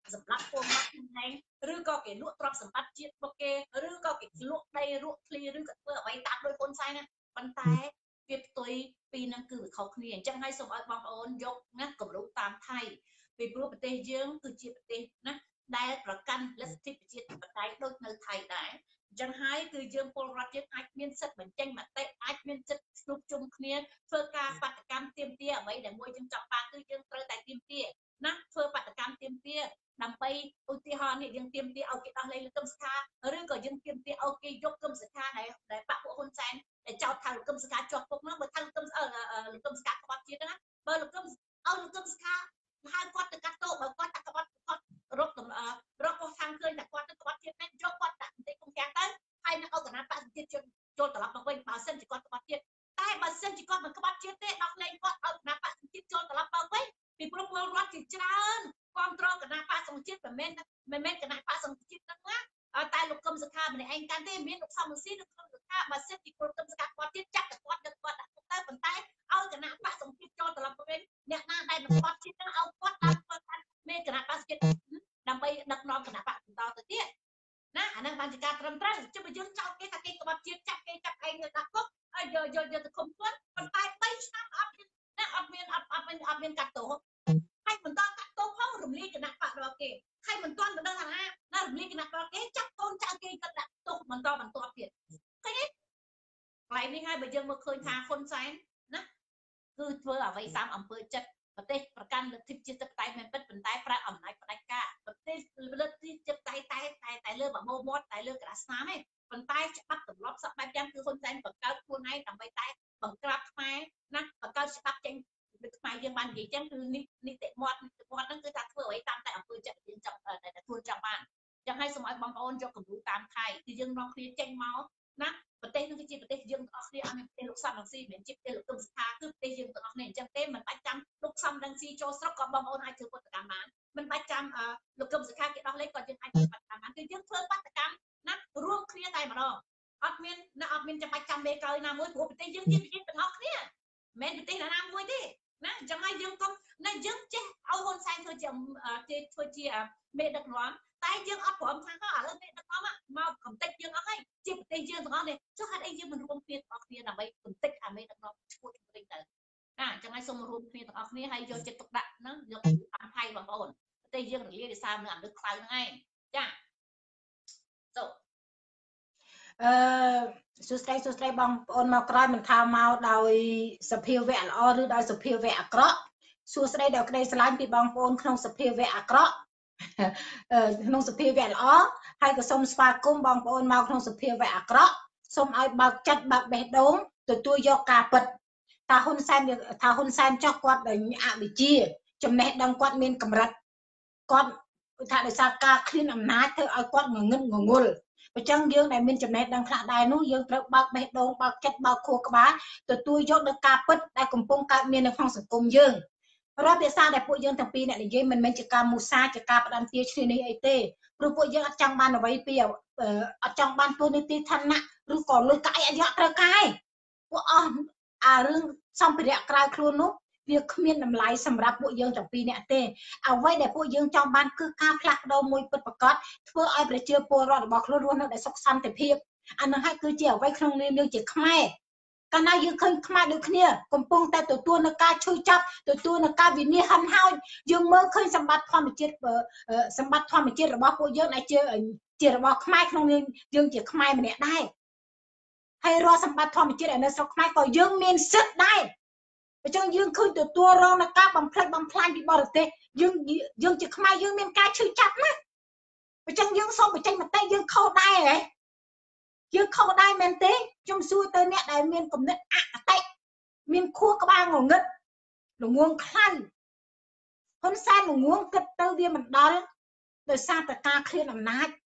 Speaker 1: សម្រាប់ពលរដ្ឋហ្នឹងឬក៏គេលក់ទ្រព្យសម្បត្តិជាតិរបស់គេឬក៏គេលក់ដីលក់ឃ្លីឬក៏ធ្វើអ្វីតាមដោយហ៊ុនសែនណាប៉ុន្តែវាផ្ទុយពីនឹងគឺវាខុសគ្នាអញ្ចឹងហើយសូមឲ្យបងប្អូនយកណាគំរូតាមថៃពីព្រោះប្រទេសយើងគឺជាប្រទេសណាដែលប្រកាន់លទ្ធិប្រជាធិបតេយ្យដូចនៅថៃដែរអញ្ចឹងហើយគឺយើងពលរដ្ឋយើងអាចមានសិទ្ធិបញ្ចេញមតិអាចមានសិទ្ធិស្នុបជុំគ្នាធ្វើការបដកម្មទាមទារអ្វីដែលមួយយើងចង់បានគឺយើងត្រូវតែទាមទារណាធ្វើបដកម្មទាមទារដើម្បីឧទាហរណ៍នេះយើងទាមទារឲ្យគេដោះលែងលោកកឹមសុខាឬក៏យើងទាមទារឲ្យគេយកកឹមសុខាដែលដែលបពុហ៊ុនសែនដែលចោទថាលោកកឹមសុខាជាប់គុកនោះបើថាលោកកឹមលោកកឹមសុខាក្បត់ជាតិណាបើលោកកឹមឲ្យលោកកឹមសុខាហៅគាត់ទៅកាត់ទោសបើគាត់តែក្បត់គាត់រករកគាត់ខាងឃើញតែគាត់ទៅក្បត់ជាតិនេះយកគាត់ដាក់បន្តិចគុំទាំងទៅហើយនៅឲ្យគណៈបកជាតិចូលចូលត្រឡប់មកវិញបើសិនជាគាត់ក្បត់ជាតិតែបើសិនជាគាត់មិនក្បត់ជាតិទេដោះលែងគាត់ឲ្យគណៈបកជាតិចូលត្រឡប់មកវិញពីព្រោះពលរដ្ឋជាច្រើនគ្រប់គ្រងគណៈបកសង្ជាតិមិនមែនមិនមែនគណៈបកសង្ជាតិហ្នឹងណាតែលោកកឹមសុខាម្នាក់ឯងកាន់ទេមានលោកសំរងស៊ីលោកកឹមសុខាបើសិនជាពលកឹមសុខាគាត់ទៀតចាក់តែគាត់ដឹកគាត់ដាក់ទៅប៉ុន្តែឲ្យគណៈបកសង្ជាតិចូលត្រឡប់មកវិញអ្នកណាដែលមិនគាត់ជាតិហ្នឹងឲ្យគាត់តាមធ្វើតាមមេគណៈបកសង្ជាតិដើម្បីដឹកនាំគណៈបកបន្តទៅទៀតណាអាហ្នឹងបានជាការត្រឹមត្រូវជិះបើយើងចោទគេថាគេក្បត់ជាតិចាប់គេចាប់ឯងទៅដាក់គុកហើយយកយកយកទៅឃុំខ្លួនប៉ុន្តែបីឆ្នាំអត់មានណាអត់មានអត់អត់មានអត់មានកាត់ទោសហើយមិនតកាត់ទោសផងរំលាយគណៈបករបស់គេហើយមិនទាន់មិនដឹងថាណាណារំលាយគណៈបកគេចាប់កូនចៅគេក៏ដាក់ទោសបន្តបន្តទៀតឃើញទេកន្លែងនេះហើយបើយើងមកឃើញថាហ៊ុនសែនណាគឺធ្វើអ្វីតាមអំពើចិត្តប្រទេសប្រកាន់លទ្ធិជាតិបតៃមិនពិតប៉ុន្តែប្រើអំណាចផ្ដាច់ការប្រទេសលទ្ធិជាតិបតៃតែតែតែលើបបោមាត់តែលើក្រាស់ស្នាមទេប៉ុន្តែច្បាប់ទម្លាប់សពបែបយ៉ាងគឺហ៊ុនសែនបង្កើតខ្លួនឯងដើម្បីតែបង្ក្រាបខ្មែរណាបង្កើតច្បាប់ចេញពីខ្មែរយើងបាននិយាយចឹងគឺនេះនីតិមាត់នីតិមាត់ហ្នឹងគឺថាធ្វើអ្វីតាមតែអំពើចិត្តយើងចង់តែខ្លួនចង់បានចឹងហើយសូមឲ្យបងប្អូនយកគំរូតាមថៃគឺយើងនាំគ្នាចេញមកណាប្រទេសនឹងគឺជាប្រទេសយើងទាំងអស់គ្នាអត់មានប្រទេសលោកសំរងស៊ីមិនជាប្រទេសលោកកឹមសុខាគឺប្រទេសយើងទាំងអស់គ្នាអញ្ចឹងទេមិនបាច់ចាំលោកសំរងស៊ីចូលស្រុកក៏បងប្អូនអាចធ្វើបដកម្មបានមិនបាច់ចាំលោកកឹមសុខាគេដោះលែងក៏យើងអាចធ្វើបដកម្មបានគឺយើងធ្វើបដកម្មណារួមគ្នាតែម្ដងអត់មានណាអត់មានចាំបាច់ចាំមេកោយណាមួយព្រោះប្រទេសយើងជាប្រទេសទាំងអស់គ្នាមិនមែនប្រទេសណាមួយទេណាអញ្ចឹងហើយយើងកុំណាយើងចេះឲ្យហ៊ុនសែនធ្វើជាធ្វើជាមេដឹកនាំតែយើងអត់ព្រមថាក៏ឥឡូវមេដឹកនាំមកកំតិចយើងអស់ហើយជាប្រទេសយើងទាំងអស់នេះចុះហេតុអីយើងមិនរួមគ្នាទាំងអស់គ្នាដើម្បីកំតិចអាមេដឹកនាំឈ្មោះជំរិញទៅណាអញ្ចឹងហើយសូមរួមគ្នាទាំងអស់គ្នាហើយយកចិត្តទុកដាក់ហ្នឹងយកតាមថៃបងប្អូនប្រទេសយើងរលាយដោយសារនឹងអាទឹកខ្សៅហ្នឹងឯងចាសូ
Speaker 4: អឺសួស្តីសួស្តីបងប្អូនមកក្រោយមិនថាមកដោយសភាវៈល្អឬដោយសភាវៈអាក្រក់សួស្តីដល់ក្តីស្រឡាញ់ពីបងប្អូនក្នុងសភាវៈអាក្រក់ក្នុងសភាវៈល្អហើយក៏សូមស្វាគមន៍បងប្អូនមកក្នុងសភាវៈអាក្រក់សូមឲ្យបើកចិត្តបើកបេះដូងទទួលយកការពិតថាហ៊ុនសែនថាហ៊ុនសែនចោះគាត់អវិជ្ជាចំណេះដឹងគាត់មានកម្រិតគាត់ថាដោយសារការឃ្លានអំណាចធ្វើឲ្យគាត់ងងឹតងងល់អញ្ចឹងយើងដែលមានចំណេះដឹងខ្លះដែរនោះយើងត្រូវបើកបេះដូងបើកចិត្តបើកខួរក្បាលទទួលយកនូវការពិតដែលកំពុងកើតមាននៅក្នុងសង្គមយើងរដ្ឋភាសាដែលពួកយើងទាំងពីរអ្នកនិយាយមិនមែនជាការមូសាជាការផ្ដាំទាឈ្នានេះអីទេព្រោះពួកយើងអត់ចង់បានអ្វីពីអត់ចង់បានទូនីតិឋានៈឬក៏លុយកាក់អីយកត្រូវកាយពួកអស់អារឿងសម្ភារៈក្រៅខ្លួននោះវាគ្មានតម្លៃសម្រាប់ពួកយើងទាំងពីរអ្នកទេអ្វីដែលពួកយើងចង់បានគឺការផ្លាស់ប្ដូរមួយពិតប្រាកដធ្វើឲ្យប្រជាពលរដ្ឋរបស់ខ្លួនរស់នៅដោយសុខសន្តិភាពអានឹងហើយគឺជាអ្វីក្នុងនាមយើងជាខ្មែរកាលណាយើងឃើញខ្មែរដូចគ្នាកំពុងតែទទួលនៅការឈឺចាប់ទទួលនៅការវិនិច្ឆ័យហិនហោចយើងមើលឃើញសម្បត្តិធម្មជាតិសម្បត្តិធម្មជាតិរបស់ពួកយើងដែលជាជារបស់ខ្មែរក្នុងនាមយើងជាខ្មែរម្នាក់ដែរហើយរាល់សម្បត្តិធម្មជាតិនៅស្រុកខ្មែរក៏យើងមានសិទ្ធិដែរអញ្ចឹងយើងឃើញទទួលរងនឹងការបំផ្លិចបំផ្លាញពីបរទេសយើងយើងជាខ្មែរយើងមានការឈឺចាប់ណាអញ្ចឹងយើងសូមបញ្ចេញមតិយើងខុសដែរហ៎យើងខុសដែរមែនទេខ្ញុំសួរទៅអ្នកដែលមានគំនិតអកតេមានខួរក្បាលងងឹតល្ងងខ្លាំងហ៊ុនសែនល្ងងគិតទៅវាមិនដល់ដោយសារតែការឃ្លានអំណាច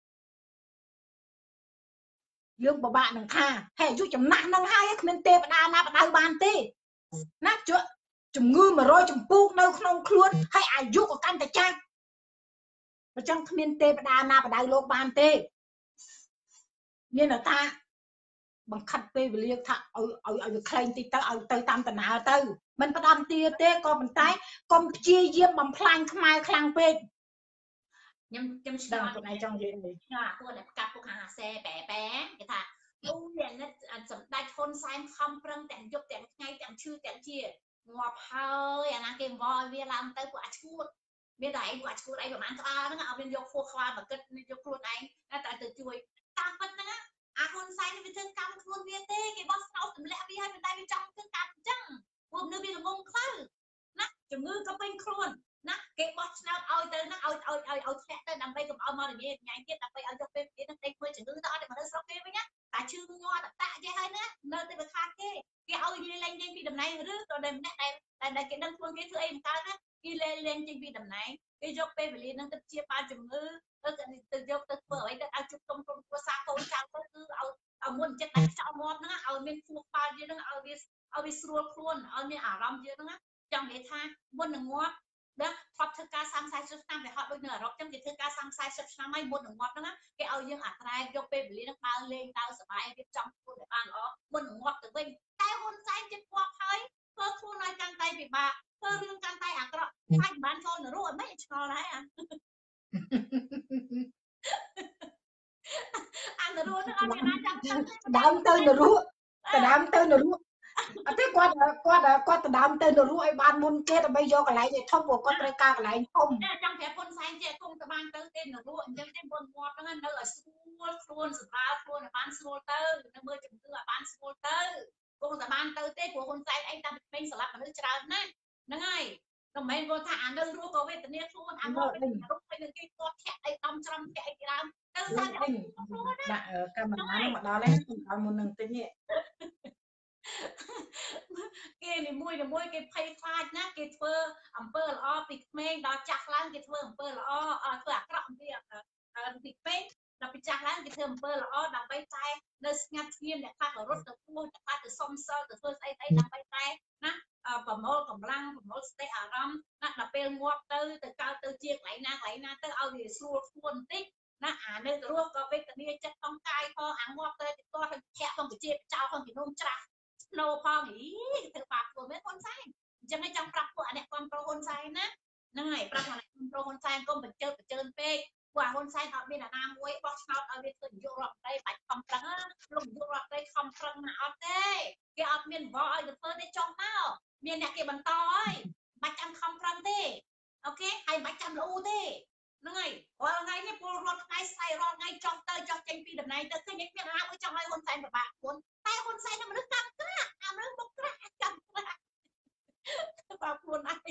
Speaker 4: យើងពិបាកនឹងថាហើយអាយុចំណាស់នឹងហើយគ្មានទេវតាណាបដៅបានទេណាជក់ជំងឺមួយរយចម្ពោះនៅក្នុងខ្លួនហើយអាយុក៏កាន់តែចាស់អញ្ចឹងគ្មានទេវតាណាបដៅលោកបានទេមានថាបង្ខិតពេលវេលាថាឲ្យឲ្យឲ្យវាខ្លែងតិចទៅឲ្យទៅតាមដំណើរទៅមិនផ្ដំទាទេក៏ប៉ុន្តែកុំព្យាយាមបំផ្លាញខ្មែរខ្លាំងពេក
Speaker 1: ខ្ញុំខ្ញុំឆ្ល
Speaker 4: ដឹង
Speaker 1: ង
Speaker 4: ខ្លួនឯងចង់និយាយអី
Speaker 1: ឆ្លងពួកអ្នកកាត់ពួកខាងអាសេបែបែគេថាអូយ៉ាងនេះសម្ដេចហ៊ុនសែនខំប្រឹងទាំងយប់ទាំងថ្ងៃទាំងឈឺទាំងជាងាប់ហើយអាណាគេវល់វាឡើងទៅពួកអាឈួតមានតែឯងពួកអាឈួតឯងប្រហែលក្បាលហ្នឹងអត់មានយកខួរក្បាលមកគិតយកខ្លួនឯងតែទៅជួយតាមពិតហ្នឹងអាហ៊ុនសែនវាធ្វើកម្មខ្លួនវាទេគេបោះស្នោទម្លាក់វាឲ្យតែវាចង់ធ្វើកម្មអញ្ចឹងពួកនៅវាល្ងងខ្លៅណាជំងឺក៏ពេញខ្លួនណាគេបោះឆ្នោតឲ្យទៅណាឲ្យឲ្យឲ្យឲ្យធ្លាក់ទៅដើម្បីកុំឲ្យមករញ៉េញ៉ៃទៀតដើម្បីឲ្យយកពេលទៀតនឹងតែធ្វើជំងឺទៅអត់តែមនុស្សស្រុកគេវិញណាតែឈឺងាត់តាក់ចេះហើយណានៅតែវាខាតគេគេឲ្យលេងលេងចេញពីតំណែងឬក៏តែម្នាក់ដែលដែលគេដឹងខ្លួនគេធ្វើអីមិនកើតណាគេលេងលេងចេញពីតំណែងគេយកពេលវេលានឹងទៅជាបាលជំងឺទៅទៅយកទៅធ្វើអ្វីទៅឲ្យជុំទុំក្រុមគ្រួសារកូនចៅទៅគឺឲ្យឲ្យមុនចិត្តតែខ្ចោលងាប់ហ្នឹងឲ្យមានខួរក្បាលយើងហ្នឹងឲ្យវាឲ្យវាស្រួលខ្លួនឲ្យមានអារម្មណ៍យើងហ្នឹងចង់និយាយថាមុននឹងងាប់ណាថប់ធ្វើការសាំសាយសិបឆ្នាំវាហត់ដូចនៅអឺរ៉ុបចឹងគេធ្វើការសាំសាយសិបឆ្នាំហើយមុននឹងងាប់ហ្នឹងគេឲ្យយើងអាត្រែយកពេលវេលាហ្នឹងដើរលេងដើរសប្បាយរៀបចំខ្លួនឲ្យបានល្អមុននឹងងាប់ទៅវិញតែហ៊ុនសែនចិត្តងាប់ហើយធ្វើខ្លួនឲ្យកាន់តែពិបាកធ្វើរឿងកាន់តែអាក្រក់ហើយបានចូលនរោអត់មិនឆ្ងល់ដែរអាអានរោហ្នឹងអត់មានណាចាំចាំ
Speaker 4: ដើមទៅនរោដើមទៅនរោអត់ទេគាត់គាត់គាត់ដើមទៅនរោឲ្យបានមុនគេដើម្បីយកកន្លែងឲ្យធំព្រោះគាត់ត្រូវការកន្លែងធំ
Speaker 1: ចង់ប្រាប់ហ៊ុនសែនចេះគង់ទៅបានទៅទេនរោអញ្ចឹងទេមុនងាប់ហ្នឹងនៅឲ្យស្រួលខ្លួនសម្រាលខ្លួនឲ្យបានស្រួលទៅនៅមើលជំងឺឲ្យបានស្រួលទៅគង់តែបានទៅទេព្រោះហ៊ុនសែនឯងតាំងពីក្មេងស្លាប់មនុស្សច្រើនណាស់ហ្នឹងហើយតែមិនមែនគាត់ថាអានៅរស់ក៏វេទនាខ្លួនអាមកទៅរស់ទៅនឹងគេគាត់ធាក់អីដំច្រំធាក់អីដើមទៅតែខ្លួន
Speaker 4: ដាក់កាមេរ៉ានឹងមកដល់ហើយដល់មុននឹងតិចនេះ
Speaker 1: គេនីមួយនីមួយគេភ័យខ្លាចណាគេធ្វើអំពើល្អពីក្មេងដល់ចាស់ឡើងគេធ្វើអំពើល្អធ្វើអាក្រក់ពីពីក្មេងដល់ពីចាស់ឡើងគេធ្វើអំពើល្អដើម្បីតែនៅស្ងាត់ស្ងៀមអ្នកខ្លះក៏រត់ទៅពួនអ្នកខ្លះទៅសុំសិលទៅធ្វើស្អីស្អីដើម្បីតែណាប្រមូលកម្លាំងប្រមូលស្ទេអារម្មណ៍ណាដល់ពេលងាប់ទៅទៅកើតទៅជាកន្លែងណាកន្លែងណាទៅឲ្យវាស្រួលខ្លួនបន្តិចណាអានៅទៅរស់ក៏វេទនាចិត្តក្នុងកាយផងអាងាប់ទៅទៅទាស់ទៅធាក់ផងជាចោលផងជំនុំច្រាស់ស្នូផងអីធ្វើបាបខ្លួនមែនហ៊ុនសែនអញ្ចឹងឯងចង់ប្រាប់ពួកអាអ្នកគ្រប់គ្រងហ៊ុនសែនណាហ្នឹងហើយប្រាប់អាអ្នកគ្រប់គ្រងហ៊ុនសែនកុំបញ្ជើបបញ្ជើនពេកពួកហ៊ុនសែនអត់មានអាណាមួយបោះឆ្នោតឲ្យវាធ្វើនយោបាយរដ្ឋមន្ត្រីបាច់ខំប្រឹងលោកនយោបាយរដ្ឋមន្ត្រីខំប្រឹងណាអត់ទេគេអត់មានវល់ឲ្យទៅធ្វើទេចុះមកមានអ្នកគេបន្តហើយបាច់ចាំខំប្រឹងទេអូខេហើយបាច់ចាំលូទេហ្នឹងហើយរាល់ថ្ងៃនេះពលរដ្ឋថ្ងៃស្អែករាល់ថ្ងៃចង់ទៅចង់ចេញពីតំណែងទៅឃើញមានអាណាមួយចង់ឲ្យហ៊ុនសែនពិបាកខ្លួនតែហ៊ុនសែននឹងមនុស្សកម្មក្រាក់អាមនុស្សមកក្រាក់ចាំក្រាក់បាក់ខ្លួនឯង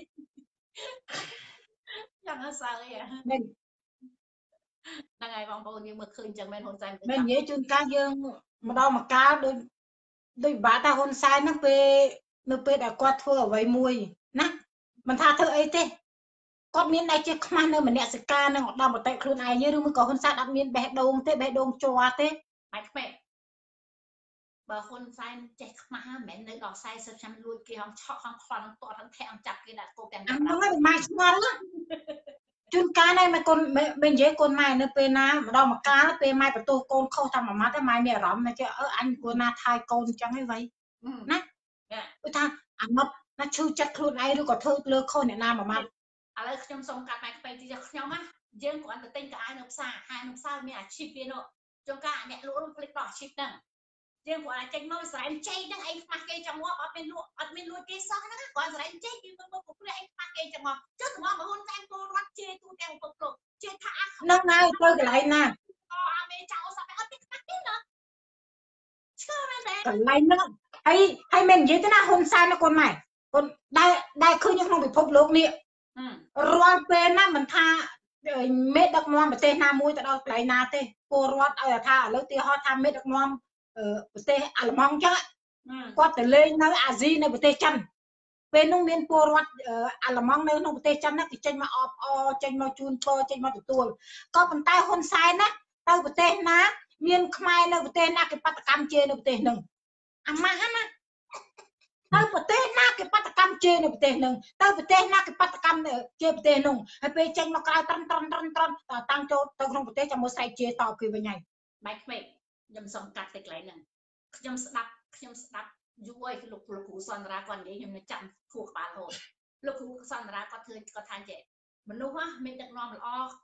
Speaker 1: យ៉ាងអសើអីហ្នឹងហើយបងប្អូនយើងមើលឃើញចឹងមែនហ៊ុនសែន
Speaker 4: មិននិយាយជួនកាលយើងម្ដងម្កាលដូចដូចបាក់ថាហ៊ុនសែនហ្នឹងពេលនៅពេលដែលគាត់ធ្វើអ្វីមួយណាមិនថាធ្វើអីទេគាត់មានតែជាខ្មាស់នៅមនសិការនឹងឧត្តមគតិខ្លួនឯងឬមួយក៏ហ៊ុនសែនអត់មានបេះដូងទេបេះដូងជ័រទេ
Speaker 1: បាច់ខ្មេបើហ៊ុនសែនចេះខ្មាស់មិនមែននៅដល់ខ្សែសិបឆ្នាំលួចគេហងឆក់ហងខ្លាន់ហងទាត់ហងធាក់ហងចាប់គេដាក់គោទាំង
Speaker 4: អាហ្នឹងហើយម៉ែឆ្ងល់ណាជួនកាលនេះម៉ែកូនមិននិយាយកូនម៉ែនៅពេលណាម្ដងម្កាលពេលម៉ែបន្ទោសកូនខុសតែមួយម៉ាត់តែម៉ែមានអារម្មណ៍ថាអឺអញគួរណាថយកូនអញ្ចឹងហីវ៉ៃណាគឺថាអាម៉ាត់ណាឈឺចិត្តខ្លួនឯងឬក៏ធ្វើលើខុសអ្នកណាមួយម៉ាត់
Speaker 1: ឥឡូវខ្ញុំសូមកាត់ម៉ែខ្វែងទីខ្ញុំណាយើងគ្រាន់តែទិញកៅអៅនៅផ្សារហើយនៅផ្សារមានអាជីពវានោះជួនកាលអ្នកលក់នោះភ្លេចដល់អាជីពហ្នឹងយើងគ្រាន់តែចេញមកស្រែមចេញហ្នឹងឯងខ្មាស់គេចង់ងាប់អត់មានលក់អត់មានលួចគេសោះហ្នឹងគ្រាន់ស្រែមចេញគេមកពុកព្រៃឯងខ្មាស់គេចង់ងាប់ចុះមកហ៊ុនសែនពលរដ្ឋជេរទូទាំងពុកលោកជេរថា
Speaker 4: ហ្នឹងហើយទៅកន្លែងណា
Speaker 1: អូអាមេចៅសោះអត់មានខ្មាស់ទេណាឆ្កល់មែនទេ
Speaker 4: កន្លែងហ្នឹងហើយហើយមិននិយាយទេណាហ៊ុនសែនណាកូនម៉ែកូនដែលដែលឃើញក្នុងពិភពលោកនេះរាល់ពេលណាមិនថាមេដឹកនាំប្រទេសណាមួយទៅដល់កន្លែងណាទេពលរដ្ឋឲ្យថាឥឡូវទីហោថាមេដឹកនាំប្រទេសអាល្លឺម៉ង់ចឹងគាត់ទៅលេងនៅអាស៊ីនៅប្រទេសចិនពេលនោះមានពលរដ្ឋអាល្លឺម៉ង់នៅក្នុងប្រទេសចិនណាគេចេញមកអបអរចេញមកជូនពរចេញមកទទួលក៏ប៉ុន្តែហ៊ុនសែនណាទៅប្រទេសណាមានខ្មែរនៅប្រទេសណាគេបាតកម្មជេរនៅប្រទេសហ្នឹងអាម៉ាស់ណាទៅប្រទេសណាគេបាតកម្មជេរនៅប្រទេសហ្នឹងទៅប្រទេសណាគេបាតកម្មជេរប្រទេសហ្នឹងហើយពេលចេញមកក្រៅត្រឹមត្រឹមត្រឹមត្រឹមតាំងចូលទៅក្នុងប្រទេសចាំមកស្រែកជេរតបគេវិញហើយ
Speaker 1: បែកក្មេកខ្ញុំសុំកាត់ទៅកន្លែងហ្នឹងខ្ញុំស្ដាប់ខ្ញុំស្ដាប់យូរហើយលោកលោកគ្រូសន្តារាគាត់និយាយខ្ញុំនៅចាំខួរក្បាលរហូតលោកគ្រូសន្តារាគាត់ធ្វើគាត់ថាចេះមនុស្សហ្នឹងមានដឹកនាំល្អ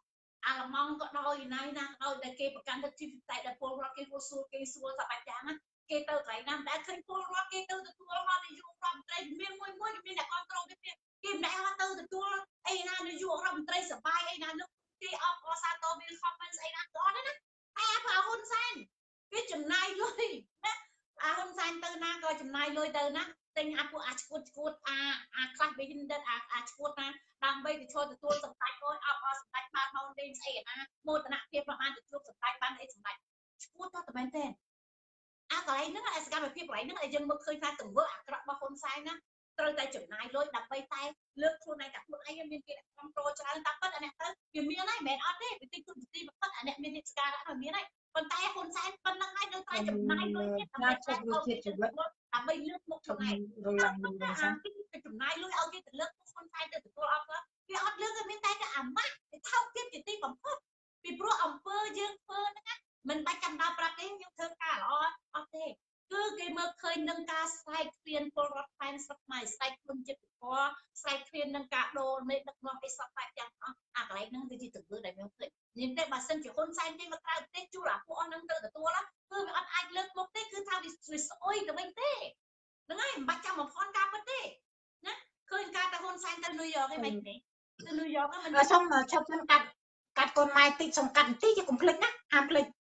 Speaker 1: អាឡម៉ង់ក៏ដោយណៃណាដោយតែគេប្រកាន់ទៅជីវិតតែដល់ពលរដ្ឋគេសួរគេសួរថាបាច់យ៉ាងគេទៅកន្លែងណាមិនដែលឃើញពលរដ្ឋគេទៅទទួលមកនាយករដ្ឋមន្ត្រីមានមួយមួយមានតែគ្រប់គ្រងគេគេមិនដែលទៅទទួលអីណានាយករដ្ឋមន្ត្រីសបាយអីណាលើកគេអបអសាទរមាន comment អីណាក៏អត់ណាតែអាហ៊ុនសែនគេចំណាយលុយណាអាហ៊ុនសែនទៅណាក៏ចំណាយលុយទៅណាទិញអាពួកអាឈួតឈួតអាអាខ្លះវិញដិតអាអាឈួតណាដើម្បីទៅចូលទទួលសម្ដេចអើយអបអរសម្ដេចបានមកលេងស្អីណាមោទនភាពប្រហែលទៅជួបសម្ដេចបានអីសម្ដេចឈួតទៅតែមែនទេអាកន្លែងហ្នឹងអាសកម្មភាពកន្លែងហ្នឹងឲ្យយើងមើលឃើញថាទង្វើអាក្រក់របស់ហ៊ុនសែនណាត្រូវតែចំណាយលុយដើម្បីតែលើកខ្លួនឯងតែខ្លួនឯងមានគេគ្រប់គ្រងច្រើនតាមពិតអានេះទៅវាមានហើយមិនមែនអត់ទេវាតិចតួចទីបំផុតអានេះមាននេះស្ការដាក់មានហើយប៉ុន្តែហ៊ុនសែនប៉ុណ្ណឹងហើយនៅតែចំណាយលុយទៀតដើម្បីតែឲ្យគេជីវិតដើម្បីលើកមុខខ្លួនឯងរលំនឹងវិញទៅចំណាយលុយឲ្យគេទៅលើកមុខហ៊ុនសែនទៅទទួលអត់ក៏វាអត់លើកទេមានតែតែអាម៉ាស់ទៅថោកទៀតជាទីបំផុតពីព្រោះអង្គើយើងធ្វើហ្នឹងមិនបាច់ចាំដល់ប្រាប់ទេយើងធ្វើការល្អអត់ទេគឺគេមើលឃើញនឹងការស្រែកឃ្លានពលរដ្ឋខ្មែរស្រុកខ្មែរស្រែកខ្លួនចិត្តពណ៌ស្រែកឃ្លាននឹងការដូរនៃដឹកនាំអីសពបែបយ៉ាងអស់អាកន្លែងហ្នឹងវាជាទង្វើដែលខ្ញុំឃើញនិយាយតែបើសិនជាហ៊ុនសែនចេញមកក្រៅប្រទេសជួលអាពួកអស់ហ្នឹងទៅទទួលគឺវាអត់អាចលើកមុខទេគឺថាវាស្អុយទៅវិញទេហ្នឹងហើយមិនបាច់ចាំបំផន់ការពិតទេណាឃើញការតែហ៊ុនសែនទៅញូវយ៉កឯងមិនទេទៅញូវយ៉កហ្នឹងមិនសុំឈប់ខ្ញុំកាត់កាត់កូនម៉ែតិចសុំកាត់បន្តិចជាកុំភ្លេចណាហាមភ្លេច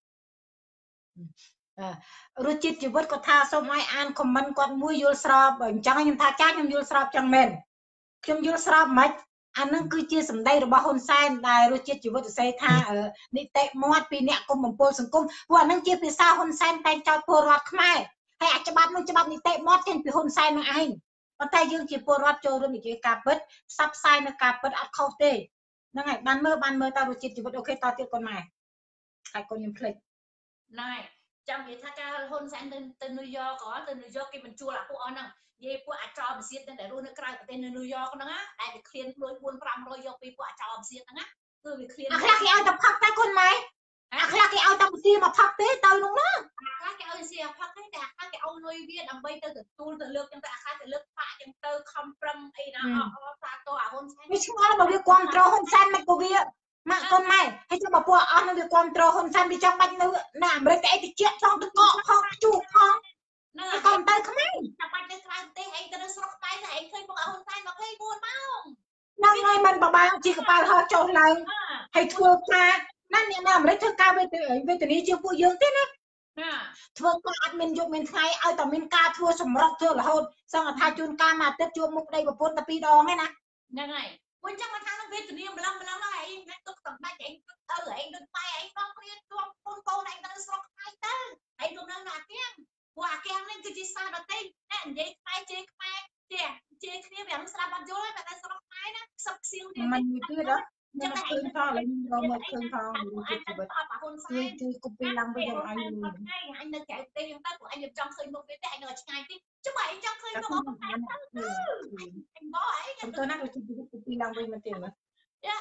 Speaker 1: រសជាតិជីវិតគាត់ថាសូមឲ្យអានខមមិនគាត់មួយយល់ស្របអញ្ចឹងខ្ញុំថាចាខ្ញុំយល់ស្របចឹងមែនខ្ញុំយល់ស្របមិនអានឹងគឺជាសម្ដីរបស់ហ៊ុនសែនដែលរសជាតិជីវិតសរសេរថានីតិមាត់ពីអ្នកគុំបំពល់សង្គមព្រោះអានឹងជាភាសាហ៊ុនសែនតែចោទពលរដ្ឋខ្មែរហើយអាច្បាប់នោះច្បាប់នីតិមាត់ចេញពីហ៊ុនសែននឹងឯងប៉ុន្តែយើងជាពលរដ្ឋចូលរួមនិយាយការពិតផ្សព្វផ្សាយនៅការពិតអត់ខុសទេហ្នឹងហើយបានមើលបានមើលតើរសជាតិជីវិតអូខេតទៀតកូនម៉ែហើយកូនខ្ញុំភ្លេចណែចាំនិយាយថាការហ៊ុនសែនទៅទៅញូវយ៉កក៏ទៅញូវយ៉កគេបញ្ជួលអាពួកអស់ហ្នឹងនិយាយពួកអាចោបសៀតទាំងដែលរស់នៅក្រៅប្រទេសនៅញូវយ៉កហ្នឹងណាដែលវាឃ្លានលុយbốn 500យកពីពួកអាចោបសៀតហ្នឹងណាគឺវាឃ្លានអាខ្លះគេឲ្យតែផឹកតែកូនម៉ែអាខ្លះគេឲ្យតែបសៀមកផឹកទេទៅនោះណាអាខ្លះគេឲ្យសៀផឹកទេតែអាខ្លះគេឲ្យលុយវាដើម្បីទៅទទួលទៅលើកចឹងទៅអាខ្លះទៅលើកប៉ាចឹងទៅខំប្រឹងអីណាអអសាទរអាហ៊ុនសែនវាឆ្ងល់បើវាគ្រប់គ្រងហ៊ុនសែនមិនក៏វាម៉ាក់កូនម៉ែហើយចុះបើពួកអស់នឹងវាគ្រប់គ្រងហ៊ុនសែនវាចង់បាច់នៅនៅអាមេរិកតែអីតិចចង់ទៅកកផងជួបផងនៅកុំទៅខ្មែរតែបាច់ទៅក្រៅប្រទេសឯងទៅនៅស្រុកខ្មែរតែឯងឃើញពួកហ៊ុនសែន24ម៉ោងហ្នឹងហើយមិនបបាជាកប៉ាល់ហោះចុះឡើងហើយធ្វើការណាអ្នកនៅអាមេរិកធ្វើការវេទវេទនីជាងពួកយើងទេណាធ្វើការអត់មានយកមានថ្ងៃឲ្យតែមានការធ្វើសម្រុកធ្វើរហូតសង្ឃថាជួនកាលមួយអាទិត្យជួបមុខប្តីប្រពន្ធតែពីរដងឯណាហ្នឹងហើយវិញចឹងមកថានឹងវេទនាម្លឹងម្លឹងហើយឯងទុកសម្ដេចឯងទុកទៅឯងដូចតែឯងបងព្រានជួបកូនកូនឯងទៅស្រុកខ្មែរទៅឯងកុំនៅអាគាំងព្រោះអាគាំងនេះគឺជាសារដតេតែនិយាយខ្មែរជេរខ្មែរជេរជេរគ្នាវាមិនស្ដាប់អត់យល់តែតែស្រុកខ្មែរណាខ្សឹបខ្សៀវទៀតមិនមួយទៀតហ៎ចឹងតែឯងផងឥឡូវរកមកឃើញផងជីវិតជួយជួយកុំពីឡើងវិញយកឲ្យអញនៅក្រៅប្រទេសយើងទៅព្រោះអញចង់ឃើញមុខវាទេអញនៅឆ្ងាយតិចចុះបើអញចង់ឃើញមុខអត់តែទៅអញមកអីខ្ញុំទៅណាក៏ជួយកុំពីឡើងវិញមកទៀតណាយ៉ា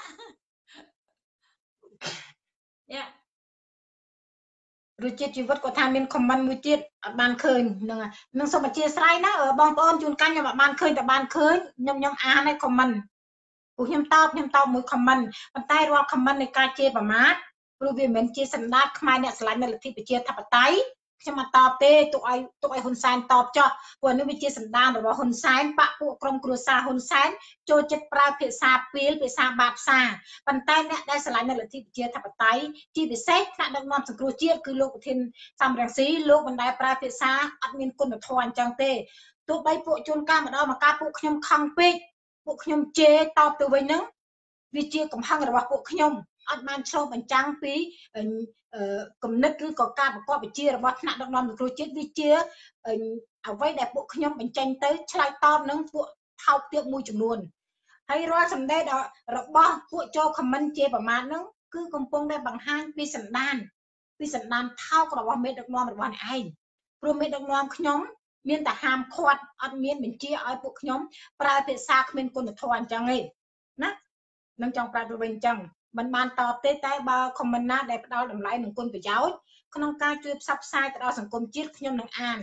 Speaker 1: យ៉ារសជាតិជីវិតគាត់ថាមានខមមិនមួយទៀតអត់បានឃើញនឹងនឹងសូមអធិស្ឋានណាបងប្អូនជួនកាលខ្ញុំអត់បានឃើញតែបានឃើញខ្ញុំខ្ញុំអានឲ្យខមមិនពួកខ្ញុំតបខ្ញុំតបមួយខមមិនប៉ុន្តែរាល់ខមមិននៃការជេរប្រមាថព្រោះវាមិនមែនជាសន្តាប់ខ្មែរអ្នកឆ្លាញ់នៅលទ្ធិប្រជាធិបតេយ្យខ្ញុំអត់តបទេទុកឲ្យទុកឲ្យហ៊ុនសែនតបចោះព្រោះនេះវាជាសន្តានរបស់ហ៊ុនសែនបកពួកក្រុមគ្រួសារហ៊ុនសែនចូលចិត្តប្រើភាសាពីលភាសាបាតផ្សាប៉ុន្តែអ្នកដែលឆ្លាញ់នៅលទ្ធិប្រជាធិបតេយ្យជាពិសេសថ្នាក់ដឹកនាំសង្គ្រោះជាតិគឺលោកប្រធានសំរងស៊ីលោកមិនដែលប្រើភាសាអត់មានគុណធម៌អញ្ចឹងទេទោះបីពួកជួនកាលម្ដងមកការពួកខ្ញុំខឹងពេកពួកខ្ញុំជេរតបទៅវិញហ្នឹងវាជាកំហឹងរបស់ពួកខ្ញុំអត់បានឆ្លុះបញ្ចាំងពីគំនិតឬក៏ការប្រកបវិជ្ជារបស់ថ្នាក់ដឹកនាំសង្គ្រោះជាតិវាជាអ្វីដែលពួកខ្ញុំបញ្ចេញទៅឆ្លើយតបនឹងពួកថោកទាបមួយចំនួនហើយរាល់សម្ដីរបស់ពួកចូលខមមិនជាប្រមាណហ្នឹងគឺកំពុងតែបង្ហាញពីសន្តានពីសន្តានថោករបស់មេដឹកនាំរបស់អ្នកឯងព្រោះមេដឹកនាំខ្ញុំមានតែហាមឃាត់អត់មានបញ្ជាឲ្យពួកខ្ញុំប្រើភាសាគ្មានគុណធម៌អញ្ចឹងទេណានឹងចង់ប្រាប់ទៅវិញអញ្ចឹងមិនបានតបទេតែបើខមមិនណាដែលផ្ដល់តម្លៃនឹងគុណប្រយោជន៍ក្នុងការជួយផ្សព្វផ្សាយទៅដល់សង្គមជាតិខ្ញុំនឹងអាន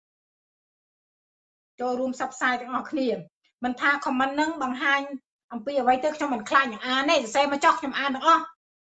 Speaker 1: ចូលរួមផ្សព្វផ្សាយទាំងអស់គ្នាមិនថាខមមិននឹងបង្ហាញអំពីអ្វីទៅខ្ញុំមិនខ្លាចនឹងអានទេសរសេរមកចោះខ្ញុំអានទាំងអស់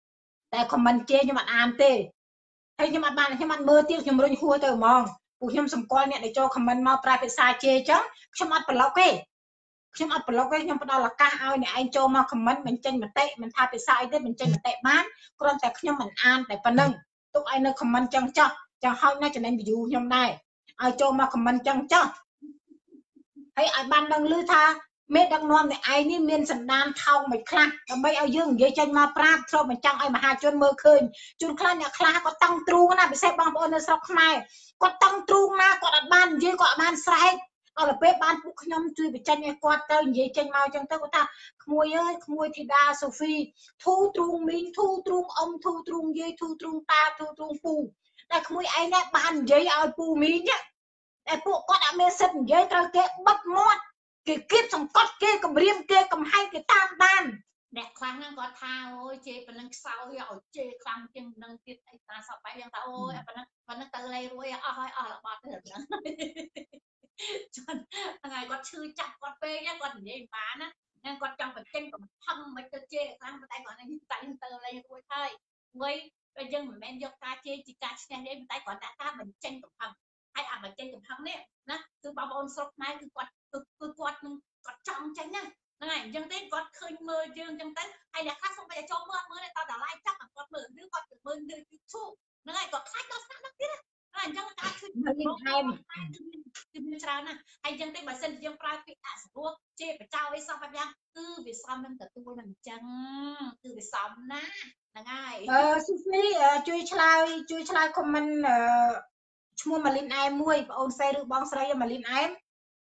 Speaker 4: តែ comment ជេរខ្ញុំអត់អានទេហើយខ្ញុំអត់បានខ្ញុំអត់មើលទៀតខ្ញុំរុញហួរទៅហ្មងពួកខ្ញុំសម្គាល់អ្នកដែលចូល comment មកប្រើភាសាជេរអញ្ចឹងខ្ញុំអត់ប្លុកទេខ្ញុំអត់ប្លុកទេខ្ញុំផ្ដល់ឱកាសឲ្យអ្នកឯងចូលមក comment បញ្ចេញមតិមិនថាភាសាអីទេបញ្ចេញមតិបានគ្រាន់តែខ្ញុំមិនអានតែប៉ុណ្្នឹងទុកឲ្យនៅ comment ចឹងចោះចឹងហោចណាស់ចំណេញ view ខ្ញុំដែរឲ្យចូលមក comment ចឹងចោះហើយឲ្យបានដឹងឮថាមេដឹកនាំអ្នកឯងនេះមានសន្តានថោកមិនខ្លះដើម្បីឲ្យយើងនិយាយចេញមកប្រាប់ធ្លាប់បញ្ចាំងឲ្យមហាជនមើលឃើញជួនខ្លះអ្នកខ្លះគាត់តង់ទ្រូងណាពិសេសបងប្អូននៅស្រុកខ្មែរគាត់តង់ទ្រូងណាគាត់អត់បាននិយាយគាត់អត់បានស្រែកដល់ពេលបានពួកខ្ញុំជួយបញ្ចេញឲ្យគាត់ទៅនិយាយចេញមកអញ្ចឹងទៅគាត់ថាក្មួយអើយក្មួយធីតាសូហ្វីធូទ្រូងមីងធូទ្រូងអ៊ំធូទ្រូងយាយធូទ្រូងតាធូទ្រូងពូតែក្មួយឯងនេះបាននិយាយឲ្យពូមីងតែពួកគាត់អត់មានសិទ្ធិនិយាយត្រូវគេបិទមាត់គេគៀបសង្កត់គេគម្រាមគេកំហែងគេតាមដានអ្នកខ្លះហ្នឹងគាត់ថាអូយជេរប៉ុណ្ណឹងខ្សោយឲ្យជេរខ្លាំងជាងនឹងទៀតអីតាសពបែបយ៉ាងថាអូយប៉ុណ្ណឹងប៉ុណ្ណឹងទៅលេរួយអស់ហើយអស់របត់ទៅហ្នឹងជន់ថ្ងៃគាត់ឈឺចាប់គាត់ពេកគាត់និយាយបានណាហ្នឹងគាត់ចង់បញ្ចេញកំផឹងមិនទៅជេរខ្លាំងតែគាត់នេះតែទៅលេរួយហើយមួយតែយើងមិនមែនយកការជេរជាការឈ្នះទេតែគាត់តែការបញ្ចេញកំផឹងហើយអាបញ្ចេញកំផឹងនេះណាគឺបងប្អូនស្រុកខ្មែរគឺគាត់គឺគាត់នឹងគាត់ចង់ចេញណាហ្នឹងហើយអញ្ចឹងទេគាត់ឃើញមើលយើងអញ្ចឹងទៅហើយអ្នកខ្លះសូម្បីតែចូលមើលមើលតែដល់ live ចាប់គាត់មើលឬគាត់ទៅមើលនៅ YouTube ហ្នឹងហើយគាត់ខ្លាចដល់ស្នាប់ដល់ទៀតណាអញ្ចឹងការឃើញមើលហែមគឺមានច្រើនណាស់ហើយអញ្ចឹងទេបើសិនជាយើងប្រើពាក្យអសរោះជេរបចោអីសោះបែបយ៉ាងគឺវាសមនឹងទទួលនឹងអញ្ចឹងគឺវាសមណាហ្នឹងហើយអឺស៊ូហ្វីជួយឆ្លើយជួយឆ្លើយ comment អឺឈ្មោះម៉ាលីនអែមមួយបងអូនស្រីឬបងស្រីម៉ាលីនអែម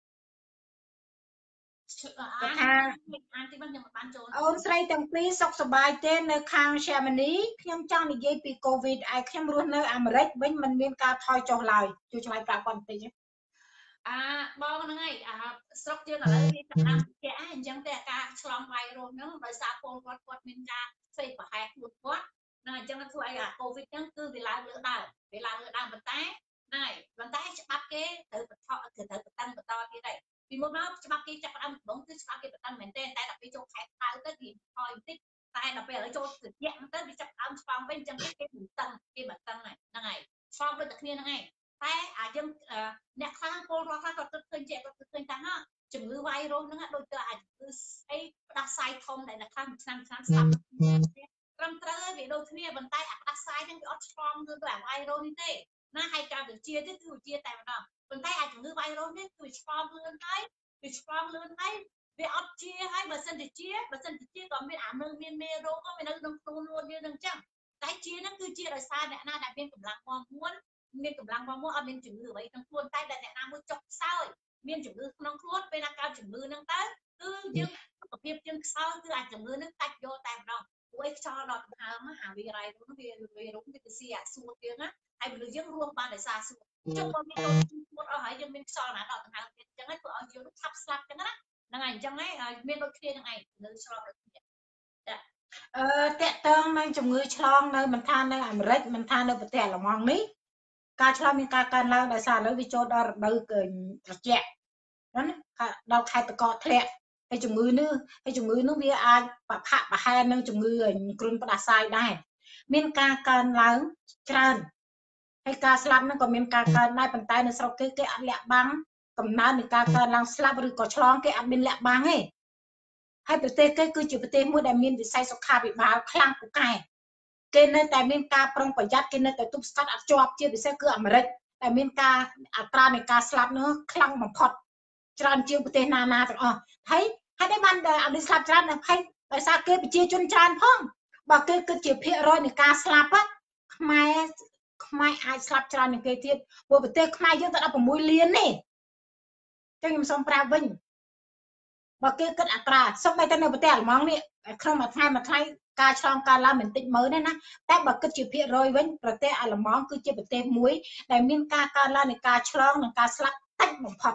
Speaker 4: អានអានទីមិនខ្ញុំបានចូលអូនស្រីទាំងពីរសុខសប្បាយទេនៅខាង Germany ខ្ញុំចង់និយាយពី COVID ឯខ្ញុំរស់នៅអាមេរិកវិញមិនមានការថយចុះឡើយជួយឆ្លើយប្រាប់គាត់បន្តិចអាបងហ្នឹងហើយអាស្រុកយើងឥឡូវវាចាប់តាមជាអញ្ចឹងតែការឆ្លង virus ហ្នឹងដោយសារពលរដ្ឋគាត់មានការផ្សេងប្រហែលខ្លួនគាត់ណាអញ្ចឹងធ្វើឲ្យអា COVID ហ្នឹងគឺវាឡើងលើដើមវាឡើងលើដើមប៉ុន្តែហ្នឹងហើយប៉ុន្តែច្បាប់គេត្រូវបន្តគឺត្រូវបន្តបន្តទៀតហើយពីមុនមកច្បាប់គេចាប់ផ្ដើមដំណងគឺច្បាប់គេបន្តមែនទេតែដល់ពេលចូលខែក្តៅទៅគេថយបន្តិចតែដល់ពេលឥឡូវចូលត្រជាក់ទៅវាចាប់ផ្ដើមឆ្លងវិញអញ្ចឹងគេបន្តគេបន្តហ្នឹងហើយឆ្លងដូចតែគ្នាហ្នឹងឯងតែអាយើងអ្នកខ្លះពលរដ្ឋខ្លះគាត់គិតឃើញជាគាត់គិតឃើញថាណាជំងឺ virus ហ្នឹងដូចទៅអាចជំងឺអីផ្ដាសាយធំដែលអ្នកខ្លះឆ្នាំឆ្នាំស្លាប់ត្រឹមត្រូវវាដូចគ្នាប៉ុន្តែអាផ្ដាសាយហ្នឹងវាអត់ឆ្លងទៅអា virus នេះទេណាហើយការវិជាទៅគឺវិជាតែម្ដងប៉ុន្តែអាចជំងឺ virus នេះគឺឆ្លងលឿនហើយវាឆ្លងលឿនហើយវាអត់ជាហើយបើសិនជាជាបើសិនជាជាក៏មានអានឹងមានមេរោគក៏មាននៅក្នុងខ្លួនខ្លួនយើងនឹងចឹងតែជាហ្នឹងគឺជាដោយសារអ្នកណាដែលមានកម្លាំងមាំមួនមានកម្លាំងមាំមួនអត់មានជំងឺអ្វីក្នុងខ្លួនតែអ្នកណាមួយចុកខ្សោយមានជំងឺក្នុងខ្លួនពេលណាកើតជំងឺហ្នឹងទៅគឺយើងសុខភាពយើងខ្សោយគឺអាចជំងឺហ្នឹងកាច់យកតែម្ដងព្រោះខ្យល់ដល់ដង្ហើមអាវីរ៉ៃនោះវាវារុំវាទៅស៊ីអាសួតយើងណាហើយមនុស្សយើងរស់បានដោយសារសួតចុះបើមានរោគសួតអស់ហើយយើងមានខ្យល់ណាដល់ដង្ហើមទៀតអញ្ចឹងហើយធ្វើឲ្យយើងឆាប់ស្លាប់អញ្ចឹងណាហ្នឹងហើយអញ្ចឹងហើយមានដូចគ្នាហ្នឹងឯងនៅឆ្លងដូចគ្នាចាអឺតកតងនឹងជំងឺឆ្លងនៅមិនថានៅអាមេរិកមិនថានៅប្រទេសអាល្លឺម៉ង់នេះការឆ្លងមានការកើនឡើងដោយសារឥឡូវវាចូលដល់រដូវត្រជាក់ណាដល់ខែតកកធ្លាក់ហើយជំងឺនេះហើយជំងឺនោះវាអាចប្រផាក់ប្រហែលនឹងជំងឺគ្រុនផ្ដាសាយដែរមានការកើនឡើងច្រើនហើយការស្លាប់ហ្នឹងក៏មានការកើនដែរប៉ុន្តែនៅស្រុកគេគេអត់លាក់បាំងកំណើននៃការកើនឡើងស្លាប់ឬក៏ឆ្លងគេអត់មានលាក់បាំងទេហើយប្រទេសគេគឺជាប្រទេសមួយដែលមានវិស័យសុខាភិបាលខ្លាំងពូកែគេនៅតែមានការប្រុងប្រយ័ត្នគេនៅតែទប់ស្កាត់អត់ជាប់ជាពិសេសគឺអាមេរិកតែមានការអត្រានៃការស្លាប់នោះខ្លាំងបំផុតច្រើនជាងប្រទេសណាណាទាំងអស់ហើយហើយតែបានអត់ស្លាប់ច្រើនតែហើយដោយសារគេប្រជាជនច្រើនផងបើគេគិតជាភាគរយនៃការស្លាប់ខ្មែរខ្មែរអាចស្លាប់ច្រើនជាងគេទៀតព្រោះប្រទេសខ្មែរយើងទៅដល់ប្រាំមួយលានទេចឹងខ្ញុំសូមប្រាប់វិញបើគេគិតអត្រាសូម្បីតែនៅប្រទេសអាល្លឺម៉ង់នេះក្នុងមួយថ្ងៃមួយថ្ងៃការឆ្លងការឡើងមិនតិចមើលទេណាតែបើគិតជាភាគរយវិញប្រទេសអាល្លឺម៉ង់គឺជាប្រទេសមួយដែលមានការកើនឡើងនៃការឆ្លងនិងការស្លាប់តិចបំផុត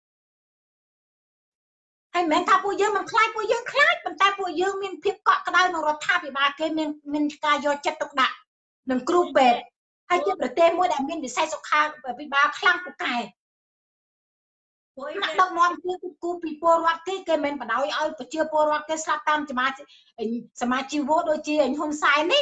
Speaker 4: ហើយមិនមែនថាពួកយើងមិនខ្លាចពួកយើងខ្លាចប៉ុន្តែពួកយើងមានភាពកក់ក្ដៅក្នុងរដ្ឋាភិបាលគេមានមានការយកចិត្តទុកដាក់នឹងគ្រូពេទ្យហើយជាប្រទេសមួយដែលមានវិស័យសុខាភិបាលខ្លាំងពូកែព្រោះអ្នកដឹកនាំគេគឺគូពីពលរដ្ឋគេគេមិនបដ ாய் ឲ្យប្រជាពលរដ្ឋគេស្លាប់តាមសមាជិកសមាជិកវោដូចជាហ៊ុនសែននេះ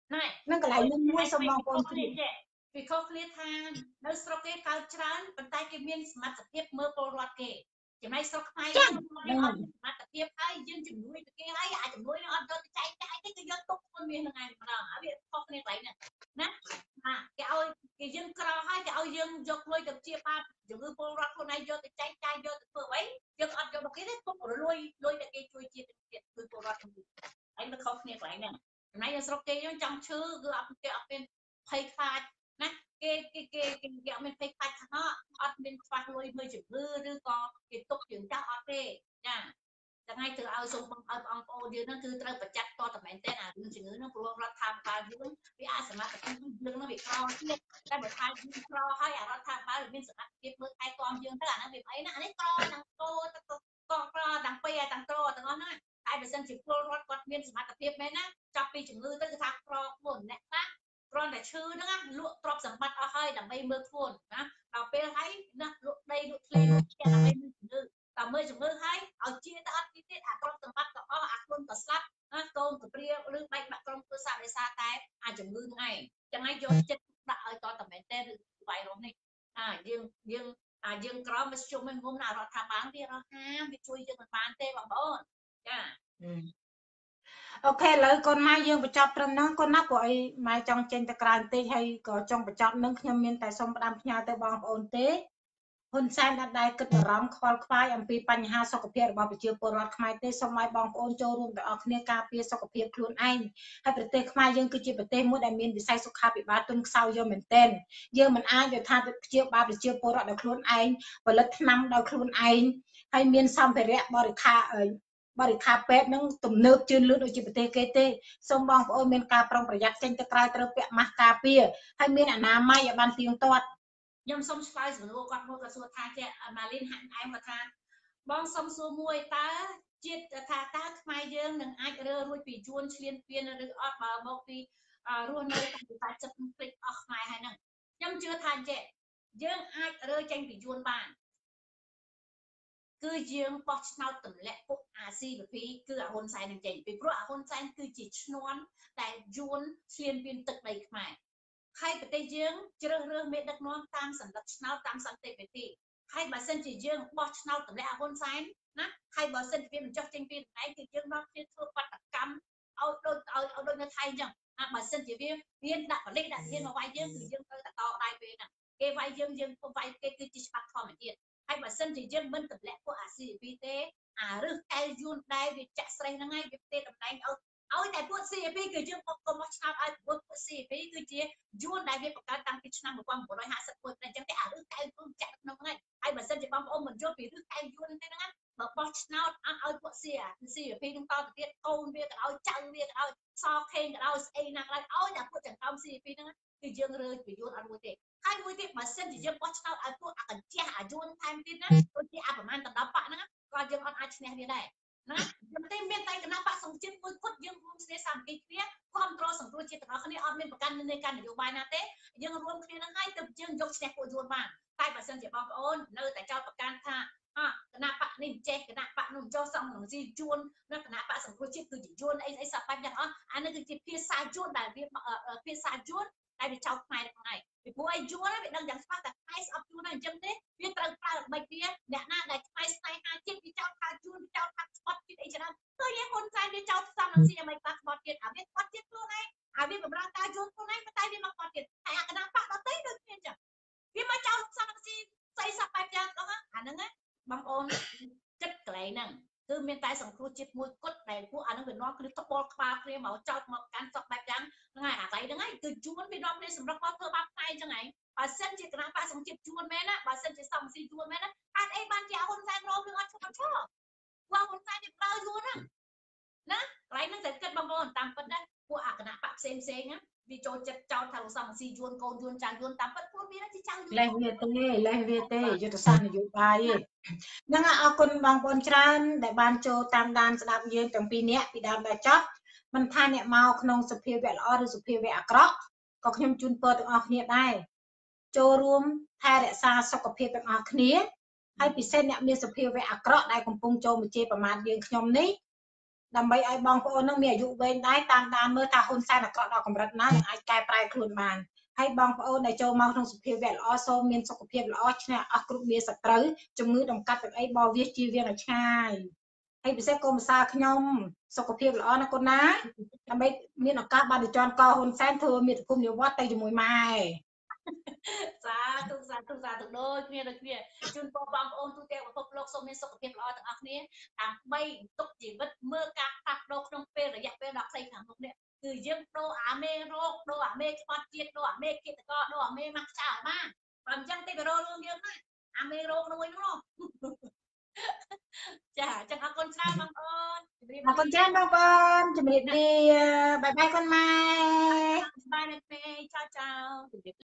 Speaker 1: ណែ
Speaker 4: នឹងកន្លែងមួយសូមបងប្អូនជម្រាប
Speaker 1: ពីខុសគ្នាថានៅស្រុកគេកើតច្រើនប៉ុន្តែគេមានសមត្ថភាពមើលពលរដ្ឋគេចំណែកស្រុកខ្មែរយើងអត់សមត្ថភាពហើយយើងជំនួយទៅគេហើយអាចជំនួយនឹងអត់យកទៅចែកចាយទេគឺយើងទុកខ្លួនមានហ្នឹងឯងម្ដងហើយវាខុសគ្នាកន្លែងហ្នឹងណាបាទគេឲ្យគេយើងក្រហើយគេឲ្យយើងយកលុយទៅជាបាបជំងឺពលរដ្ឋខ្លួនឯងយកទៅចែកចាយយកទៅធ្វើអីយើងអត់យកមកគេទេទុករលួយលុយតែគេជួយជាតិទៀតគឺពលរដ្ឋហ្នឹងហើយវាខុសគ្នាកន្លែងហ្នឹងចំណែកនៅស្រុកគេយើងចង់ឈឺគឺអត់គេអត់មានភ័យខ្លាចណាគេគេគេគេគេអត់មានភ័យខ្លាចថាអត់មានខ្វះលុយមើលជំងឺឬក៏គេទុកយើងចាស់អត់ទេចាថ្ងៃត្រូវឲ្យសូមបងឲ្យបងប្អូនយើងហ្នឹងគឺត្រូវប្រចាំតតមែនទេអារឿងជំងឺហ្នឹងព្រោះរដ្ឋាភិបាលយើងវាអាចសមត្ថភាពយើងហ្នឹងវាក្រទៀតតែបើថាយើងក្រហើយអារដ្ឋាភិបាលមានសមត្ថភាពមើលថែទាំយើងទៅអាហ្នឹងវាអីណាអានេះក្រទាំងតោទៅកក្រទាំងពីទាំងតោទាំងអស់ហ្នឹងតែបើសិនជាពលរដ្ឋគាត់មានសមត្ថភាពមែនណាចាប់ពីជំងឺទៅគឺថាក្រខ្លួនអ្នកខ្លះគ្រាន់តែឈឺហ្នឹងលក់ទ្រព្យសម្បត្តិអស់ហើយដើម្បីមើលខ្លួនណាដល់ពេលហើយណាលក់ដីលក់ធ្លីលក់ផ្ទះដើម្បីមើលជំងឺតែមើលជំងឺហើយឲ្យជាទៅអត់ទីទៀតអាទ្រព្យសម្បត្តិក៏អស់អាខ្លួនក៏ស្លាប់ណាកូនក៏ព្រាឬបែកបាក់ក្រុមគ្រួសារដោយសារតែអាជំងឺហ្នឹងឯងចឹងហើយយកចិត្តដាក់ឲ្យតតមែនទេឬវ៉ៃរុសនេះអាយើងយើងអាយើងក្រមជុំមិនងុំណារដ្ឋាភិបាលវារកហាមវាជួយយើងមិនបានទេបងប្អូនចា
Speaker 4: អូខេឥឡូវកូនម៉ែយើងបញ្ចប់ត្រឹមហ្នឹងកូនណាព្រោះអីម៉ែចង់ចេញទៅក្រៅបន្តិចហើយក៏ចង់បញ្ចប់នឹងខ្ញុំមានតែសូមផ្ដាំផ្ញើទៅបងប្អូនទេហ៊ុនសែនអត់ដែលគិតបារម្ភខ្វល់ខ្វាយអំពីបញ្ហាសុខភាពរបស់ប្រជាពលរដ្ឋខ្មែរទេសូមឲ្យបងប្អូនចូលរួមទាំងអស់គ្នាការពារសុខភាពខ្លួនឯងហើយប្រទេសខ្មែរយើងគឺជាប្រទេសមួយដែលមានវិស័យសុខាភិបាលទុនខ្សោយយមែនទែនយើងមិនអាចយកថាព្យាបាលប្រជាពលរដ្ឋដោយខ្លួនឯងផលិតថ្នាំដោយខ្លួនឯងហើយមានសម្ភារៈបរិក្ខារបរិក្ខារពេទ្យនឹងទំនើបជឿនលឿនដូចជាប្រទេសគេទេសូមបងប្អូនមានការប្រុងប្រយ័ត្នចេញទៅក្រៅត្រូវពាក់ម៉ាស់ការពារហើយមានអនាម័យឲ្យបានទៀងទាត់
Speaker 1: ខ្ញុំសូមឆ្លើយសំណួរគាត់មួយគាត់សួរថាចេះម៉ាលីនហាក់អែមគាត់ថាបងសូមសួរមួយតើជាតិថាតើខ្មែរយើងនឹងអាចរើរួចពីជួនឈ្លានពានឬអត់បើមកពីរស់នៅតាមវិស័យចិត្តភ្លេចអស់ខ្មែរហើយហ្នឹងខ្ញុំជឿថាចេះយើងអាចរើចេញពីជួនបានគឺយើងបោះឆ្នោតទម្លាក់ពួកអាស៊ីវីពីគឺអាហ៊ុនសែននឹងចេញពីព្រោះអាហ៊ុនសែនគឺជាឈ្នន់ដែលយួនឈ្លានពានទឹកដីខ្មែរហើយប្រទេសយើងជ្រើសរើសមេដឹកនាំតាមសន្តិឆ្នោតតាមសន្តិវិធីហើយបើសិនជាយើងបោះឆ្នោតទម្លាក់អាហ៊ុនសែនណាហើយបើសិនជាវាមិនចោះចេញពីតំណែងគឺយើងនាំគ្នាធ្វើបាតកម្មឲ្យដូចឲ្យឲ្យដូចនៅថៃអញ្ចឹងអាបើសិនជាវាមានដាក់បលិកដាក់ធានមកវាយយើងគឺយើងត្រូវតែតដៃពេលហ្នឹងគេវាយយើងយើងពុំវាយគេគឺជាច្បាប់ធម្មជាតិហើយបើសិនជាយើងមិនទម្លាក់ពួកអាស៊ីវីទេអារឹសកែយួនដែរវាចាក់ស្រេះហ្នឹងហើយវាផ្ទេតំណែងឲ្យឲ្យតែពួក ซี អេ ពី គឺយើងមកកុំមកឆ្នោតឲ្យពួក ซี អេ ពី គឺជាយួនដែលវាបង្កើតតាំងពីឆ្នាំmột nghìn chín trămห้าสิบមួយតែអញ្ចឹងតែអារឹសកែយួនចាក់ក្នុងហ្នឹងហើយបើសិនជាបងប្អូនមិនយល់ពីរឹសកែយួនទេហ្នឹងបើបោះឆ្នោតអត់ឲ្យពួក ซี អេ ពី នឹងតទៅទៀតកូនវាក៏ឲ្យចៅវាក៏ឲ្យសខេងក៏ឲ្យស្អីណាក៏ឲ្យឲ្យតែពួកចង្កោម ซี អេ ពី ហ្នឹងគឺយើងរើពីយួនអត់មួយទេហើយមួយទៀតបើសិនជាយើងបោះឆ្នោតឲ្យពួកអាកញ្ចេះអាយួនថែមទៀតណាដូចជាអាប្រមាណដណ្ដប់បាក់ហ្នឹងក៏យើងអត់អាចឈ្នះវាដែរណាយើងតែមានតែគណៈបកសង្ជាតិមួយគត់យើងរួមគ្នាសាមគ្គីគ្នាគ្រប់គ្រងសង្គ្រោះជាតិទាំងអស់គ្នាអត់មានប្រកាន់នៃការនយោបាយណាទេយើងរួមគ្នានឹងហើយទើបយើងយកឈ្នះពួកយួនបានតែបើសិនជាបងប្អូននៅតែចោទប្រកាន់ថាអគណៈបកនេះចេះគណៈបកនោះចោះសំនឹងស៊ីយួននៅគណៈបកសង្គ្រោះជាតិគឺជាយួនអីអីសបាច់ទាំងអស់អានេះគឺជាភាសាយួនដែលវាភាសាយួនតែវាចោទខ្មែរហ្នឹងហើយពីព្រោះអីយួនវាដឹងយ៉ាងច្បាស់តែខ្មែរស្អប់យួនហើយអញ្ចឹងទេវាត្រូវប្រើល្បិចវាអ្នកណាដែលខ្មែរស្នេហាជាតិវាចោទថាយួនវាចោទថាស្បត់ជាតិអីច្រើនឃើញហ៊ុនសែនវាចោទសំនឹងស៊ីអាមេរិកស្បត់ជាតិអាវាស្បត់ជាតិខ្លួនឯងអាវាបម្រើការយួនខ្លួនឯងតែវាមកស្បត់ជាតិតែអាគណៈបកដទៃដូចគ្នាអញ្ចឹងវាមកចោទសំនឹងស៊ីស្អីសបែបយ៉ាងហ្នឹងអាហ្នឹងណាបងប្អូនគិតកន្លែងហ្នឹងគឺមានតែសង្គ្រោះជាតិមួយគត់ដែលពួកអានឹងវានាំគ្នាតបល់ក្បាលគ្នាមកចោតមកកាន់សក់បែបយ៉ាងហ្នឹងហើយអាកន្លែងហ្នឹងហើយគឺជួនវានាំគ្នាសម្រាប់គាត់ធ្វើបាបខ្មែរអញ្ចឹងហើយបើសិនជាគណៈបកសង្ជាតិជួនមែនណាបើសិនជាសំស៊ីជួនមែនណាហេតុអីបានជាហ៊ុនសែនរងរឿងអត់ឈប់ឈរពួកហ៊ុនសែនវាប្រើយួនហ្នឹងណាកន្លែងហ្នឹងតែគិតបងប្អូនតាមពិតណាពួកអាគណៈបកផ្សេងផ្សេងណាវាចូលចិត្តចោតថាលោកសំស៊ីយួនកូនយួនចាយួនតាមពិតខ្លួនវាជាចៅយួន
Speaker 4: លេះវាទេលេះវាទេយុទ្ធសាស្ត្រនយោបាយទេហ្នឹងអរគុណបងប្អូនច្រើនដែលបានចូលតាមដានស្ដាប់យើងទាំងពីរនាក់ពីដើមដល់ចប់មិនថាអ្នកមកក្នុងសភាវៈល្អឬសភាវៈអាក្រក់ក៏ខ្ញុំជូនពរទាំងអស់គ្នាដែរចូលរួមថែរក្សាសុខភាពទាំងអស់គ្នាហើយពិសេសអ្នកមានសភាវៈអាក្រក់ដែលកំពុងចូលមកជេរប្រមាថយើងខ្ញុំនេះដើម្បីឲ្យបងប្អូននឹងមានអាយុវែងដែរតាមដានមើលថាហ៊ុនសែនអាក្រក់ដល់កម្រិតណាអាចកែប្រែខ្លួនបានហើយបងប្អូនដែលចូលមកក្នុងសុខភាពល្អសូមមានសុខភាពល្អឈ្នះអស់គ្រប់មានសត្រូវជំងឺដំកាត់ទឹកអីបោវាជៀសវាងឲ្យឆ្ងាយហើយពិសេសកុំភាសាខ្ញុំសុខភាពល្អណាកូនណាដើម្បីមានឱកាសបានទៅជន់កហ៊ុនសែនធ្វើមាតុភូមិនិវត្តទៅជាមួយម៉ែ
Speaker 1: សាធុសាធុសាធុដូចគ្នាដូចគ្នាជូនពរបងប្អូនទូទាំងពិភពលោកសូមមានសុខភាពល្អទាំងអស់គ្នាដើម្បីទុកជីវិតមើលការផ្លាស់ប្ដូរក្នុងពេលរយៈពេលដ៏ខ្លីខាងមុខនេះគឺយើងដូរអាមេរោគដូរអាមេខ្វាត់ជាតិដូរអាមេគិតកោដូរអាមេម៉ាស់ខ្ចៅឲ្យបានបើមិនចឹងទេវារោរឿងយើងណាអាមេរោគនោះវិញនោះចាអញ្ចឹងអរគុណច្រើនបងប្អូនជម្រាប
Speaker 4: អរគុណច្រើនបងប្អូនជម្រាបលាបាយបាយកូនម៉ែ
Speaker 1: បាយបាយណាស់ពេចៅចៅជម្រាប